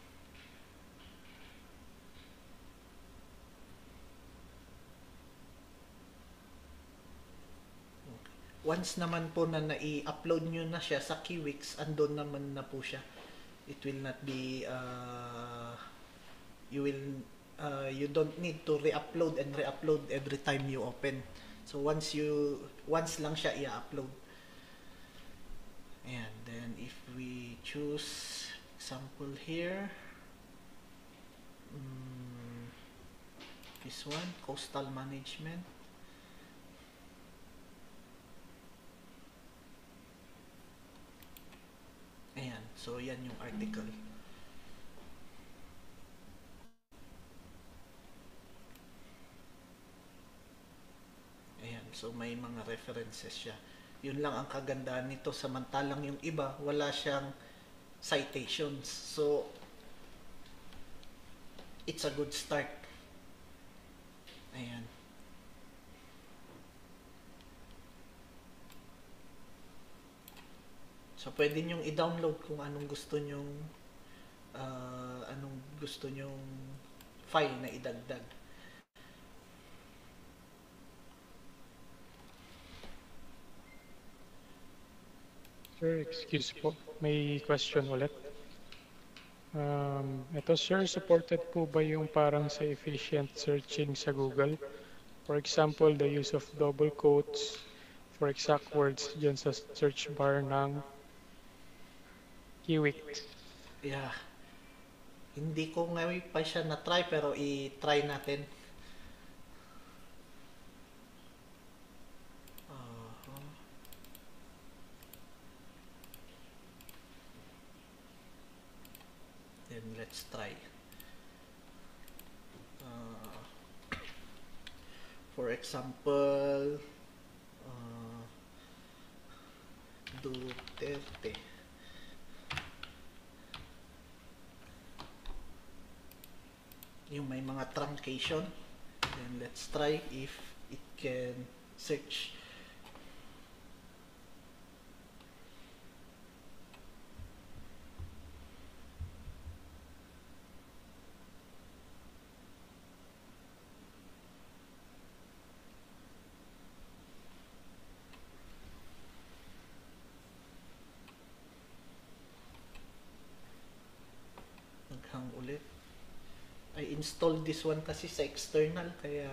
Okay. Once naman po na nai-upload nyo na siya sa Kiwix, andun naman na po siya. It will not be, you don't need to re-upload and re-upload every time you open. So once lang siya i-upload. And then if we choose example here, this one, coastal management. Ayan, so yan yung article. So may mga references siya. Yun lang ang kagandahan nito, samantalang yung iba wala siyang citations. So it's a good start. Ayan. So pwede nyo i-download kung anong gusto nyong file na idagdag. Sir, excuse po. May question ulit. Ito sir, supported po ba yung parang sa efficient searching sa Google? For example, the use of double quotes for exact words dyan sa search bar ng Kiwix. Yeah. Hindi ko ngayon pa siya na-try pero i-try natin. Then let's try. For example, Duterte. Yung may mga truncation. Then let's try if it can search. install this one kasi sa external, kaya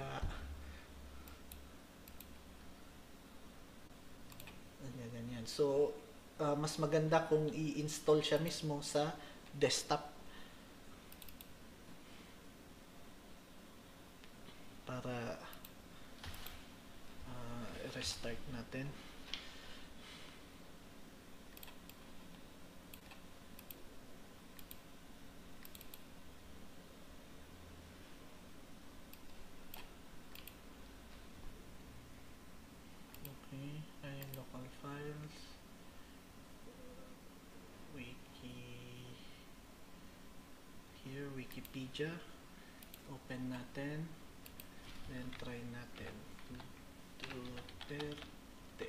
ganyan. So, mas maganda kung i-install siya mismo sa desktop para restart natin. Okay, ayun, local files, here, Wikipedia, open natin, then try natin, Duterte.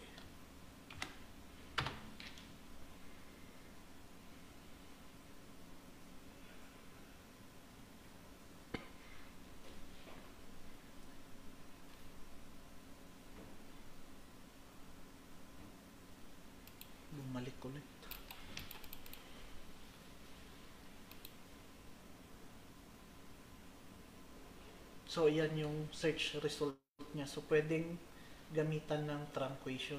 Bumalik ulit. So, yan yung search result niya. So, pwedeng gamitan ng truncation.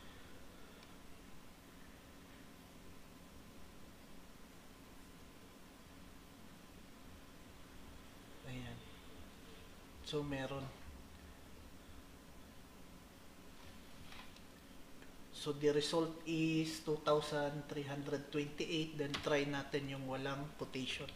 Ayan. So, meron. So, the result is 2,328. Then, try natin yung walang quotation.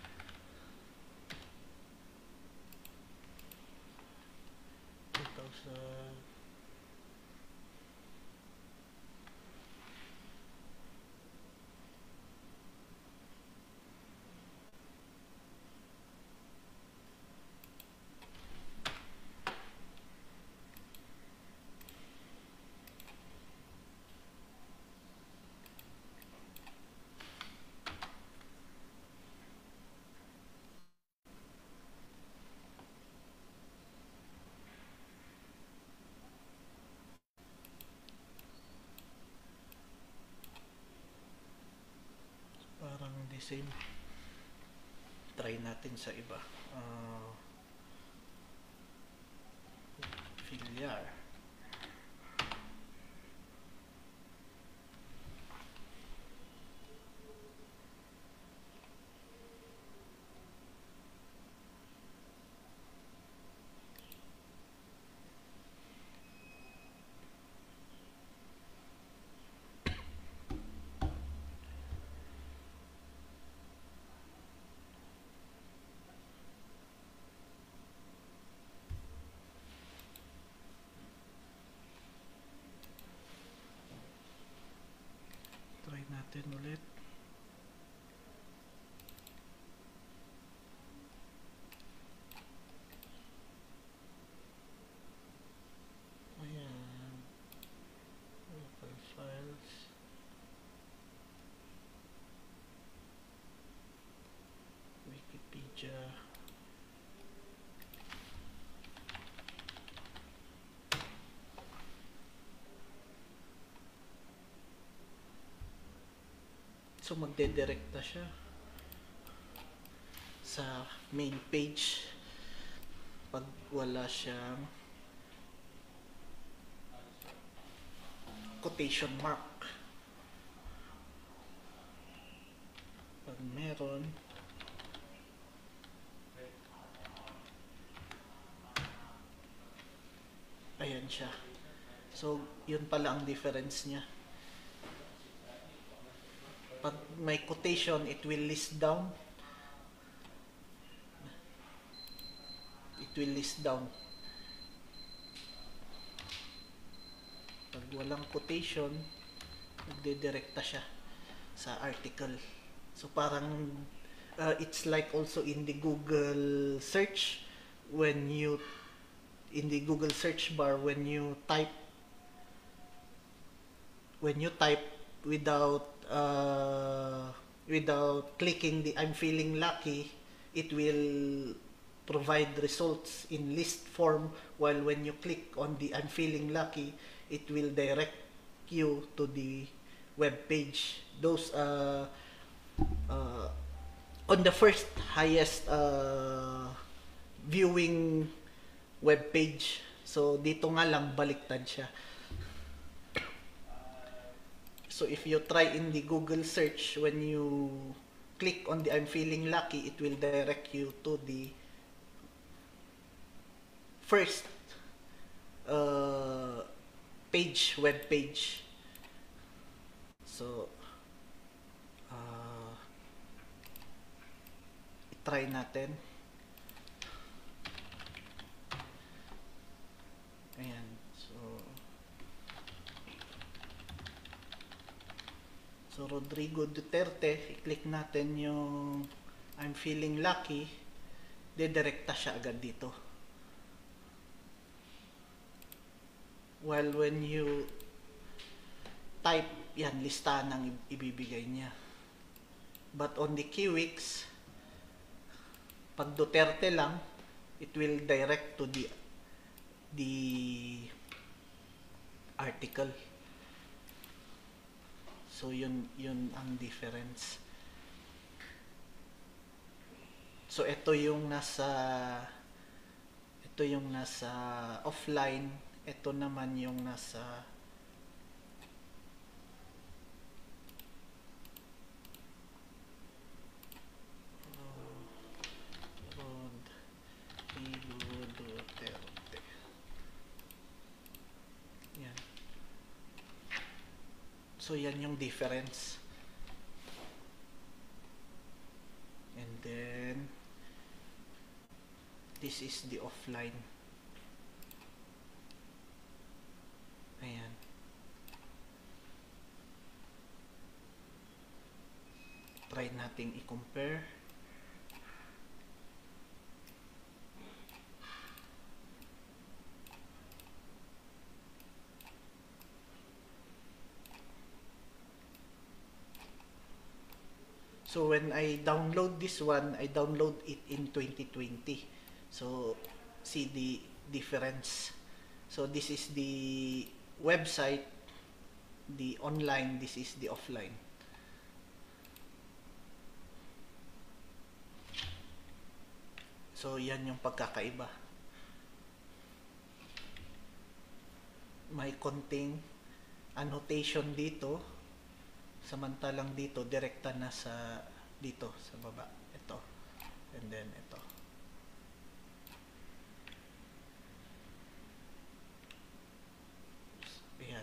Parang the same. Try natin sa iba. Filiar. Try natin ulit. Ayan. Local files. Wikipedia. So, magdedirekta siya sa main page pag wala siyang quotation mark. Pag meron, ayan siya. So, yun pala ang difference niya. Pag may quotation, it will list down. It will list down. Pag walang quotation, nagdedirekta siya sa article. So parang it's like also in the Google search, when you in the Google search bar, when you type without clicking the I'm feeling lucky, it will provide results in list form, while when you click on the I'm feeling lucky, it will direct you to the web page. Those on the first highest viewing web page. So dito nga lang baliktad siya. So if you try in the Google search, when you click on the I'm feeling lucky, it will direct you to the first page, web page. So try natin. Ayan. So Rodrigo Duterte, i-click natin yung I'm feeling lucky, dedirekta siya agad dito. While when you type, yan, listahan ang ibibigay niya. But on the keywords, pag Duterte lang, it will direct to the article. So yun ang difference. So ito yung nasa offline, ito naman yung nasa Duterte. Yan. So yan yung difference. And then this is the offline. Ayan. Try nating i-compare. So when I download this one, I download it in 2020. So see the difference. So this is the website, the online, this is the offline. So yan yung pagkakaiba. May konting annotation dito. Samantalang dito, direkta na sa dito, sa baba. Ito. And then ito. Ayan.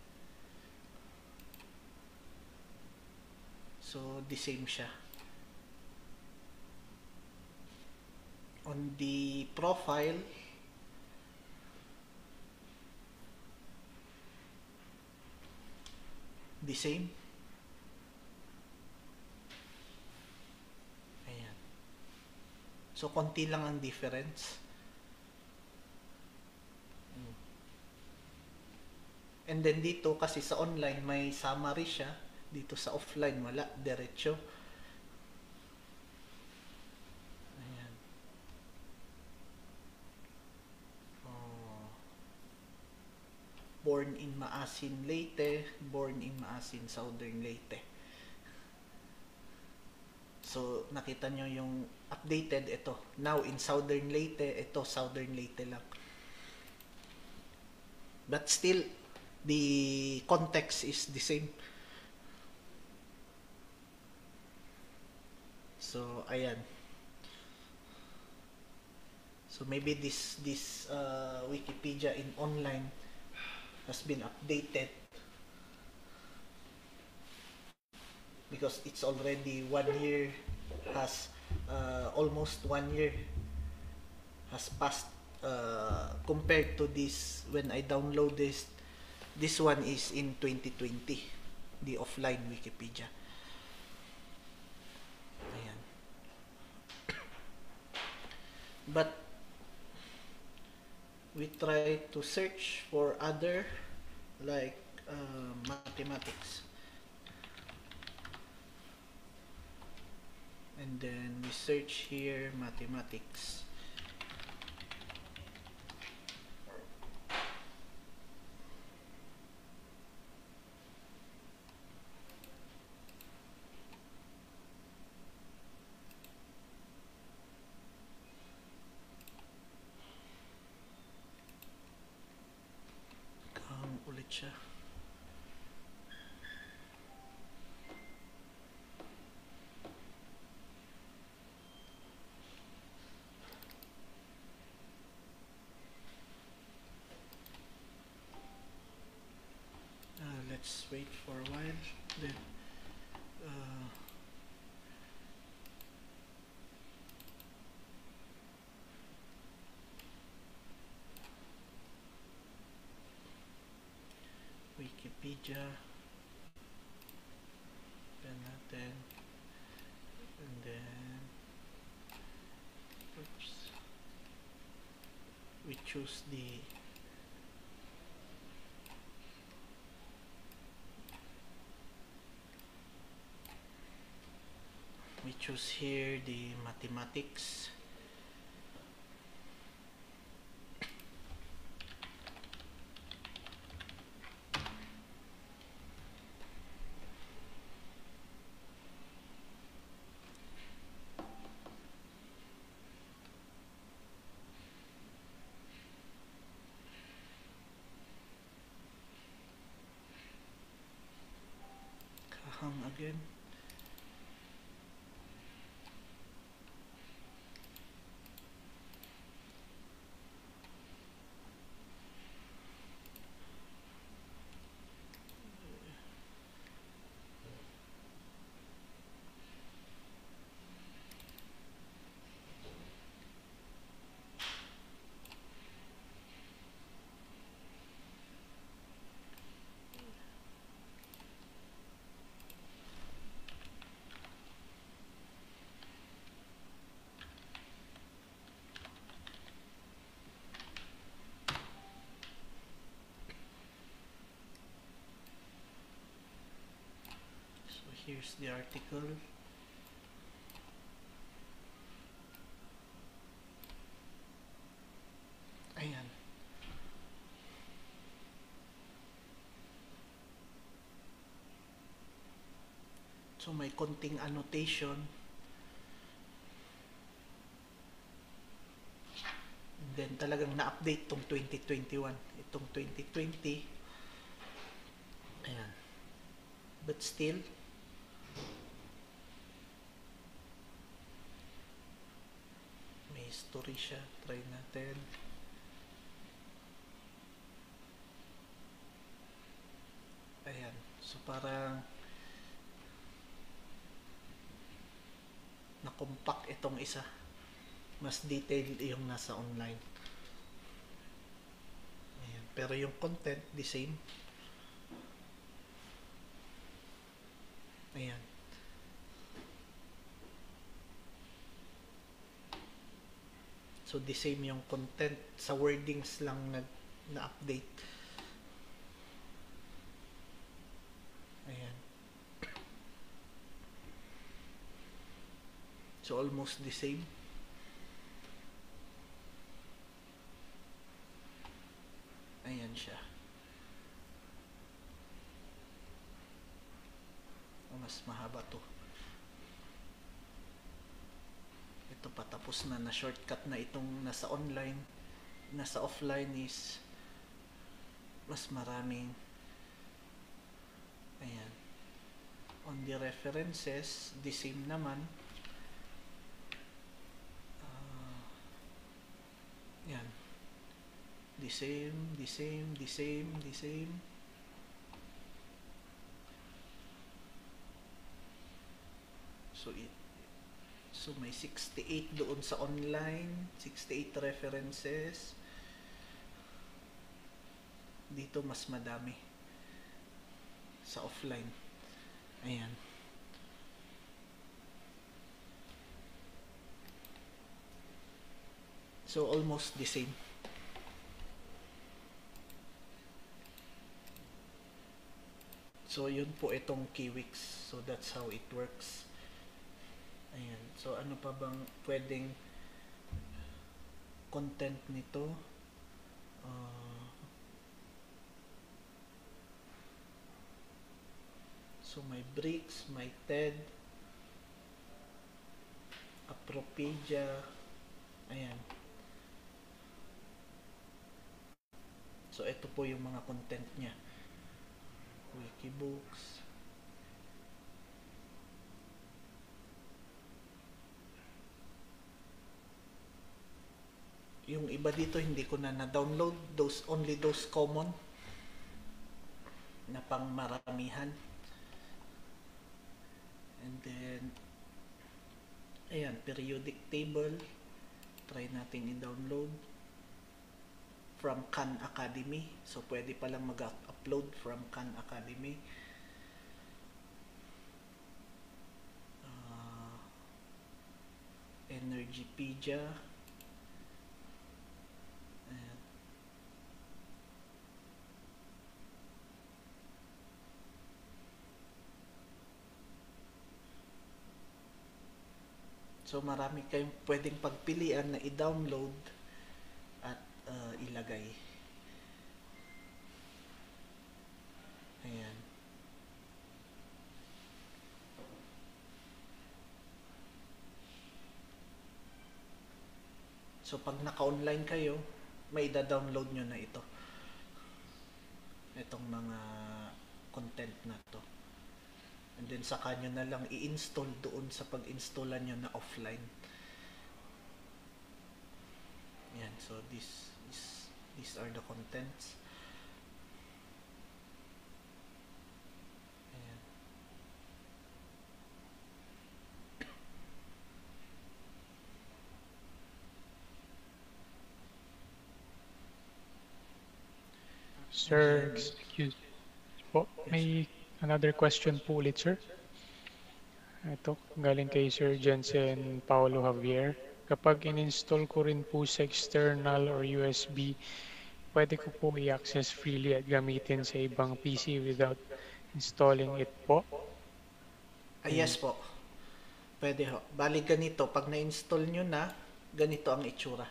So, the same siya. On the profile, the same. So, konti lang ang difference. And then dito, kasi sa online, may summary siya. Dito sa offline, wala. Diretso. Ayan. Born in Maasin, Leyte. Born in Maasin, Southern Leyte. So, nakita nyo yung updated ito. Now, in Southern Leyte, ito, Southern Leyte lang. But still, the context is the same. So, ayan. So, maybe this Wikipedia in online has been updated because it's already 1 year has almost 1 year has passed compared to this when I download this one is in 2020, the offline Wikipedia. Ayan. But we try to search for other like mathematics. And then we search here mathematics. siya. Let's wait for a while. Then Wikipedia, open natin, and then we choose here the mathematics. Kahang again. Here's the article. Ayan. So may konting annotation. And then talagang na-update tong 2021. Itong 2020. Ayan. But still, may history siya. Try natin. Ayan. So parang na-compact itong isa. Mas detailed yung nasa online. Ayan. Pero yung content, the same. Ayan. So, the same yung content. Sa wordings lang na-update. Ayan. So, almost the same. Ayan siya. Mas mahaba to. Ito patapos na shortcut na itong nasa online. Nasa offline is mas maraming. Ayan. On the references, the same naman. Yan. The same, the same, the same, the same. So may 68 doon sa online, 68 references. Dito mas madami sa offline. Ayan. So almost the same. So yun po itong keywords. So that's how it works. Ayan. So ano pa bang pwedeng content nito? So may bricks, may TED, Apropedia. Ayan. So ito po yung mga content niya. Wikibooks. Yung iba dito hindi ko na na-download, only those common na pang maramihan. And then ayan, periodic table, try natin i-download from Khan Academy. So pwede palang mag-upload from Khan Academy. Energypedia. Ayan. So marami kayong pwedeng pagpilian na i-download at ilagay. Ayan. So pag naka-online kayo, may da-download nyo na ito. Itong mga content na to. And then saka nyo na lang i-install doon sa pag-installan nyo na offline. Yan, so these are the contents. Ayan. Sir, excuse po, may another question po ulit, sir. Ito, galing kay Sir Jensen Paulo Javier. Kapag in-install ko rin po sa external or USB, pwede ko po i-access freely at gamitin sa ibang PC without installing it po? Yes po. Pwede ho. Bali ganito, pag na-install nyo na, ganito ang itsura.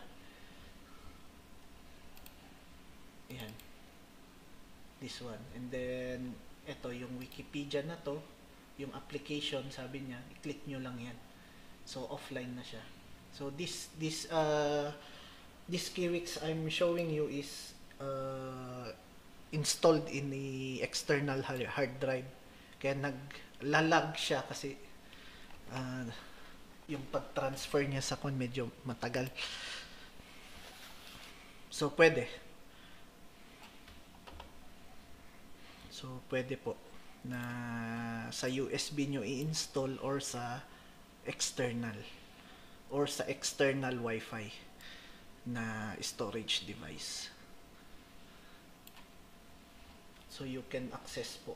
Ayan. This one. And then, ito yung Wikipedia na to, yung application, sabi niya, i-click nyo lang yan. So, offline na siya. So, this keywords I'm showing you is installed in the external hard drive. Kaya naglalag siya kasi yung pag-transfer niya sa kon medyo matagal. So, pwede. So, pwede po na sa USB nyo i-install or sa external Wi-Fi na storage device. So, you can access po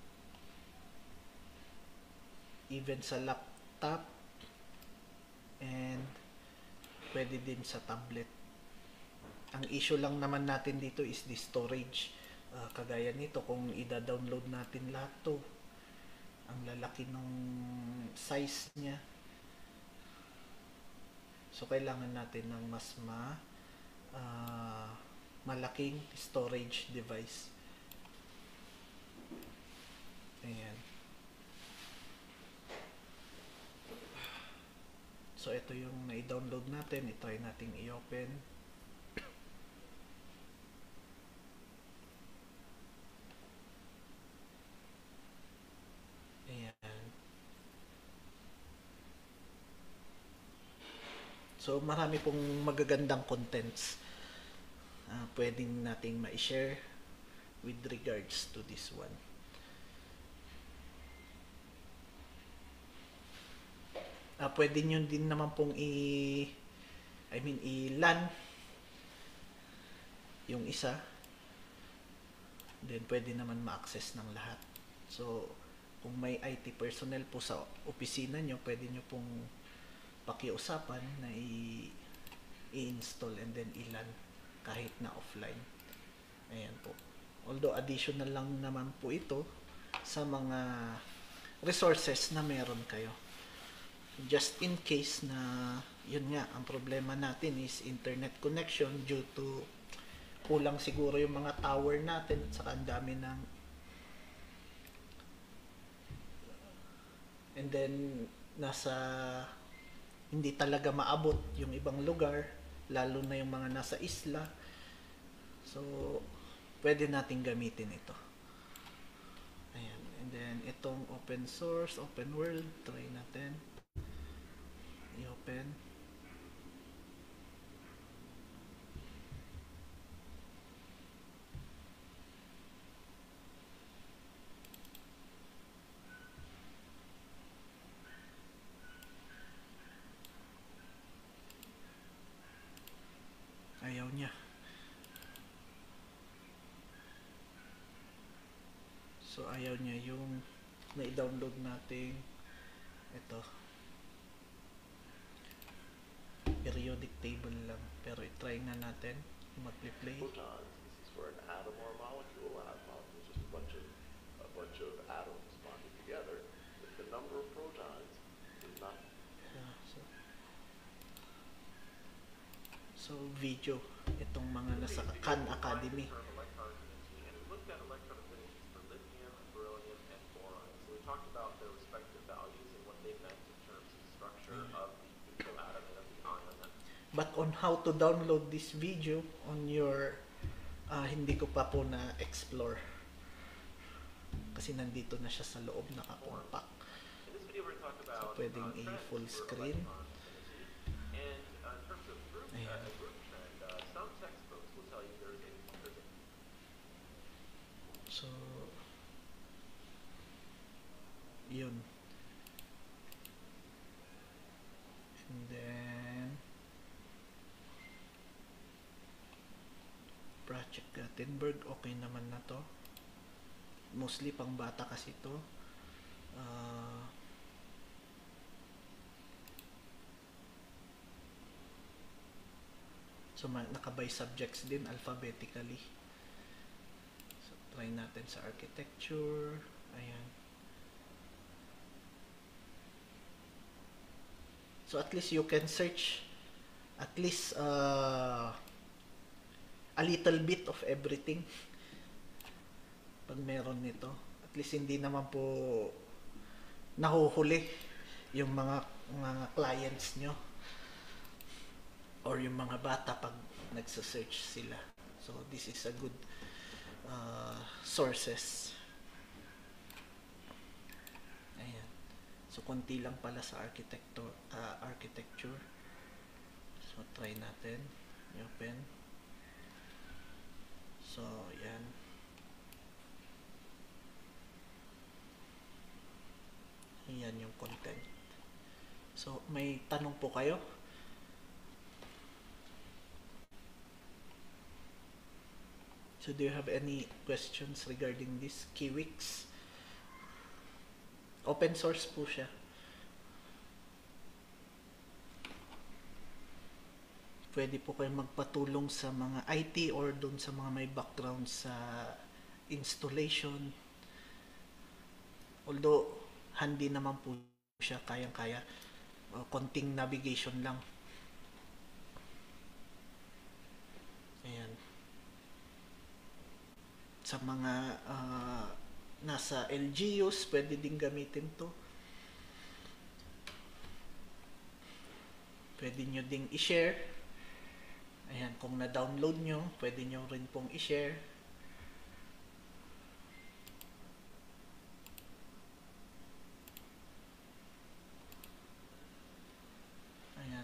even sa laptop and pwede din sa tablet. Ang issue lang naman natin dito is the storage. Kagaya nito, kung ida-download natin lahat to, ang lalaki ng size niya. So, kailangan natin ng mas malaking storage device. Ayan. So, ito yung na-download natin. I-try natin i-open. So, marami pong magagandang contents pwedeng nating ma-share with regards to this one. Pwede nyo din naman pong i-LAN yung isa. Then, pwede naman ma-access ng lahat. So, kung may IT personnel po sa opisina nyo, pwede nyo pong pakiusapan na i-install and then i-LAN kahit na offline. Ayan po. Although additional lang naman po ito sa mga resources na meron kayo. Just in case na yun nga, ang problema natin is internet connection due to kulang siguro yung mga tower natin at saka ang dami ng and then hindi talaga maabot yung ibang lugar, lalo na yung mga nasa isla. So, pwede natin gamitin ito. then itong open source, open world, try natin. I-open. Ayaw niya. So ayaw niya yung na-download natin ito. Periodic table lang. Pero i-try na natin. Mag-play. Protons. This is for an atom or a molecule. An atom molecule is just a bunch of atoms bonded together. If the number of protons is not. So video. Itong mga nasa Khan Academy. Talked about their respective values and what they meant in terms of structure of the neutral atom and of the ion. But on how to download this video on your hindi ko pa po na explore kasi nandito na siya sa loob, nakakompact. In this video we're going to talk about so pwedeng i-full screen. And in terms of group trend, some textbooks will tell you there's a so yun. And then Project Gutenberg, okay naman na to. Mostly pang bata kasi to. So nakabay subjects din alphabetically. So try natin sa architecture. Ayan. So at least you can search at least a little bit of everything pag meron nito. At least hindi naman po nahuhuli yung mga clients nyo or yung mga bata pag nagsa-search sila. So this is a good sources. Ayan. So konti lang pala sa architecture. So try natin. I-open. So yan. Yan yung content. So may tanong po kayo? So do you have any questions regarding this Kiwix? Open source po siya. Pwede po kayong magpatulong sa mga IT or doon sa mga may background sa installation. Although handy naman po siya, kayang-kaya. Konting navigation lang. Ayan. Sa mga nasa LGUs, pwede din gamitin to. Pwede nyo ding i-share. Ayan, kung na-download nyo, pwede nyo rin pong i-share. Ayan.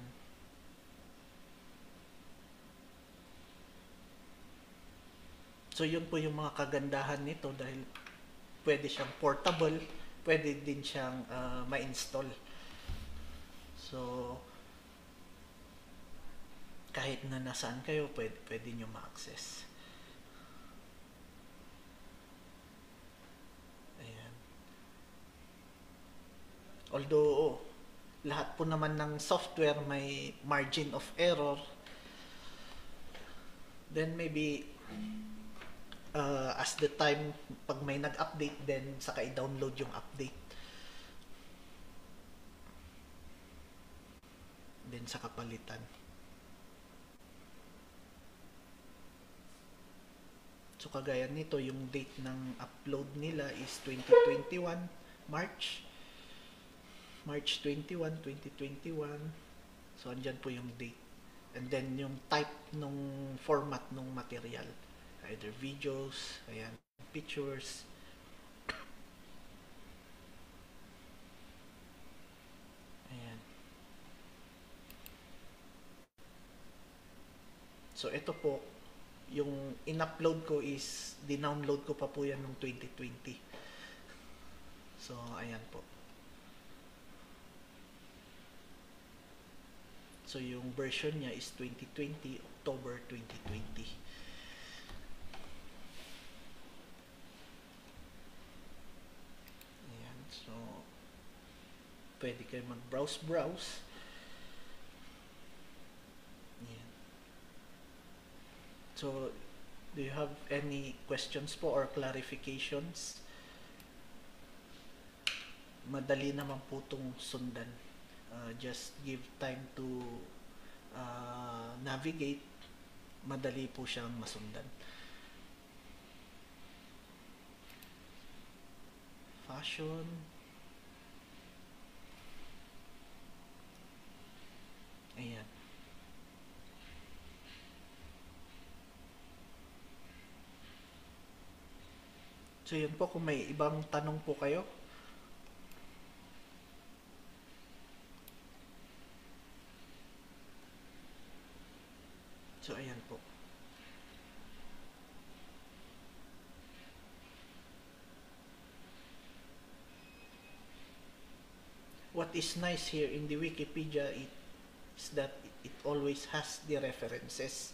So yun po yung mga kagandahan nito dahil pwede siyang portable, pwede din siyang ma-install. So kahit na nasaan kayo, pwede nyo ma-access. Ayan. Although lahat po naman ng software may margin of error, then maybe as the time pag may nag-update, then saka i-download yung update, then saka palitan. So kagaya nito, yung date ng upload nila is 2021 March 21, 2021. So andyan po yung date. And then yung type nung format nung material, either videos, ayan, pictures. So ito po, yung in-upload ko is, dinownload ko pa po yan noong 2020. So ayan po. So yung version niya is 2020, October 2020. Ayan, so pwede kayo mag-browse. Ayan. So, do you have any questions po or clarifications? Madali naman po itong sundan. Just give time to navigate. Madali po siyang masundan. Fashion. Ayan. So yun po, kung may ibang tanong po kayo. So ayan po. What is nice here in the Wikipedia is that it always has the references.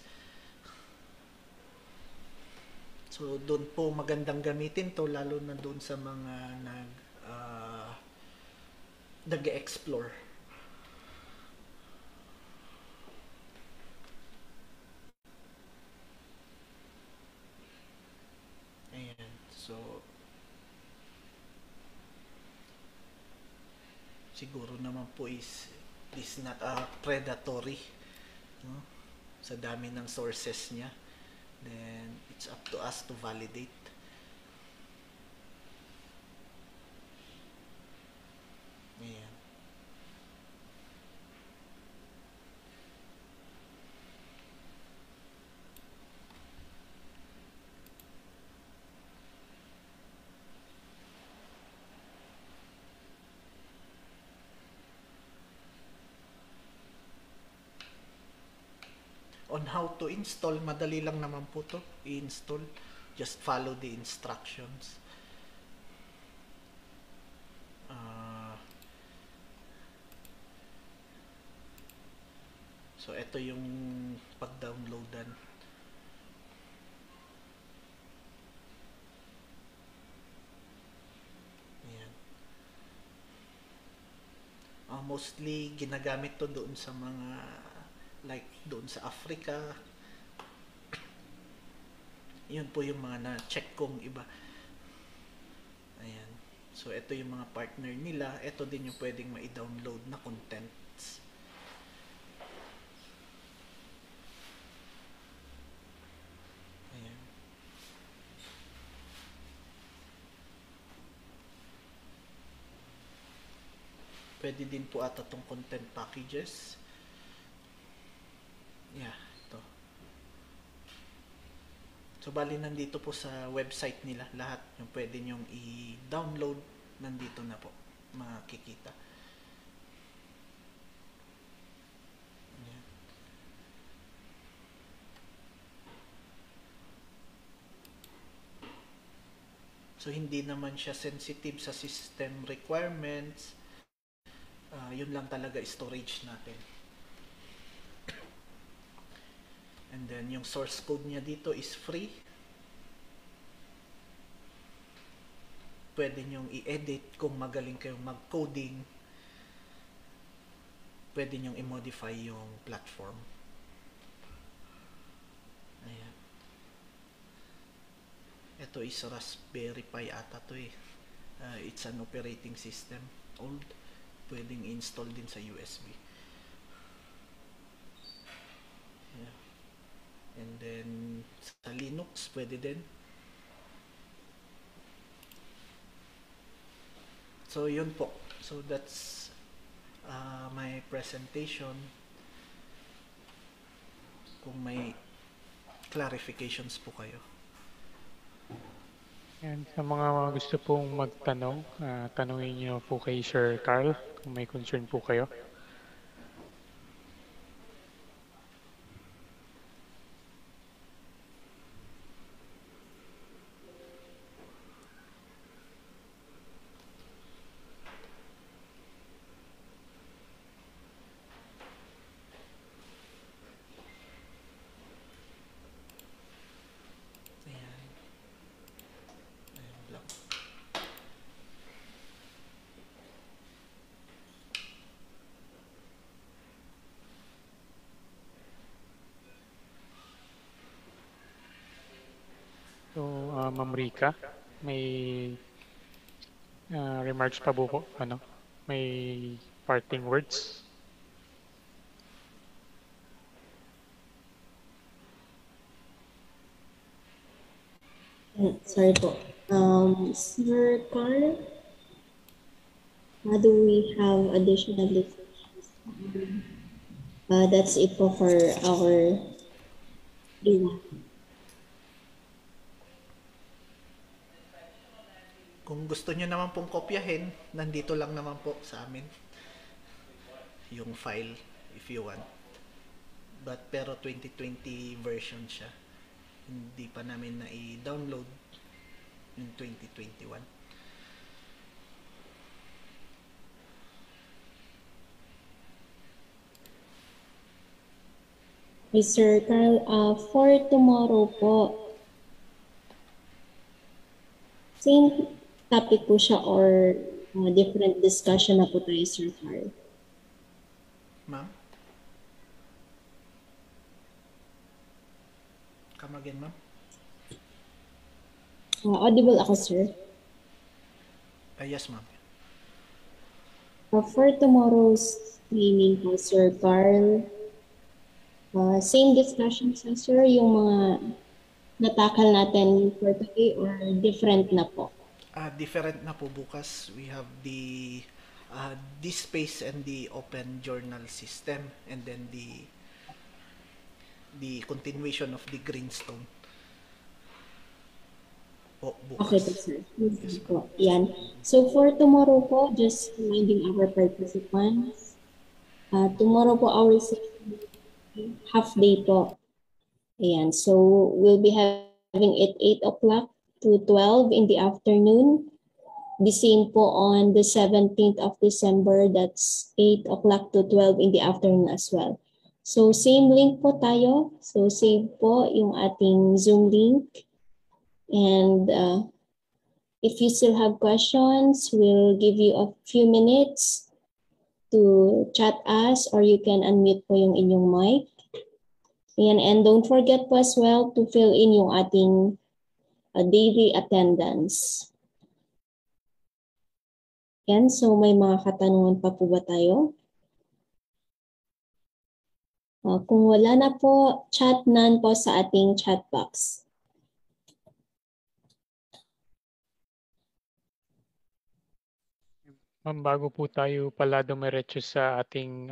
So doon po magandang gamitin to, lalo na doon sa mga nag-explore. Ayan. So siguro naman po is not predatory, no? Sa dami ng sources niya. Then it's up to us to validate. Ayan. On how to install, madali lang naman po to i-install. Just follow the instructions. So ito yung pag-downloadan. Ayan. Mostly ginagamit to doon sa mga like doon sa Africa. Yun po yung mga na-check kong iba. Ayan. So ito yung mga partner nila. Ito din yung pwedeng ma-download na contents. Ayan. Pwede din po ata tong content packages. Yeah, ito. So bali nandito po sa website nila lahat yung pwede nyong i-download, nandito na po makikita. Ayan. So hindi naman siya sensitive sa system requirements. Yun lang talaga storage natin. And then yung source code niya dito is free. Pwede nyong i-edit kung magaling kayong mag-coding. Pwede nyong i-modify yung platform. Ayan. Ito is Raspberry Pi ata to eh. It's an operating system. Old. Pwedeng install din sa USB. Yeah. And then sa Linux pwede din. So yun po. So that's my presentation. Kung may clarifications po kayo. Yan, sa mga gusto pong magtanong, tanungin niyo po kay Sir Carl kung may concern po kayo. So, Ma'am Rika, may remarks pa po, ano? May parting words? Sorry po. Sir Carl, do we have additional discussions? That's it po for our day 1. Kung gusto nyo naman pong kopyahin, nandito lang naman po sa amin yung file if you want. But pero 2020 version siya. Hindi pa namin na i-download yung 2021. Mr. Carl, for tomorrow po, same topic po siya or different discussion na po tayo, Sir Carl? Ma'am? Come again, ma'am? Audible ako, sir. Yes, ma'am. For tomorrow's training po, Sir Carl, same discussion sa sir, yung mga natakal natin for today or different na po? Different na po bukas. We have the space and the open journal system, and then the continuation of the greenstone. Po, bukas. Okay po, sir. Yes, po. Yan. So for tomorrow po, just reminding our participants, tomorrow po our session, half day po. Ayan. So we'll be having it 8 o'clock to 12 in the afternoon. The same po on the 17th of December, that's 8 o'clock to 12 in the afternoon as well. So same link po tayo. So save po yung ating Zoom link. And if you still have questions, we'll give you a few minutes to chat us or you can unmute po yung inyong mic. And don't forget po as well to fill in yung ating daily attendance. Yan, so may mga katanungan pa po ba tayo? Kung wala na po, chat none po sa ating chat box. Ma'am, bago po tayo pala dumiretso sa ating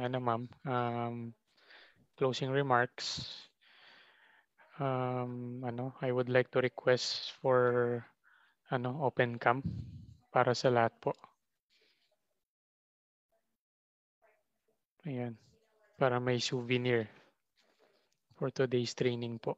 closing remarks, I would like to request for open cam para sa lahat po. Ayan, para may souvenir for today's training po.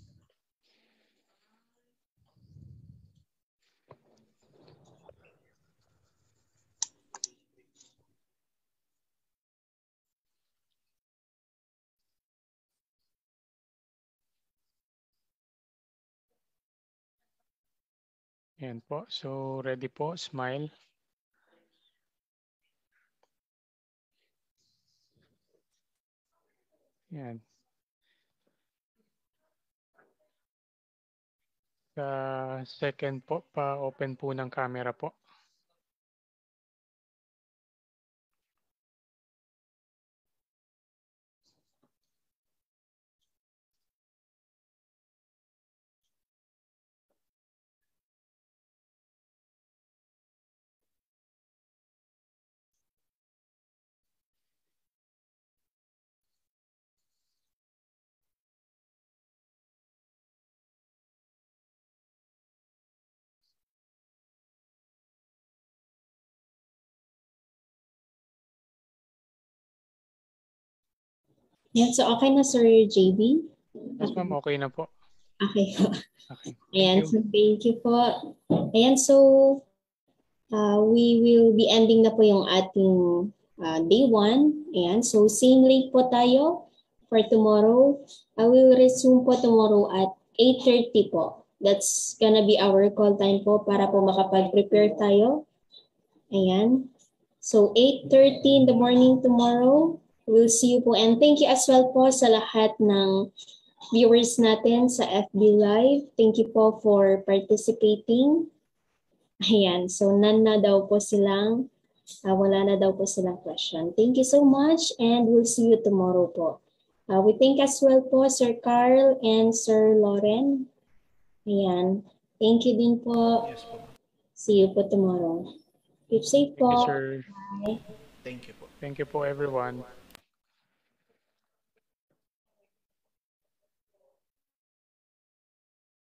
Ayan po. So, ready po. Smile. Ayan. Sa second po, pa-open po ng camera po. Yan, so okay na Sir JB? Yes, ma'am. Okay na po. Okay po. Okay. Ayan, Thank you. so thank you po. Ayan, so we will be ending na po yung ating day 1. Ayan, so same link po tayo for tomorrow. We will resume po tomorrow at 8:30 po. That's gonna be our call time po para po makapag-prepare tayo. Ayan. So 8:30 in the morning tomorrow. We'll see you po. And thank you as well po sa lahat ng viewers natin sa FB Live. Thank you po for participating. Ayan, so none na daw po silang, wala na daw po silang question. Thank you so much and we'll see you tomorrow po. We thank as well po Sir Carl and Sir Lauren. Ayan, thank you din po. Yes po. See you po tomorrow. Keep safe Thank you, po. sir. Bye. Thank you po. Thank you po, everyone.